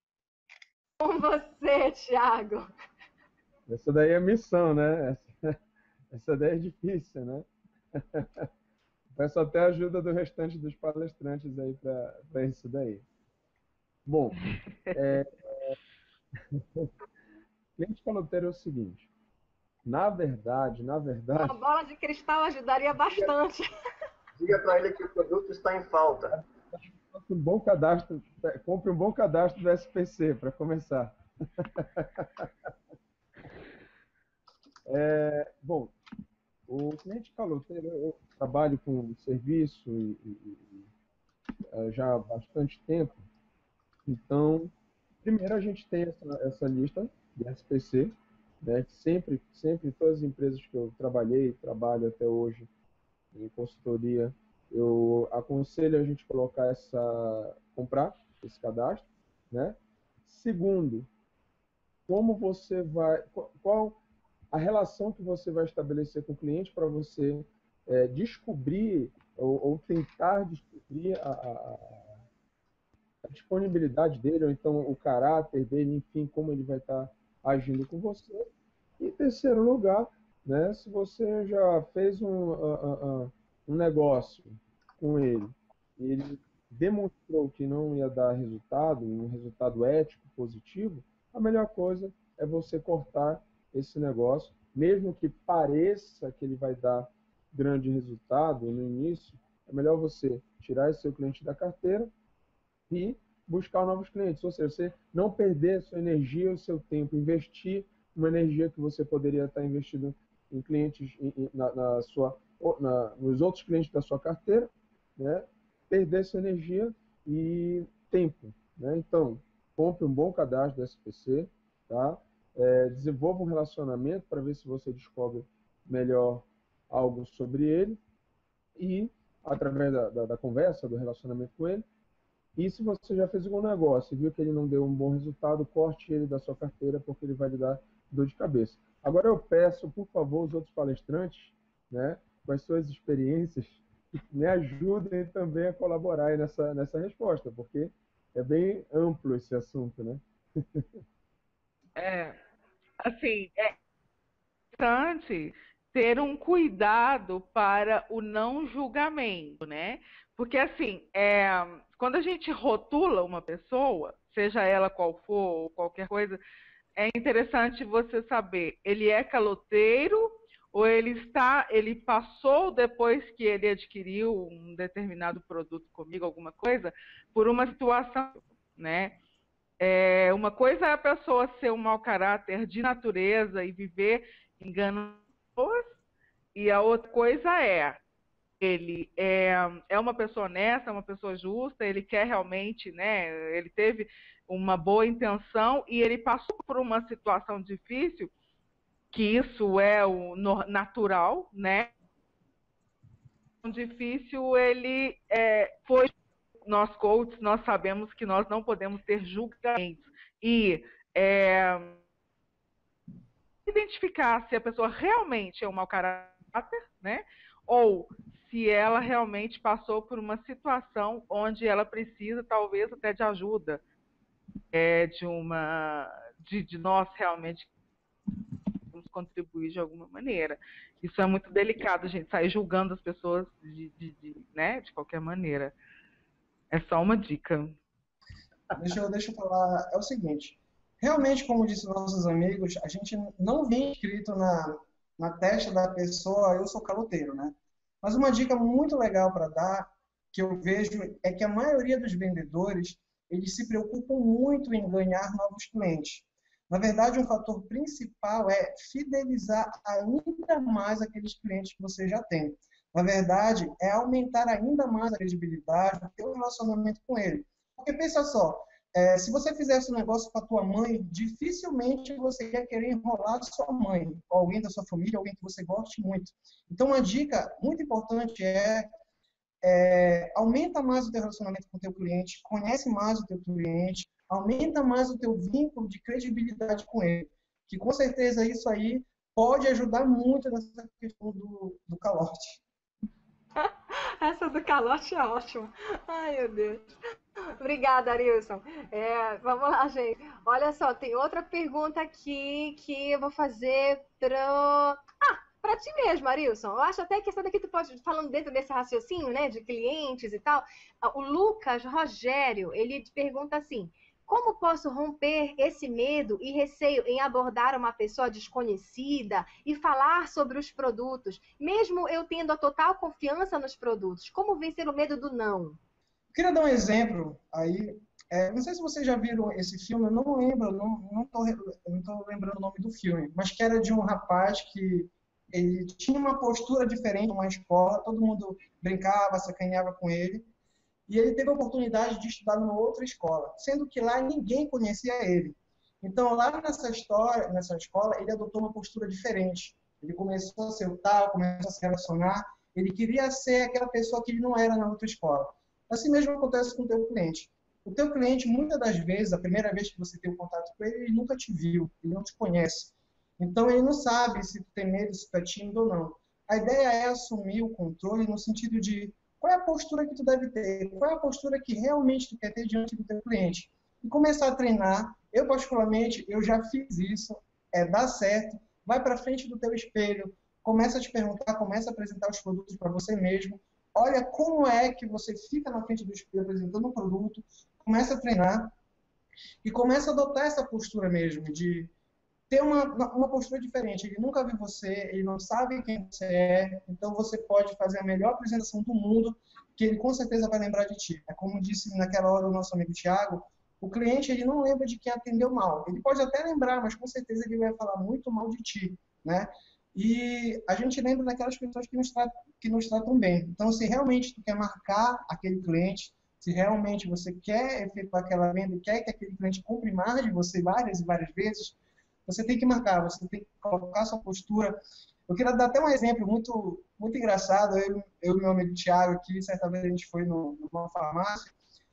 Com você, Tiago. Essa daí é a missão, né? Essa, essa daí é difícil, né? Peço até a ajuda do restante dos palestrantes aí para isso daí. Bom, é, é, cliente caloteiro é o seguinte, na verdade, na verdade... Uma bola de cristal ajudaria bastante. Diga para ele que o produto está em falta. Um bom cadastro, compre um bom cadastro do S P C, para começar. É, bom, o cliente caloteiro, eu trabalho com serviço e, e, e, já há bastante tempo. Então, primeiro a gente tem essa, essa lista de S P C, né, que sempre, sempre, todas as empresas que eu trabalhei, trabalho até hoje em consultoria, eu aconselho a gente colocar essa, comprar esse cadastro, né? Segundo, como você vai, qual a relação que você vai estabelecer com o cliente para você é, descobrir ou, ou tentar descobrir a, a, disponibilidade dele, ou então o caráter dele, enfim, como ele vai estar agindo com você. E em terceiro lugar, né, se você já fez um, uh, uh, um negócio com ele, e ele demonstrou que não ia dar resultado, um resultado ético, positivo, a melhor coisa é você cortar esse negócio, mesmo que pareça que ele vai dar grande resultado no início, é melhor você tirar esse seu cliente da carteira e buscar novos clientes, ou seja, você não perder a sua energia, o seu tempo, investir uma energia que você poderia estar investindo em clientes, em, na, na sua, na, nos outros clientes da sua carteira, né? Perder essa energia e tempo, né? Então, compre um bom cadastro do S P C, tá? É, desenvolva um relacionamento para ver se você descobre melhor algo sobre ele e, através da, da, da conversa, do relacionamento com ele, e se você já fez algum negócio e viu que ele não deu um bom resultado, corte ele da sua carteira, porque ele vai lhe dar dor de cabeça. Agora eu peço, por favor, os outros palestrantes, né, com as suas experiências, me ajudem também a colaborar aí nessa, nessa resposta, porque é bem amplo esse assunto, né? É, assim, é importante ter um cuidado para o não julgamento, né? Porque, assim, é, quando a gente rotula uma pessoa, seja ela qual for, qualquer coisa, é interessante você saber, ele é caloteiro ou ele está, ele passou depois que ele adquiriu um determinado produto comigo, alguma coisa, por uma situação, né? É, uma coisa é a pessoa ser um mau caráter de natureza e viver enganando pessoas, e a outra coisa é ele é, é uma pessoa honesta, é uma pessoa justa, ele quer realmente, né, ele teve uma boa intenção e ele passou por uma situação difícil, que isso é o natural, né? Difícil, ele é, foi, nós coaches, nós sabemos que nós não podemos ter julgamentos e é, identificar se a pessoa realmente é um mau caráter, né? Ou se ela realmente passou por uma situação onde ela precisa, talvez, até de ajuda, é, de uma, de, de nós realmente vamos contribuir de alguma maneira. Isso é muito delicado, a gente sair julgando as pessoas de, de, de, né, de qualquer maneira. É só uma dica. Deixa eu, deixa eu falar, é o seguinte, realmente, como disse nossos amigos, a gente não vem escrito na, na testa da pessoa, eu sou caloteiro, né? Mas uma dica muito legal para dar, que eu vejo, é que a maioria dos vendedores, eles se preocupam muito em ganhar novos clientes. Na verdade, um fator principal é fidelizar ainda mais aqueles clientes que você já tem. Na verdade, é aumentar ainda mais a credibilidade, ter um relacionamento com ele. Porque pensa só, é, se você fizesse um negócio com a tua mãe, dificilmente você ia querer enrolar sua mãe, ou alguém da sua família, alguém que você goste muito. Então, uma dica muito importante é, é aumenta mais o teu relacionamento com o teu cliente, conhece mais o teu cliente, aumenta mais o teu vínculo de credibilidade com ele, que com certeza isso aí pode ajudar muito nessa questão do, do calote. Essa do calote é ótima. Ai, meu Deus. Obrigada, Arilson. É, vamos lá, gente. Olha só, tem outra pergunta aqui que eu vou fazer para... Ah, para ti mesmo, Arilson. Eu acho até que essa daqui tu pode, falando dentro desse raciocínio, né, de clientes e tal. O Lucas Rogério, ele te pergunta assim: como posso romper esse medo e receio em abordar uma pessoa desconhecida e falar sobre os produtos, mesmo eu tendo a total confiança nos produtos? Como vencer o medo do não? Queria dar um exemplo aí. É, não sei se vocês já viram esse filme, eu não lembro, não, não tô, não tô lembrando o nome do filme, mas que era de um rapaz que ele tinha uma postura diferente numa escola, todo mundo brincava, sacaneava com ele. E ele teve a oportunidade de estudar numa outra escola, sendo que lá ninguém conhecia ele. Então, lá nessa história, nessa escola, ele adotou uma postura diferente. Ele começou a ser o tal, começou a se relacionar. Ele queria ser aquela pessoa que ele não era na outra escola. Assim mesmo acontece com o teu cliente. O teu cliente, muitas das vezes, a primeira vez que você tem um contato com ele, ele nunca te viu, ele não te conhece. Então, ele não sabe se tu tem medo, se tu é tímido ou não. A ideia é assumir o controle no sentido de: qual é a postura que tu deve ter, qual é a postura que realmente tu quer ter diante do teu cliente. E começar a treinar. Eu, particularmente, eu já fiz isso, é, dá certo, vai para frente do teu espelho, começa a te perguntar, começa a apresentar os produtos para você mesmo, olha como é que você fica na frente do espelho apresentando um produto, começa a treinar e começa a adotar essa postura mesmo, de ter uma, uma postura diferente. Ele nunca viu você, ele não sabe quem você é, então você pode fazer a melhor apresentação do mundo, que ele com certeza vai lembrar de ti. É como disse naquela hora o nosso amigo Thiago, o cliente ele não lembra de quem atendeu mal. Ele pode até lembrar, mas com certeza ele vai falar muito mal de ti, né? E a gente lembra daquelas pessoas que nos tratam, que nos tratam bem. Então, se realmente tu quer marcar aquele cliente, se realmente você quer efetuar aquela venda e quer que aquele cliente compre mais de você várias e várias vezes, você tem que marcar, você tem que colocar sua postura. Eu queria dar até um exemplo muito, muito engraçado. Eu, eu e meu amigo Thiago aqui, certa vez a gente foi no, numa farmácia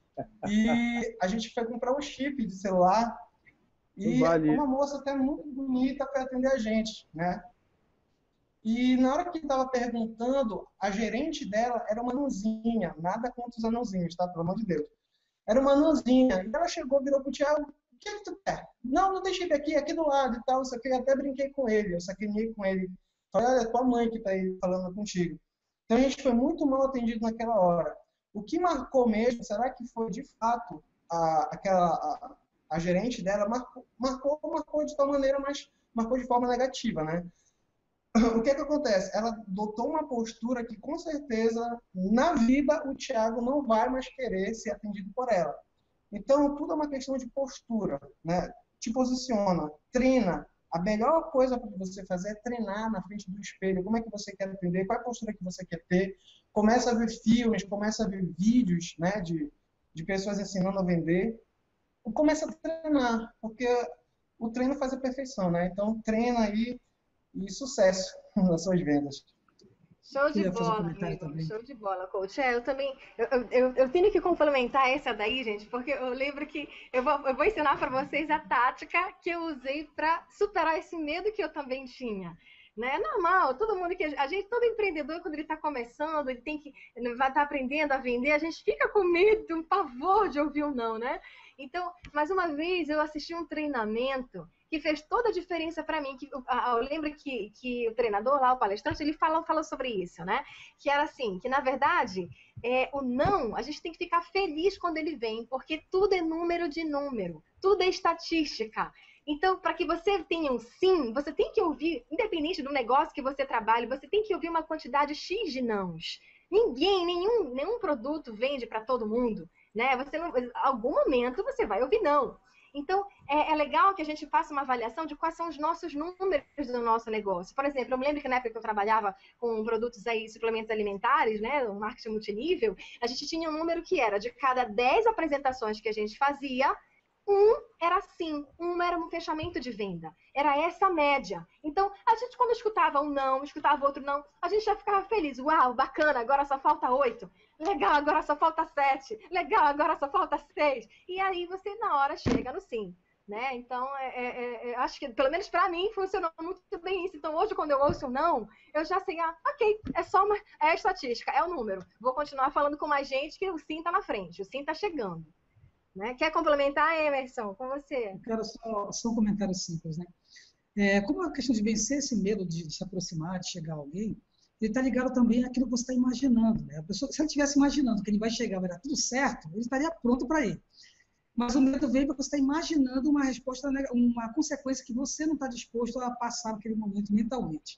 e a gente foi comprar um chip de celular e vale. Uma moça até muito bonita foi atender a gente, né? E na hora que ele estava perguntando, a gerente dela era uma anãozinha, nada contra os anãozinhos, tá? Pelo amor de Deus. Era uma anãozinha. E ela chegou, virou pro Thiago, o que, que tu quer? Não, não deixei aqui, aqui do lado e tal. Isso aqui, eu até brinquei com ele, eu saquenei com ele. Falei, olha, é tua mãe que tá aí falando contigo. Então a gente foi muito mal atendido naquela hora. O que marcou mesmo, será que foi de fato a, aquela, a, a gerente dela marcou, marcou, marcou de tal maneira, mas marcou de forma negativa, né? O que é que acontece? Ela adotou uma postura que, com certeza, na vida, o Thiago não vai mais querer ser atendido por ela. Então, tudo é uma questão de postura, né? Te posiciona, treina. A melhor coisa para você fazer é treinar na frente do espelho. Como é que você quer atender? Qual é a postura que você quer ter? Começa a ver filmes, começa a ver vídeos, né, de, de pessoas ensinando a vender. E começa a treinar, porque o treino faz a perfeição, né? Então, treina aí e sucesso nas suas vendas. Show de bola, amigo. Show de bola, coach. É, eu também, eu, eu, eu tenho que complementar essa daí, gente, porque eu lembro que eu vou, eu vou ensinar para vocês a tática que eu usei para superar esse medo que eu também tinha. Né? É normal, todo mundo que a gente, todo empreendedor, quando ele está começando, ele tem que vai estar aprendendo a vender, a gente fica com medo, um pavor de ouvir um não, né? Então, mais uma vez, eu assisti um treinamento que fez toda a diferença para mim. Que, eu, eu lembro que, que o treinador lá, o palestrante, ele falou, falou sobre isso, né? Que era assim, que na verdade, é, o não, a gente tem que ficar feliz quando ele vem, porque tudo é número de número, tudo é estatística. Então, para que você tenha um sim, você tem que ouvir, independente do negócio que você trabalha, você tem que ouvir uma quantidade X de nãos. Ninguém, nenhum, nenhum produto vende para todo mundo, né? Você não, em algum momento você vai ouvir não. Então, é, é legal que a gente faça uma avaliação de quais são os nossos números do nosso negócio. Por exemplo, eu me lembro que na época que eu trabalhava com produtos aí, suplementos alimentares, né, o marketing multinível, a gente tinha um número que era de cada dez apresentações que a gente fazia, um era sim, um era um fechamento de venda. Era essa a média. Então, a gente quando escutava um não, escutava outro não, a gente já ficava feliz. Uau, bacana, agora só falta oito. Legal, agora só falta sete. Legal, agora só falta seis. E aí você, na hora, chega no sim. Né? Então, é, é, é, acho que, pelo menos para mim, funcionou muito bem isso. Então, hoje, quando eu ouço um não, eu já sei, ah, ok, é só uma, é a estatística, é o número. Vou continuar falando com mais gente que o sim está na frente, o sim está chegando. Né? Quer complementar, Emerson? Com você. Eu quero só, só um comentário simples, né? É, como a questão de vencer esse medo de, de se aproximar, de chegar a alguém, ele está ligado também àquilo que você está imaginando, né? A pessoa, se ele estivesse imaginando que ele vai chegar, vai dar tudo certo, ele estaria pronto para ir. Mas o medo vem porque você está imaginando uma resposta, uma consequência que você não está disposto a passar naquele momento mentalmente.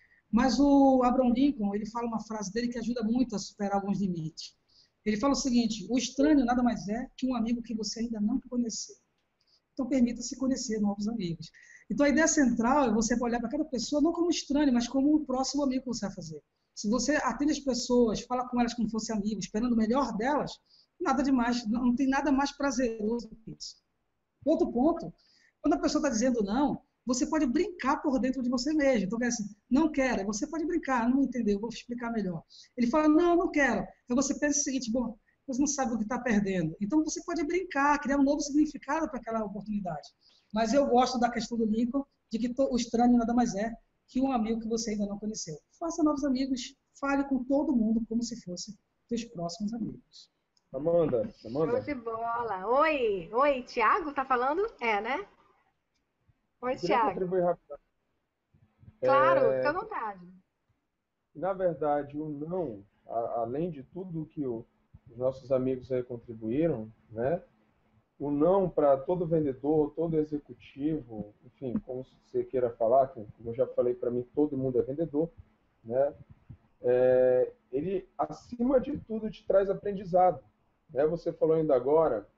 Mas o Abraham Lincoln, ele fala uma frase dele que ajuda muito a superar alguns limites. Ele fala o seguinte: o estranho nada mais é que um amigo que você ainda não conheceu. Então, permita-se conhecer novos amigos. Então, a ideia central é você olhar para cada pessoa não como estranho, mas como um próximo amigo que você vai fazer. Se você atende as pessoas, fala com elas como se fosse amigo, esperando o melhor delas, nada demais, não tem nada mais prazeroso do que isso. Outro ponto, quando a pessoa está dizendo não, você pode brincar por dentro de você mesmo. Então, assim, não quero, você pode brincar, não entendeu, vou explicar melhor. Ele fala, não, não quero. Aí você pensa o seguinte, bom, você não sabe o que está perdendo. Então, você pode brincar, criar um novo significado para aquela oportunidade. Mas eu gosto da questão do Lincoln, de que o estranho nada mais é que um amigo que você ainda não conheceu. Faça novos amigos, fale com todo mundo como se fosse dos próximos amigos. Amanda, Amanda. Show de bola. Oi, oi, Tiago, tá falando? É, né? Oi, Eu queria Tiago. contribuir rapidamente. Claro, É, fica à vontade. na verdade, o não, a, além de tudo que o, os nossos amigos aí contribuíram, né? O não para todo vendedor, todo executivo, enfim, como você queira falar, como eu já falei, para mim todo mundo é vendedor, né? É, ele, acima de tudo, te traz aprendizado. Né? Você falou ainda agora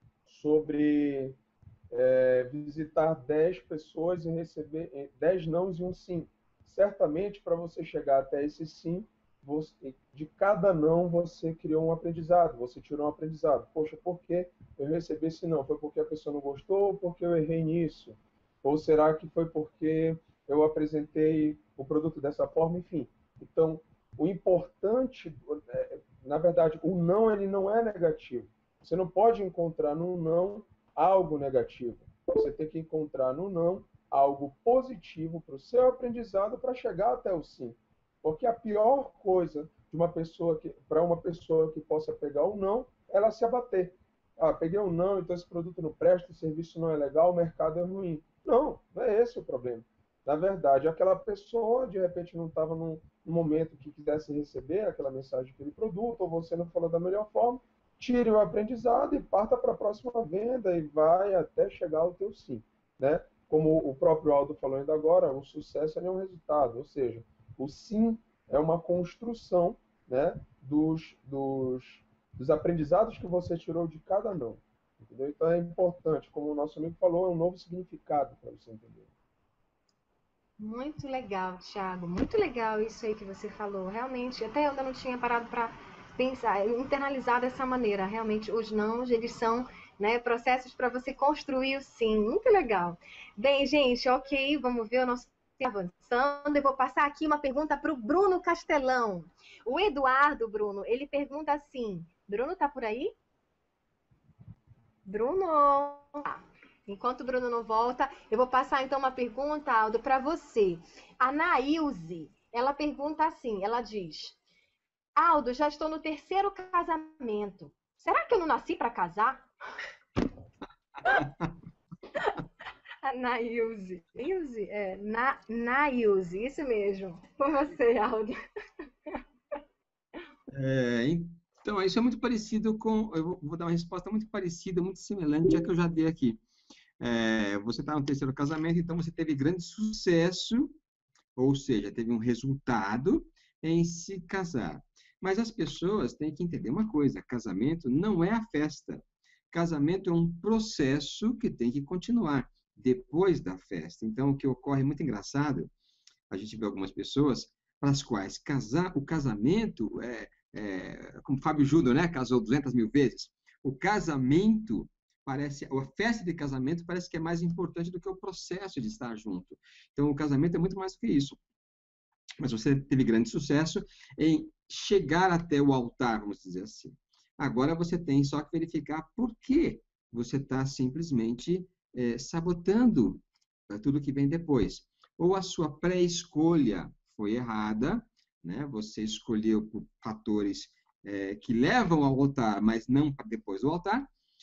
sobre é, visitar dez pessoas e receber dez nãos e um sim. Certamente, para você chegar até esse sim, você, de cada não você criou um aprendizado, você tirou um aprendizado. Poxa, por que eu recebi esse não? Foi porque a pessoa não gostou ou porque eu errei nisso? Ou será que foi porque eu apresentei o produto dessa forma? Enfim, então, o importante, na verdade, o não ele não é negativo. Você não pode encontrar no não algo negativo. Você tem que encontrar no não algo positivo para o seu aprendizado para chegar até o sim. Porque a pior coisa de uma pessoa que, para uma pessoa que possa pegar o não, é ela se abater. Ah, peguei um não, então esse produto não presta, o serviço não é legal, o mercado é ruim. Não, não é esse o problema. Na verdade, aquela pessoa, de repente, não estava num, num momento que quisesse receber aquela mensagem, aquele produto, ou você não falou da melhor forma, tire o aprendizado e parta para a próxima venda e vai até chegar ao teu sim. Né? Como o próprio Aldo falou ainda agora, o sucesso é um resultado, ou seja, o sim é uma construção, né, dos, dos, dos aprendizados que você tirou de cada não. Entendeu? Então é importante, como o nosso amigo falou, é um novo significado para você entender. Muito legal, Thiago. Muito legal isso aí que você falou. Realmente, até eu ainda não tinha parado para pensar, internalizar dessa maneira. Realmente, os nãos, eles são, né, processos para você construir o sim. Muito legal. Bem, gente, ok, vamos ver o nosso avançando. Eu vou passar aqui uma pergunta para o Bruno Castelão. O Eduardo, Bruno, ele pergunta assim. Bruno, tá por aí? Bruno? Enquanto o Bruno não volta, eu vou passar então uma pergunta, Aldo, para você. A Nailze, ela pergunta assim, ela diz: Aldo, já estou no terceiro casamento. Será que eu não nasci para casar? A Nailze. Nailze? É, na, Nailze, isso mesmo. Com você, Aldo. É, então, isso é muito parecido com... Eu vou dar uma resposta muito parecida, muito semelhante à que eu já dei aqui. É, você está no terceiro casamento, então você teve grande sucesso, ou seja, teve um resultado em se casar. Mas as pessoas têm que entender uma coisa, casamento não é a festa. Casamento é um processo que tem que continuar depois da festa. Então, o que ocorre muito engraçado, a gente vê algumas pessoas para as quais casar, o casamento, é, é, como Fábio Júnior, né, casou duzentas mil vezes, o casamento parece, a festa de casamento parece que é mais importante do que o processo de estar junto. Então, o casamento é muito mais do que isso. Mas você teve grande sucesso em chegar até o altar, vamos dizer assim. Agora você tem só que verificar por que você está simplesmente é, sabotando tudo que vem depois. Ou a sua pré-escolha foi errada, né? Você escolheu por fatores é, que levam ao altar, mas não para depois do altar.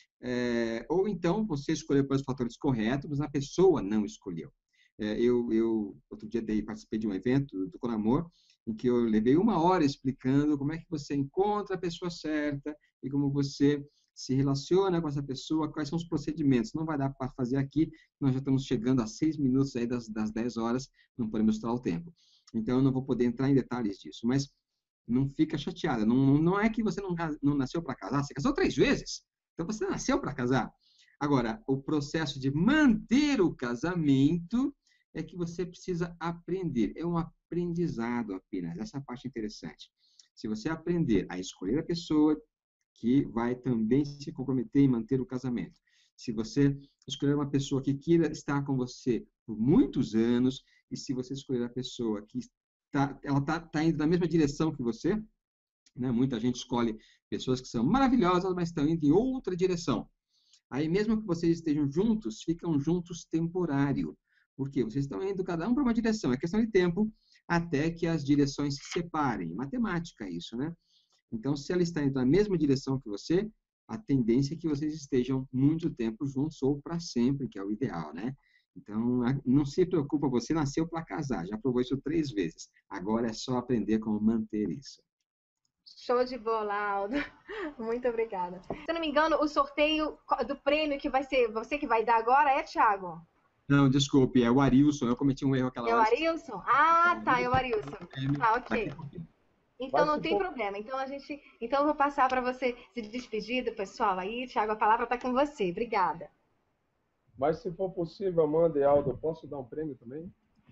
É, ou então você escolheu pelos fatores corretos, mas a pessoa não escolheu. É, eu, eu, outro dia, dei, participei de um evento do Conamor, em que eu levei uma hora explicando como é que você encontra a pessoa certa e como você se relaciona com essa pessoa, quais são os procedimentos. Não vai dar para fazer aqui, nós já estamos chegando a seis minutos aí das, das dez horas, não podemos mostrar o tempo. Então, eu não vou poder entrar em detalhes disso, mas não fica chateada. Não, não é que você não, não nasceu para casar, você casou três vezes, então você nasceu para casar. Agora, o processo de manter o casamento é que você precisa aprender. É um aprendizado apenas. Essa é a parte interessante. Se você aprender a escolher a pessoa que vai também se comprometer em manter o casamento. Se você escolher uma pessoa que queira estar com você por muitos anos, e se você escolher a pessoa que está, ela está tá indo na mesma direção que você, né? Muita gente escolhe pessoas que são maravilhosas, mas estão indo em outra direção. Aí, mesmo que vocês estejam juntos, ficam juntos temporário. Porque vocês estão indo cada um para uma direção. É questão de tempo até que as direções se separem. Matemática isso, né? Então, se ela está indo na mesma direção que você, a tendência é que vocês estejam muito tempo juntos ou para sempre, que é o ideal, né? Então, não se preocupa, você nasceu para casar, já provou isso três vezes. Agora é só aprender como manter isso. Show de bola, Aldo. Muito obrigada. Se eu não me engano, o sorteio do prêmio que vai ser você que vai dar agora é, Thiago? Não, desculpe, é o Arilson. Eu cometi um erro aquela hora. É o Arilson? Ah, tá, é o Arilson. Tá, ok. Então não tem problema. Então a gente, então eu vou passar para você se despedir do pessoal aí. Thiago, a palavra está com você. Obrigada. Mas se for possível, Amanda e Aldo, eu posso dar um prêmio também?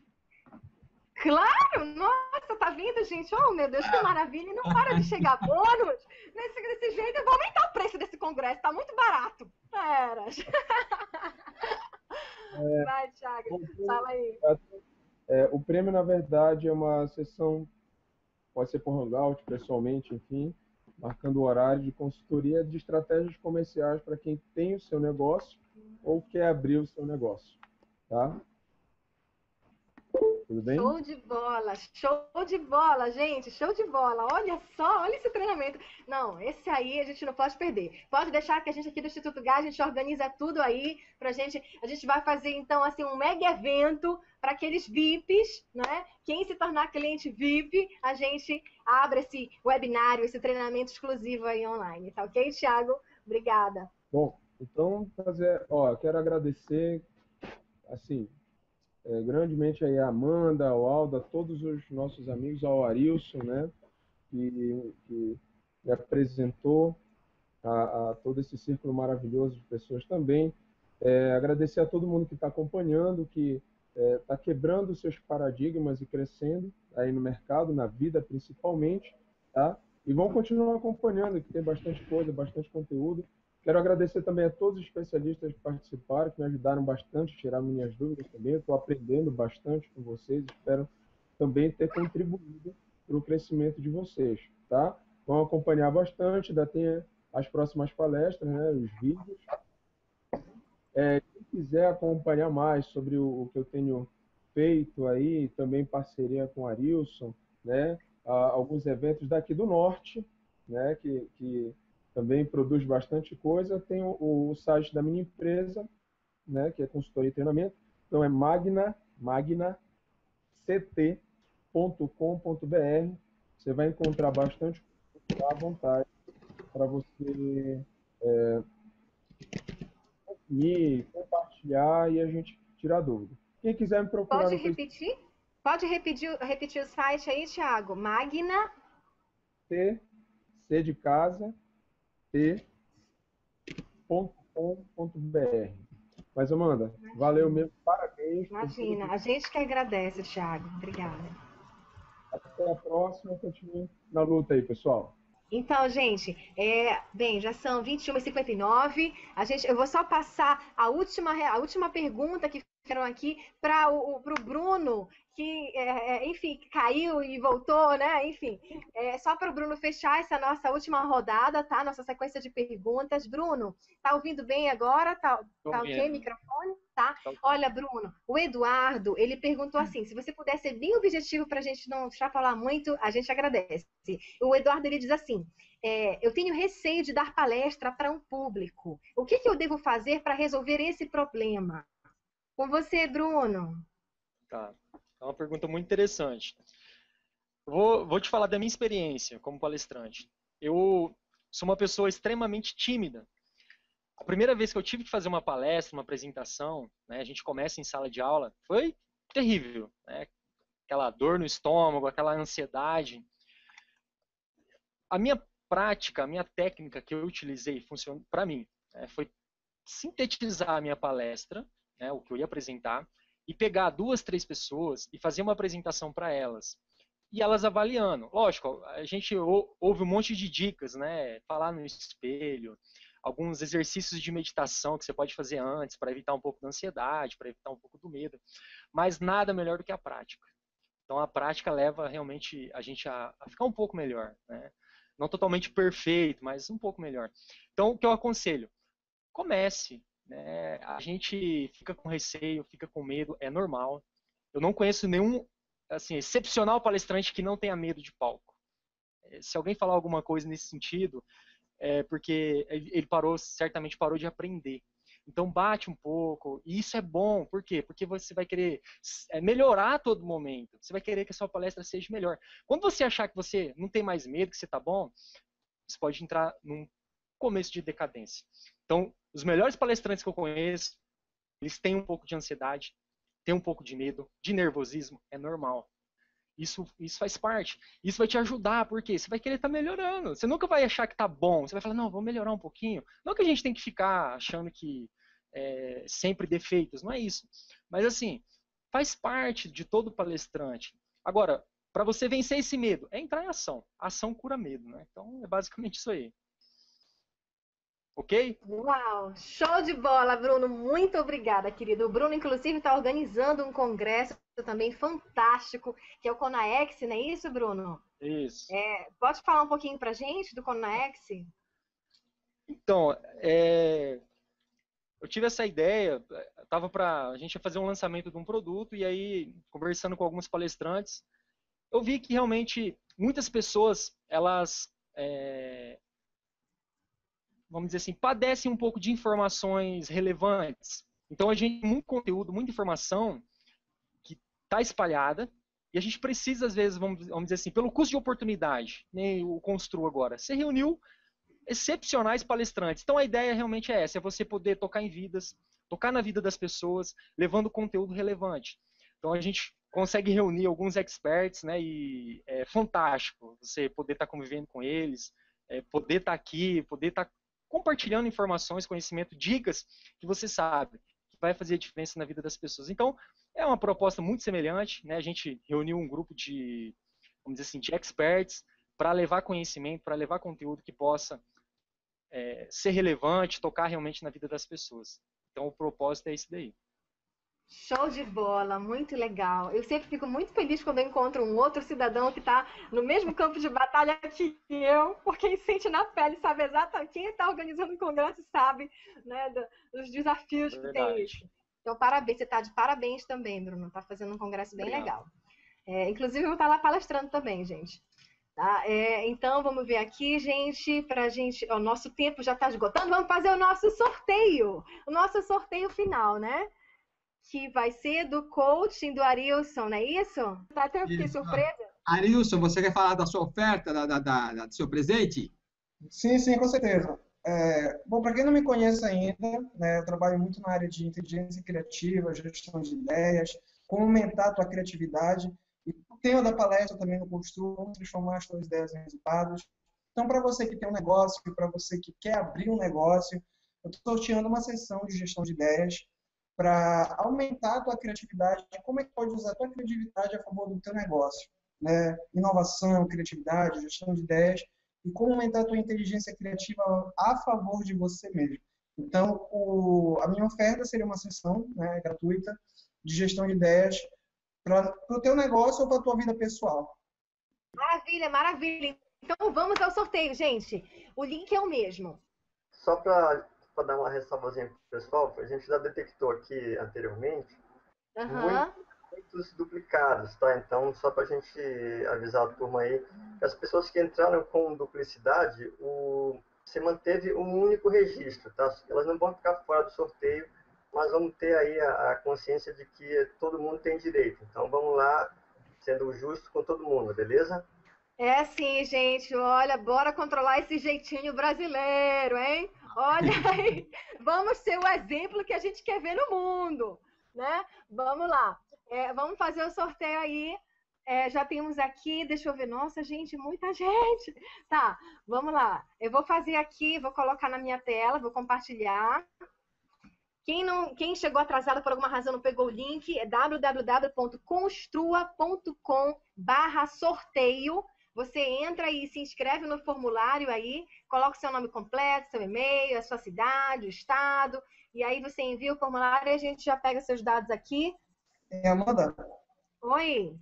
Claro! Nossa, tá vindo, gente? Oh, meu Deus, que maravilha! E não para de chegar bônus. Desse, desse jeito, eu vou aumentar o preço desse congresso. Tá muito barato. Pera. É, vai, Thiago. Fala aí. É, o prêmio, na verdade, é uma sessão, pode ser por Hangout, pessoalmente, enfim, marcando o horário de consultoria de estratégias comerciais para quem tem o seu negócio ou quer abrir o seu negócio, tá? Tudo bem? Show de bola, show de bola, gente, show de bola. Olha só, olha esse treinamento. Não, esse aí a gente não pode perder. Pode deixar que a gente aqui do Instituto Gás, a gente organiza tudo aí pra gente. A gente vai fazer, então, assim, um mega evento para aqueles V I Ps, né? Quem se tornar cliente V I P, a gente abre esse webinário, esse treinamento exclusivo aí online. Tá ok, Thiago? Obrigada. Bom, então, fazer, ó, quero agradecer, assim, É, grandemente aí a Amanda, ao Aldo, a todos os nossos amigos, ao Arilson, né, que, que me apresentou a, a todo esse círculo maravilhoso de pessoas também. É, agradecer a todo mundo que está acompanhando, que está é, quebrando os seus paradigmas e crescendo aí no mercado, na vida principalmente, tá? E vão continuar acompanhando, que tem bastante coisa, bastante conteúdo. Quero agradecer também a todos os especialistas que participaram, que me ajudaram bastante a tirar minhas dúvidas também. Estou aprendendo bastante com vocês, espero também ter contribuído para o crescimento de vocês, tá? Vão acompanhar bastante, ainda tem as próximas palestras, né, os vídeos. É, quem quiser acompanhar mais sobre o, o que eu tenho feito aí, também em parceria com o Arilson, né, alguns eventos daqui do Norte, né, que... que também produz bastante coisa. Tem o, o site da minha empresa, né, que é consultoria e treinamento. Então é magna, magna c t ponto com ponto b r. Você vai encontrar bastante coisa à vontade para você é, consumir, compartilhar e a gente tirar dúvida. Quem quiser me procurar... Pode repetir? Pode repetir, repetir o site aí, Thiago? Magna... C, C de casa... t ponto com ponto b r. Mas, Amanda, Imagina. valeu mesmo, parabéns. Imagina, a gente que agradece, Thiago. Obrigada. Até a próxima, continue na luta aí, pessoal. Então, gente, é, bem, já são vinte e uma e cinquenta e nove. A gente, eu vou só passar a última, a última pergunta que ficaram aqui para o pro Bruno, que, é, enfim, caiu e voltou, né? Enfim, é, só para o Bruno fechar essa nossa última rodada, tá? Nossa sequência de perguntas. Bruno, tá ouvindo bem agora? Tá, tá ok, microfone? Tá? Olha, Bruno, o Eduardo, ele perguntou assim, se você puder ser bem objetivo para a gente não extrapolar muito, a gente agradece. O Eduardo, ele diz assim, é, eu tenho receio de dar palestra para um público. O que, que eu devo fazer para resolver esse problema? Com você, Bruno. Tá. É uma pergunta muito interessante. Vou, vou te falar da minha experiência como palestrante. Eu sou uma pessoa extremamente tímida. A primeira vez que eu tive que fazer uma palestra, uma apresentação, né, a gente começa em sala de aula, foi terrível. Né? Aquela dor no estômago, aquela ansiedade. A minha prática, a minha técnica que eu utilizei, funcionou para mim, né, foi sintetizar a minha palestra, né, o que eu ia apresentar, e pegar duas, três pessoas e fazer uma apresentação para elas. E elas avaliando. Lógico, a gente ouve um monte de dicas, né? Falar no espelho, alguns exercícios de meditação que você pode fazer antes para evitar um pouco da ansiedade, para evitar um pouco do medo. Mas nada melhor do que a prática. Então a prática leva realmente a gente a, a ficar um pouco melhor, né? Não totalmente perfeito, mas um pouco melhor. Então o que eu aconselho? Comece. Né? A gente fica com receio, fica com medo, é normal. Eu não conheço nenhum assim, excepcional palestrante que não tenha medo de palco. Se alguém falar alguma coisa nesse sentido, é porque ele parou, certamente parou de aprender. Então bate um pouco, e isso é bom, por quê? Porque você vai querer melhorar a todo momento, você vai querer que a sua palestra seja melhor. Quando você achar que você não tem mais medo, que você está bom, você pode entrar num começo de decadência. Então, os melhores palestrantes que eu conheço, eles têm um pouco de ansiedade, têm um pouco de medo, de nervosismo, é normal. Isso, isso faz parte. Isso vai te ajudar, porque você vai querer estar melhorando. Você nunca vai achar que está bom. Você vai falar, não, vou melhorar um pouquinho. Não que a gente tem que ficar achando que é, sempre defeitos, não é isso. Mas assim, faz parte de todo palestrante. Agora, para você vencer esse medo, é entrar em ação. Ação cura medo, né? Então, é basicamente isso aí. Ok? Uau, show de bola, Bruno. Muito obrigada, querido. O Bruno, inclusive, está organizando um congresso também fantástico, que é o Conaex, não é isso, Bruno? Isso. É, pode falar um pouquinho pra gente do Conaex? Então, é, eu tive essa ideia, tava para a gente ia fazer um lançamento de um produto, e aí, conversando com alguns palestrantes, eu vi que realmente muitas pessoas, elas... É, vamos dizer assim, padecem um pouco de informações relevantes. Então, a gente tem muito conteúdo, muita informação que está espalhada, e a gente precisa, às vezes, vamos, vamos dizer assim, pelo custo de oportunidade, nem o Constru agora, você reuniu excepcionais palestrantes. Então, a ideia realmente é essa, é você poder tocar em vidas, tocar na vida das pessoas, levando conteúdo relevante. Então, a gente consegue reunir alguns experts, né, e é fantástico você poder estar tá convivendo com eles, é, poder estar tá aqui, poder estar tá compartilhando informações, conhecimento, dicas que você sabe que vai fazer a diferença na vida das pessoas. Então, é uma proposta muito semelhante, né? A gente reuniu um grupo de, vamos dizer assim, de experts para levar conhecimento, para levar conteúdo que possa é, ser relevante, tocar realmente na vida das pessoas. Então, o propósito é esse daí. Show de bola, muito legal. Eu sempre fico muito feliz quando eu encontro um outro cidadão que está no mesmo campo de batalha que eu, porque sente na pele, sabe exatamente, quem está organizando o congresso sabe, né, dos desafios que tem isso. Então, parabéns, você está de parabéns também, Bruno, está fazendo um congresso bem Obrigado. legal. É, inclusive, eu vou estar lá palestrando também, gente. Tá? É, então, vamos ver aqui, gente, para a gente... O nosso tempo já está esgotando, vamos fazer o nosso sorteio, o nosso sorteio final, né? Que vai ser do coaching do Arilson, não é isso? Até eu fiquei surpresa. Arilson, você quer falar da sua oferta, da, da, da, da, do seu presente? Sim, sim, com certeza. É, bom, para quem não me conhece ainda, né, eu trabalho muito na área de inteligência criativa, gestão de ideias, como aumentar a tua criatividade. E o tema da palestra também no Construa, como transformar as tuas ideias em resultados. Então, para você que tem um negócio, para você que quer abrir um negócio, eu estou sorteando uma sessão de gestão de ideias para aumentar a tua criatividade, como é que pode usar a tua criatividade a favor do teu negócio, né? Inovação, criatividade, gestão de ideias, e como aumentar a tua inteligência criativa a favor de você mesmo. Então, o, a minha oferta seria uma sessão, né, gratuita de gestão de ideias para o teu negócio ou para a tua vida pessoal. Maravilha, maravilha. Então, vamos ao sorteio, gente. O link é o mesmo. Só para... para dar uma ressalvazinha para o pessoal, a gente já detectou aqui anteriormente uhum. muitos duplicados, tá? Então, só para a gente avisar a turma aí, que as pessoas que entraram com duplicidade, o... você manteve um único registro, tá? Elas não vão ficar fora do sorteio, mas vamos ter aí a, a consciência de que todo mundo tem direito. Então, vamos lá, sendo justo com todo mundo, beleza? É assim, gente, olha, bora controlar esse jeitinho brasileiro, hein? Olha aí, vamos ser o exemplo que a gente quer ver no mundo, né? Vamos lá, é, vamos fazer o sorteio aí, é, já temos aqui, deixa eu ver, nossa, gente, muita gente. Tá, vamos lá, eu vou fazer aqui, vou colocar na minha tela, vou compartilhar. Quem, não, quem chegou atrasado por alguma razão não pegou o link, é w w w ponto construa ponto com barra sorteio. Você entra e se inscreve no formulário aí, coloca o seu nome completo, seu e-mail, a sua cidade, o estado, e aí você envia o formulário e a gente já pega seus dados aqui. É, Amanda? Oi?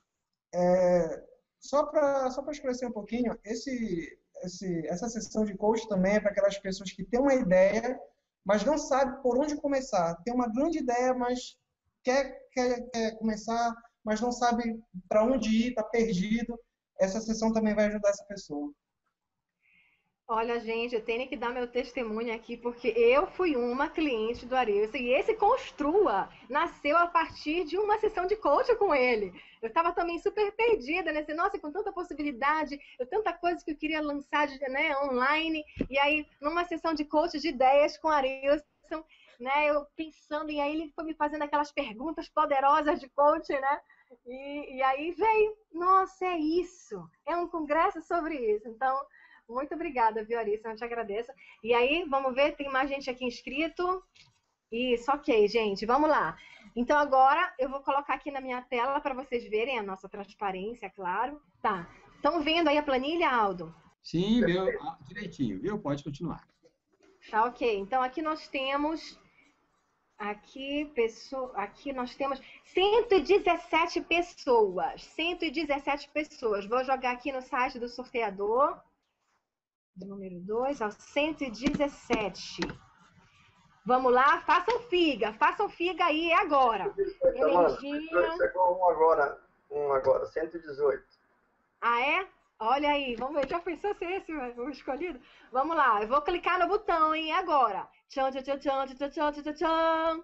É, só para só para esclarecer um pouquinho, esse, esse, essa sessão de coach também é para aquelas pessoas que têm uma ideia, mas não sabem por onde começar. Tem uma grande ideia, mas quer, quer, quer começar, mas não sabe para onde ir, está perdido. essa sessão também vai ajudar essa pessoa. Olha, gente, eu tenho que dar meu testemunho aqui, porque eu fui uma cliente do Arilson, e esse Construa nasceu a partir de uma sessão de coaching com ele. Eu estava também super perdida, né? Nossa, com tanta possibilidade, eu, tanta coisa que eu queria lançar de, né, online, e aí, numa sessão de coaching de ideias com o Arilson, né, eu pensando, e aí ele foi me fazendo aquelas perguntas poderosas de coaching, né? E, e aí veio, nossa, é isso, é um congresso sobre isso. Então, muito obrigada, viu, Arilson? Eu te agradeço. E aí, vamos ver, tem mais gente aqui inscrito. Isso, ok, gente, vamos lá. Então, agora eu vou colocar aqui na minha tela para vocês verem a nossa transparência, claro. Tá. Estão vendo aí a planilha, Aldo? Sim, meu, direitinho, viu? Pode continuar. Tá, ok. Então, aqui nós temos... Aqui, pessoa, aqui nós temos cento e dezessete pessoas. cento e dezessete pessoas. Vou jogar aqui no site do sorteador. Número dois, ó, cento e dezessete. Vamos lá, façam figa, façam figa aí, é agora. Energia. Chegou um agora, um agora, cento e dezoito. Ah, é? Olha aí, vamos ver, já pensou se esse o escolhido? Vamos lá, eu vou clicar no botão, hein, agora. Tchan, tchan, tchan, tchan, tchan, tchan, tchan, tchan.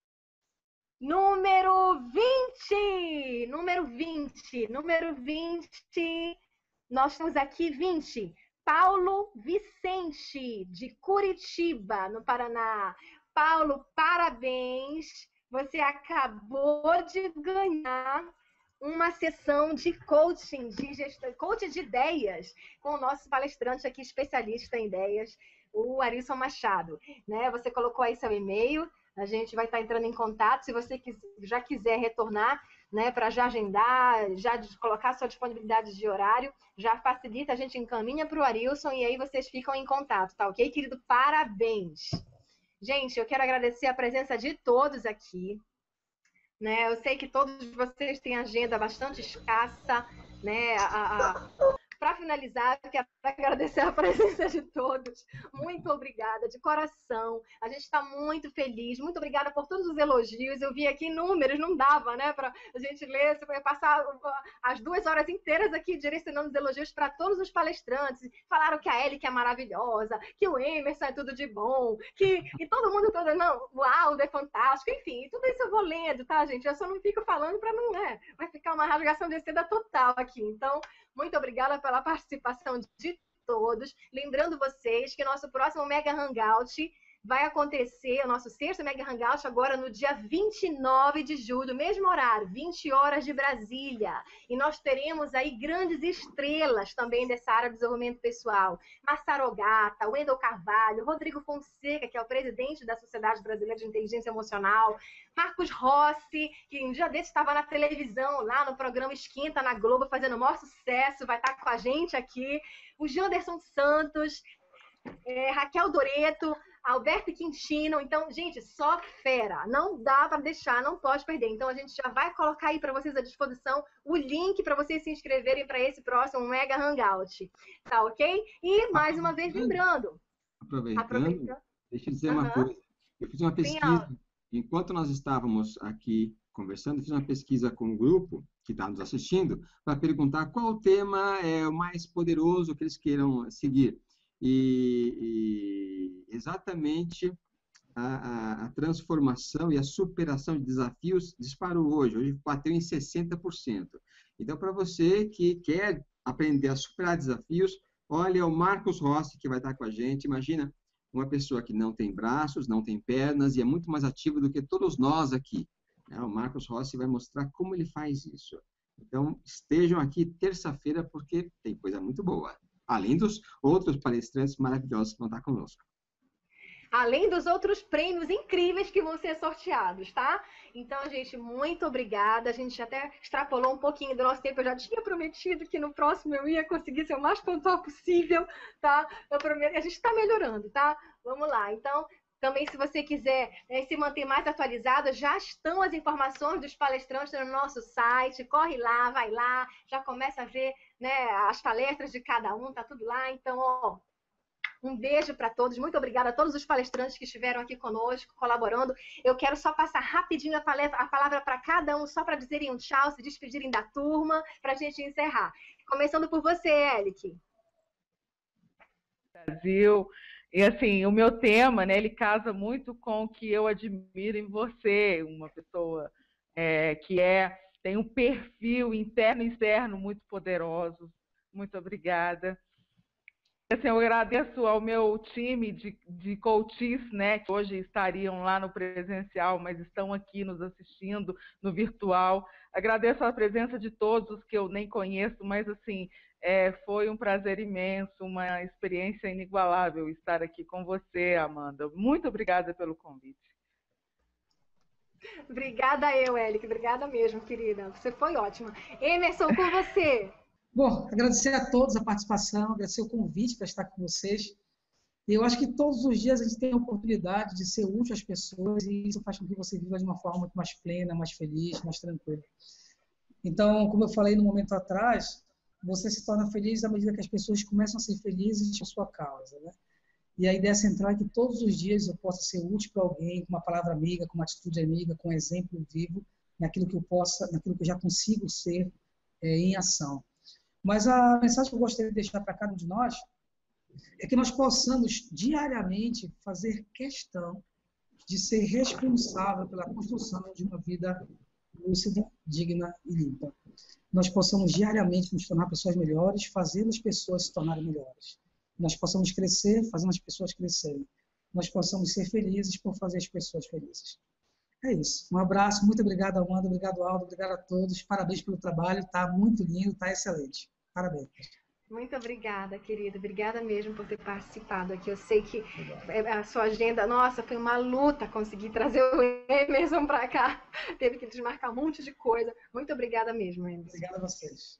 Número vinte, número vinte, número vinte. Nós temos aqui vinte. Paulo Vicente, de Curitiba, no Paraná. Paulo, parabéns. Você acabou de ganhar uma sessão de coaching, de gestão, coaching de ideias, com o nosso palestrante aqui, especialista em ideias, o Arilson Machado. Né? Você colocou aí seu e-mail, a gente vai estar entrando em contato. Se você já quiser retornar, né, para já agendar, já colocar sua disponibilidade de horário, já facilita, a gente encaminha para o Arilson e aí vocês ficam em contato, tá ok, querido? Parabéns! Gente, eu quero agradecer a presença de todos aqui, né? Eu sei que todos vocês têm agenda bastante escassa, né? A, a... Para finalizar, eu quero agradecer a presença de todos. Muito obrigada, de coração. A gente está muito feliz. Muito obrigada por todos os elogios. Eu vi aqui números, não dava, né, para a gente ler. Você vai passar as duas horas inteiras aqui direcionando os elogios para todos os palestrantes. Falaram que a Ellie que é maravilhosa, que o Emerson é tudo de bom, que e todo mundo, todo, não, o Aldo é fantástico. Enfim, tudo isso eu vou lendo, tá, gente? Eu só não fico falando para não, né? Vai ficar uma rasgação de seda total aqui. Então, muito obrigada pela participação de todos. Lembrando vocês que nosso próximo Mega Hangout vai acontecer, o nosso sexto Mega Hangout, agora no dia vinte e nove de julho, mesmo horário, vinte horas de Brasília. E nós teremos aí grandes estrelas também dessa área de desenvolvimento pessoal. Massaro Gata, Wendel Carvalho, Rodrigo Fonseca, que é o presidente da Sociedade Brasileira de Inteligência Emocional, Marcos Rossi, que um dia desse estava na televisão, lá no programa Esquenta na Globo, fazendo o maior sucesso, vai estar com a gente aqui. O Janderson Santos, é, Raquel Doreto, Alberto Quintino. Então, gente, só fera. Não dá para deixar, não pode perder. Então, a gente já vai colocar aí para vocês à disposição o link para vocês se inscreverem para esse próximo Mega Hangout. Tá ok? E, mais uma vez, lembrando... Aproveitando, aproveitando deixa eu dizer uhum. uma coisa. Eu fiz uma pesquisa, Sim, enquanto nós estávamos aqui conversando, eu fiz uma pesquisa com o grupo que está nos assistindo para perguntar qual o tema é o mais poderoso que eles queiram seguir. E, e exatamente a, a, a transformação e a superação de desafios disparou hoje, hoje bateu em sessenta por cento. Então, para você que quer aprender a superar desafios, olha o Marcos Rossi, que vai estar com a gente. Imagina uma pessoa que não tem braços, não tem pernas e é muito mais ativo do que todos nós aqui. O Marcos Rossi vai mostrar como ele faz isso. Então, estejam aqui terça-feira porque tem coisa muito boa. Além dos outros palestrantes maravilhosos que vão estar conosco. Além dos outros prêmios incríveis que vão ser sorteados, tá? Então, gente, muito obrigada. A gente até extrapolou um pouquinho do nosso tempo. Eu já tinha prometido que no próximo eu ia conseguir ser o mais pontual possível, tá? Eu prometo. A gente está melhorando, tá? Vamos lá. Então, também, se você quiser é, se manter mais atualizado, já estão as informações dos palestrantes no nosso site. Corre lá, vai lá, já começa a ver, né, as palestras de cada um, tá tudo lá. Então, ó, um beijo para todos. Muito obrigada a todos os palestrantes que estiveram aqui conosco, colaborando. Eu quero só passar rapidinho a palavra para cada um, só para dizerem um tchau, se despedirem da turma, para a gente encerrar. Começando por você, Elic. Brasil. E assim, o meu tema, né, ele casa muito com o que eu admiro em você, uma pessoa é, que é, tem um perfil interno e externo muito poderoso. Muito obrigada. Assim, eu agradeço ao meu time de, de coaches, né, que hoje estariam lá no presencial, mas estão aqui nos assistindo no virtual. Agradeço a presença de todos que eu nem conheço, mas assim, é, foi um prazer imenso, uma experiência inigualável estar aqui com você, Amanda. Muito obrigada pelo convite. Obrigada eu, Elic. Obrigada mesmo, querida. Você foi ótima. Emerson, com você. Bom, agradecer a todos a participação, agradecer o convite para estar com vocês. Eu acho que todos os dias a gente tem a oportunidade de ser útil às pessoas e isso faz com que você viva de uma forma muito mais plena, mais feliz, mais tranquila. Então, como eu falei no momento atrás, você se torna feliz à medida que as pessoas começam a ser felizes por sua causa, né? E a ideia central é que todos os dias eu possa ser útil para alguém com uma palavra amiga, com uma atitude amiga, com um exemplo vivo, naquilo que eu possa, naquilo que eu já consigo ser é, em ação. Mas a mensagem que eu gostaria de deixar para cada um de nós é que nós possamos diariamente fazer questão de ser responsável pela construção de uma vida lúcida, digna e limpa. Nós possamos diariamente nos tornar pessoas melhores, fazendo as pessoas se tornarem melhores. Nós possamos crescer, fazendo as pessoas crescerem. Nós possamos ser felizes por fazer as pessoas felizes. É isso. Um abraço, muito obrigado, Amanda, obrigado, Aldo, obrigado a todos. Parabéns pelo trabalho, está muito lindo, está excelente. Parabéns. Muito obrigada, querida. Obrigada mesmo por ter participado aqui. Eu sei que a sua agenda, nossa, foi uma luta conseguir trazer o Emerson para cá. Teve que desmarcar um monte de coisa. Muito obrigada mesmo, Emerson. Obrigada a vocês.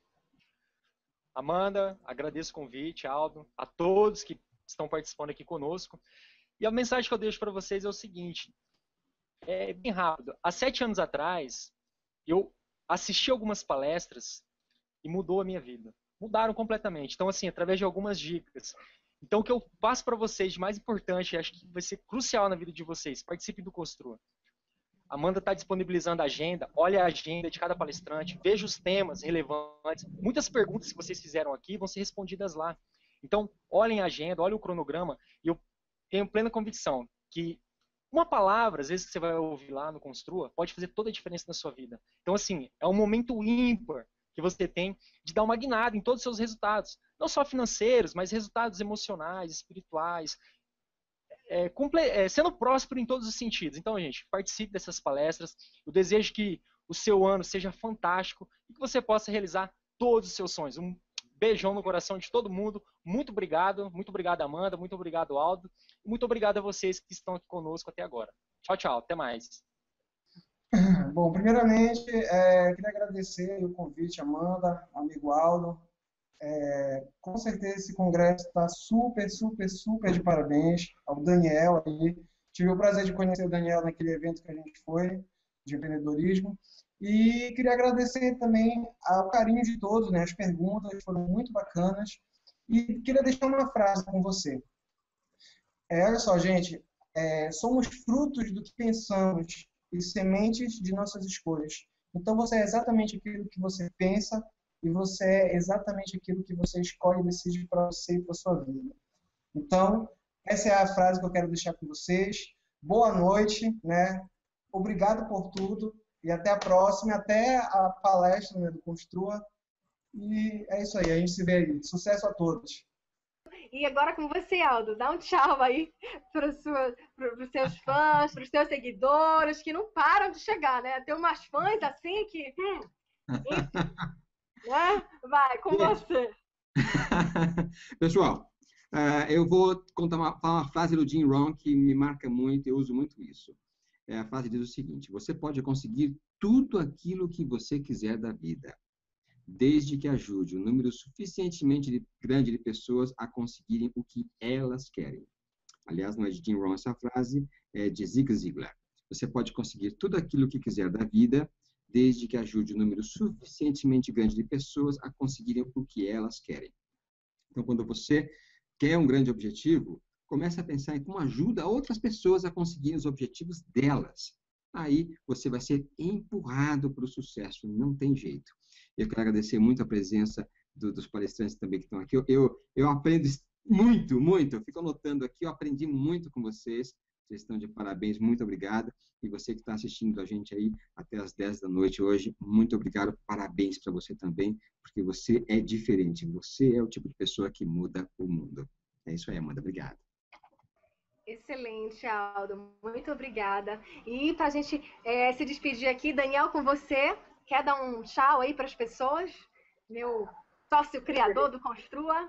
Amanda, agradeço o convite, Aldo, a todos que estão participando aqui conosco. E a mensagem que eu deixo para vocês é o seguinte, é bem rápido. Há sete anos atrás, eu assisti algumas palestras e mudou a minha vida. Mudaram completamente. Então, assim, através de algumas dicas. Então, o que eu passo para vocês de mais importante, acho que vai ser crucial na vida de vocês, participe do Construa. A Amanda está disponibilizando a agenda, olha a agenda de cada palestrante, veja os temas relevantes. Muitas perguntas que vocês fizeram aqui vão ser respondidas lá. Então, olhem a agenda, olhem o cronograma, e eu tenho plena convicção que uma palavra, às vezes, que você vai ouvir lá no Construa, pode fazer toda a diferença na sua vida. Então, assim, é um momento ímpar que você tem de dar uma guinada em todos os seus resultados. Não só financeiros, mas resultados emocionais, espirituais, é, é, sendo próspero em todos os sentidos. Então, gente, participe dessas palestras. Eu desejo que o seu ano seja fantástico e que você possa realizar todos os seus sonhos. Um beijão no coração de todo mundo. Muito obrigado. Muito obrigado, Amanda. Muito obrigado, Aldo. E muito obrigado a vocês que estão aqui conosco até agora. Tchau, tchau. Até mais. Bom, primeiramente, é, queria agradecer o convite, Amanda, amigo Aldo. É, com certeza esse congresso está super, super, super de parabéns ao Daniel aí. Tive o prazer de conhecer o Daniel naquele evento que a gente foi, de empreendedorismo. E queria agradecer também ao carinho de todos, né? As perguntas foram muito bacanas. E queria deixar uma frase com você. É, olha só, gente, é, somos frutos do que pensamos e sementes de nossas escolhas. Então, você é exatamente aquilo que você pensa e você é exatamente aquilo que você escolhe e decide para você e para a sua vida. Então, essa é a frase que eu quero deixar com vocês. Boa noite, né? Obrigado por tudo e até a próxima, até a palestra, né, do Construa. E é isso aí, a gente se vê aí. Sucesso a todos. E agora com você, Aldo, dá um tchau aí para os seus fãs, para os seus seguidores, que não param de chegar, né? Tem umas fãs assim que... Hum, né? Vai, com você. Pessoal, uh, eu vou contar uma, falar uma frase do Jim Rohn que me marca muito, eu uso muito isso. É, a frase diz o seguinte: você pode conseguir tudo aquilo que você quiser da vida, desde que ajude um número suficientemente grande de pessoas a conseguirem o que elas querem. Aliás, não é de Jim Rohn essa frase, é de Zig Ziglar. Você pode conseguir tudo aquilo que quiser da vida, desde que ajude um número suficientemente grande de pessoas a conseguirem o que elas querem. Então, quando você quer um grande objetivo, comece a pensar em como ajuda outras pessoas a conseguirem os objetivos delas. Aí, você vai ser empurrado para o sucesso, não tem jeito. Eu quero agradecer muito a presença do, dos palestrantes também que estão aqui. Eu, eu, eu aprendo muito, muito. Eu fico anotando aqui, eu aprendi muito com vocês. Vocês estão de parabéns, muito obrigado. E você que está assistindo a gente aí até as dez da noite hoje, muito obrigado, parabéns para você também, porque você é diferente. Você é o tipo de pessoa que muda o mundo. É isso aí, Amanda. Obrigado. Excelente, Aldo. Muito obrigada. E para a gente é, se despedir aqui, Daniel, com você, quer dar um tchau aí para as pessoas? Meu sócio criador do Construa.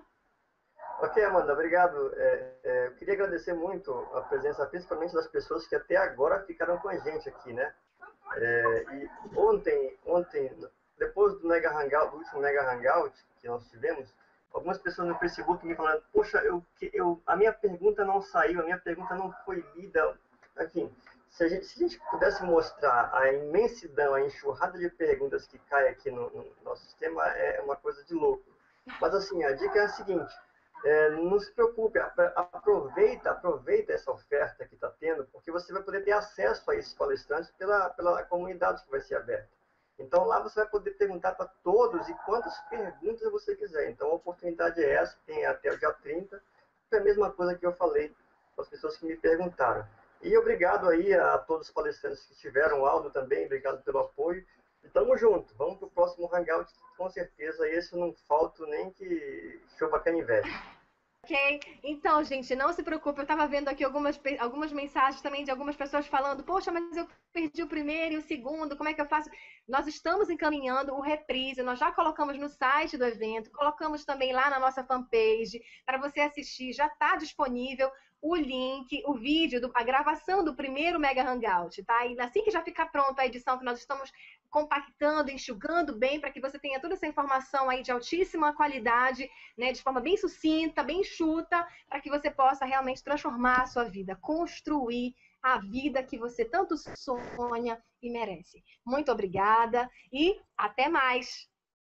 Ok, Amanda, obrigado. É, é, eu queria agradecer muito a presença, principalmente das pessoas que até agora ficaram com a gente aqui, né? É, e ontem, ontem, depois do Mega Hangout, do último Mega Hangout que nós tivemos, algumas pessoas no Facebook me falaram, poxa, eu, eu, a minha pergunta não saiu, a minha pergunta não foi lida. Enfim, se a gente, se a gente pudesse mostrar a imensidão, a enxurrada de perguntas que cai aqui no, no nosso sistema, é uma coisa de louco. Mas assim, a dica é a seguinte, é, não se preocupe, aproveita, aproveita essa oferta que está tendo, porque você vai poder ter acesso a esses palestrantes pela, pela comunidade que vai ser aberta. Então, lá você vai poder perguntar para todos e quantas perguntas você quiser. Então, a oportunidade é essa, tem até o dia trinta. Foi a mesma coisa que eu falei para as pessoas que me perguntaram. E obrigado aí a todos os palestrantes que estiveram, o Aldo também, obrigado pelo apoio. E tamo junto, vamos para o próximo Hangout, com certeza. Esse eu não falto nem que chova canivete. Ok? Então, gente, não se preocupe, eu estava vendo aqui algumas, algumas mensagens também de algumas pessoas falando, poxa, mas eu perdi o primeiro e o segundo, como é que eu faço? Nós estamos encaminhando o reprise, nós já colocamos no site do evento, colocamos também lá na nossa fanpage, para você assistir, já está disponível o link, o vídeo, do, a gravação do primeiro Mega Hangout, tá? E assim que já ficar pronta a edição, que nós estamos compactando, enxugando bem, para que você tenha toda essa informação aí de altíssima qualidade, né, de forma bem sucinta, bem enxuta, para que você possa realmente transformar a sua vida, construir a vida que você tanto sonha e merece. Muito obrigada e até mais.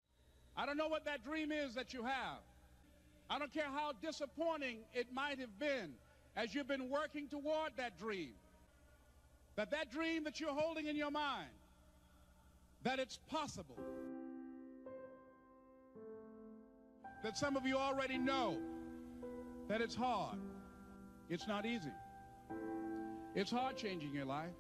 I don't know what that dream is that you have. I don't care how disappointing it might have been as you've been working toward that dream. But that dream that you're holding in your mind, that it's possible. That some of you already know that it's hard. It's not easy. It's hard changing your life.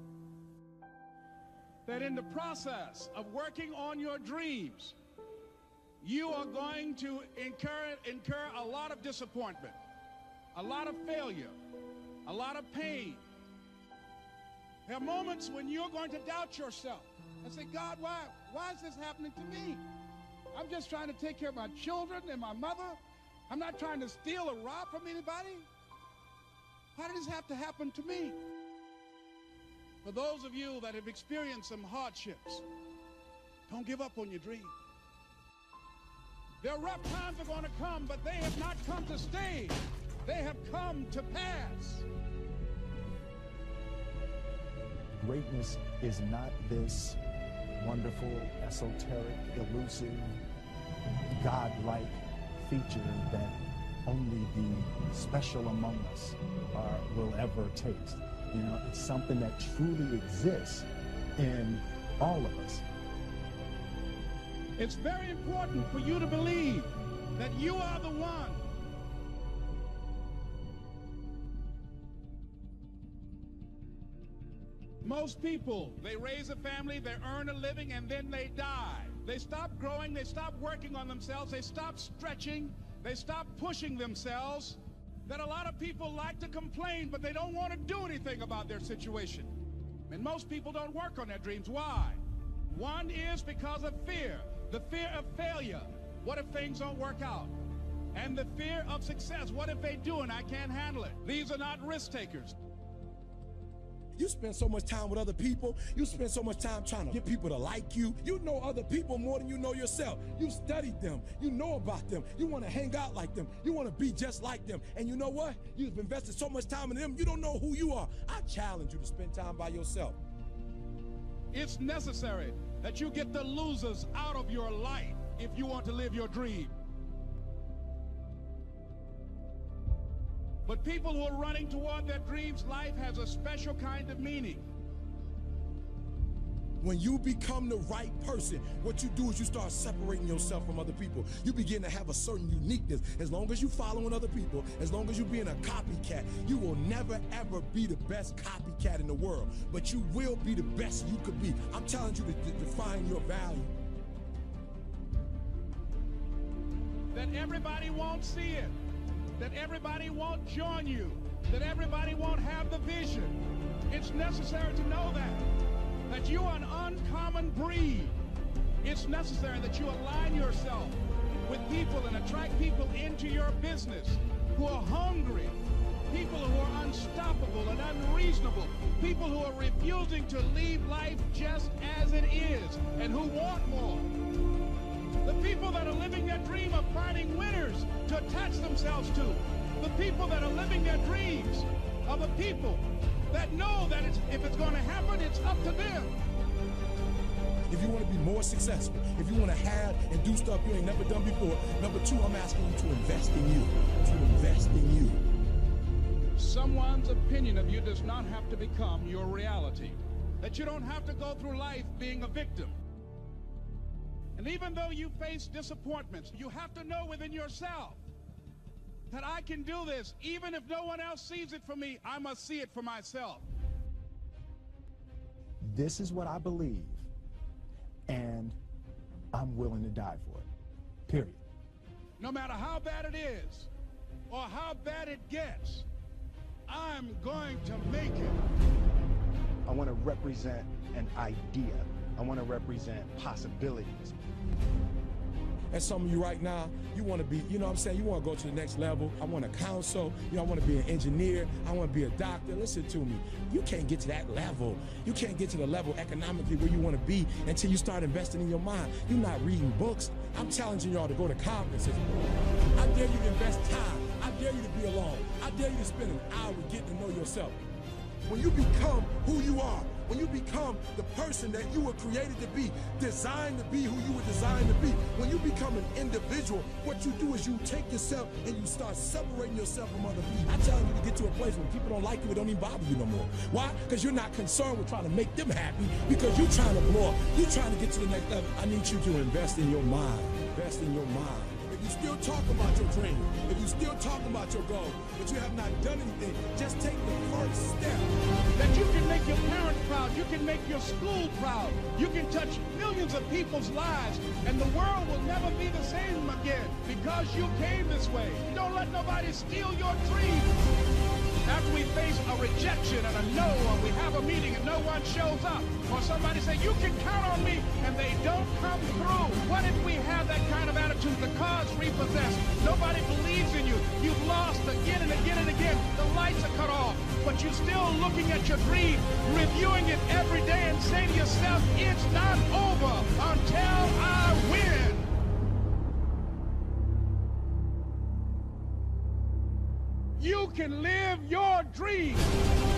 That in the process of working on your dreams, you are going to incur, incur a lot of disappointment, a lot of failure, a lot of pain. There are moments when you're going to doubt yourself and say, God, why, why is this happening to me? I'm just trying to take care of my children and my mother. I'm not trying to steal or rob from anybody. Why did this have to happen to me? For those of you that have experienced some hardships, don't give up on your dream. Their rough times are going to come, but they have not come to stay. They have come to pass. Greatness is not this wonderful, esoteric, elusive, God-like feature that only the special among us are, will ever taste. You know, it's something that truly exists in all of us. It's very important for you to believe that you are the one. Most people, they raise a family, they earn a living, and then they die. They stop growing, they stop working on themselves, they stop stretching, they stop pushing themselves. That a lot of people like to complain, but they don't want to do anything about their situation. And most people don't work on their dreams. Why? One is because of fear. The fear of failure. What if things don't work out? And the fear of success. What if they do and I can't handle it? These are not risk takers. You spend so much time with other people. You spend so much time trying to get people to like you. You know other people more than you know yourself. You studied them. You know about them. You want to hang out like them. You want to be just like them. And you know what? You've invested so much time in them, you don't know who you are. I challenge you to spend time by yourself. It's necessary that you get the losers out of your life if you want to live your dream. But people who are running toward their dreams, life has a special kind of meaning. When you become the right person, what you do is you start separating yourself from other people. You begin to have a certain uniqueness. As long as you following other people, as long as you being a copycat, you will never ever be the best copycat in the world. But you will be the best you could be. I'm telling you to, to define your value. That everybody won't see it. That everybody won't join you. That everybody won't have the vision. It's necessary to know that. That you are an uncommon breed. It's necessary that you align yourself with people and attract people into your business who are hungry, people who are unstoppable and unreasonable, people who are refusing to leave life just as it is and who want more. The people that are living their dream of finding winners to attach themselves to. The people that are living their dreams are the people that know that it's, if it's going to happen, it's up to them. If you want to be more successful, if you want to have and do stuff you ain't never done before, number two, I'm asking you to invest in you, to invest in you. Someone's opinion of you does not have to become your reality. That you don't have to go through life being a victim. And even though you face disappointments, you have to know within yourself that I can do this. Even if no one else sees it for me, I must see it for myself. This is what I believe, and I'm willing to die for it, period. No matter how bad it is, or how bad it gets, I'm going to make it. I want to represent an idea. I want to represent possibilities. And some of you right now, you want to be, you know what I'm saying, you want to go to the next level. I want to counsel, you know, I want to be an engineer. I want to be a doctor. Listen to me. You can't get to that level. You can't get to the level economically where you want to be until you start investing in your mind. You're not reading books. I'm challenging y'all to go to conferences. I dare you to invest time. I dare you to be alone. I dare you to spend an hour getting to know yourself. When you become who you are, when you become the person that you were created to be, designed to be who you were designed to be, when you become an individual, what you do is you take yourself and you start separating yourself from other people. I challenge you to get to a place where people don't like you, it don't even bother you no more. Why? Because you're not concerned with trying to make them happy, because you're trying to blow up. You're trying to get to the next level. I need you to invest in your mind. Invest in your mind. If you still talk about your dream, if you still talk about your goal, but you have not done anything, just take the first step. That you can make your parents proud, you can make your school proud, you can touch millions of people's lives, and the world will never be the same again because you came this way. Don't let nobody steal your dream. After we face a rejection and a no, or we have a meeting and no one shows up, or somebody say, you can count on me, and they don't come through. What if we have that kind of attitude? The car's repossessed. Nobody believes in you. You've lost again and again and again. The lights are cut off, but you're still looking at your dream, reviewing it every day and saying to yourself, it's not over until I win. You can live your dream.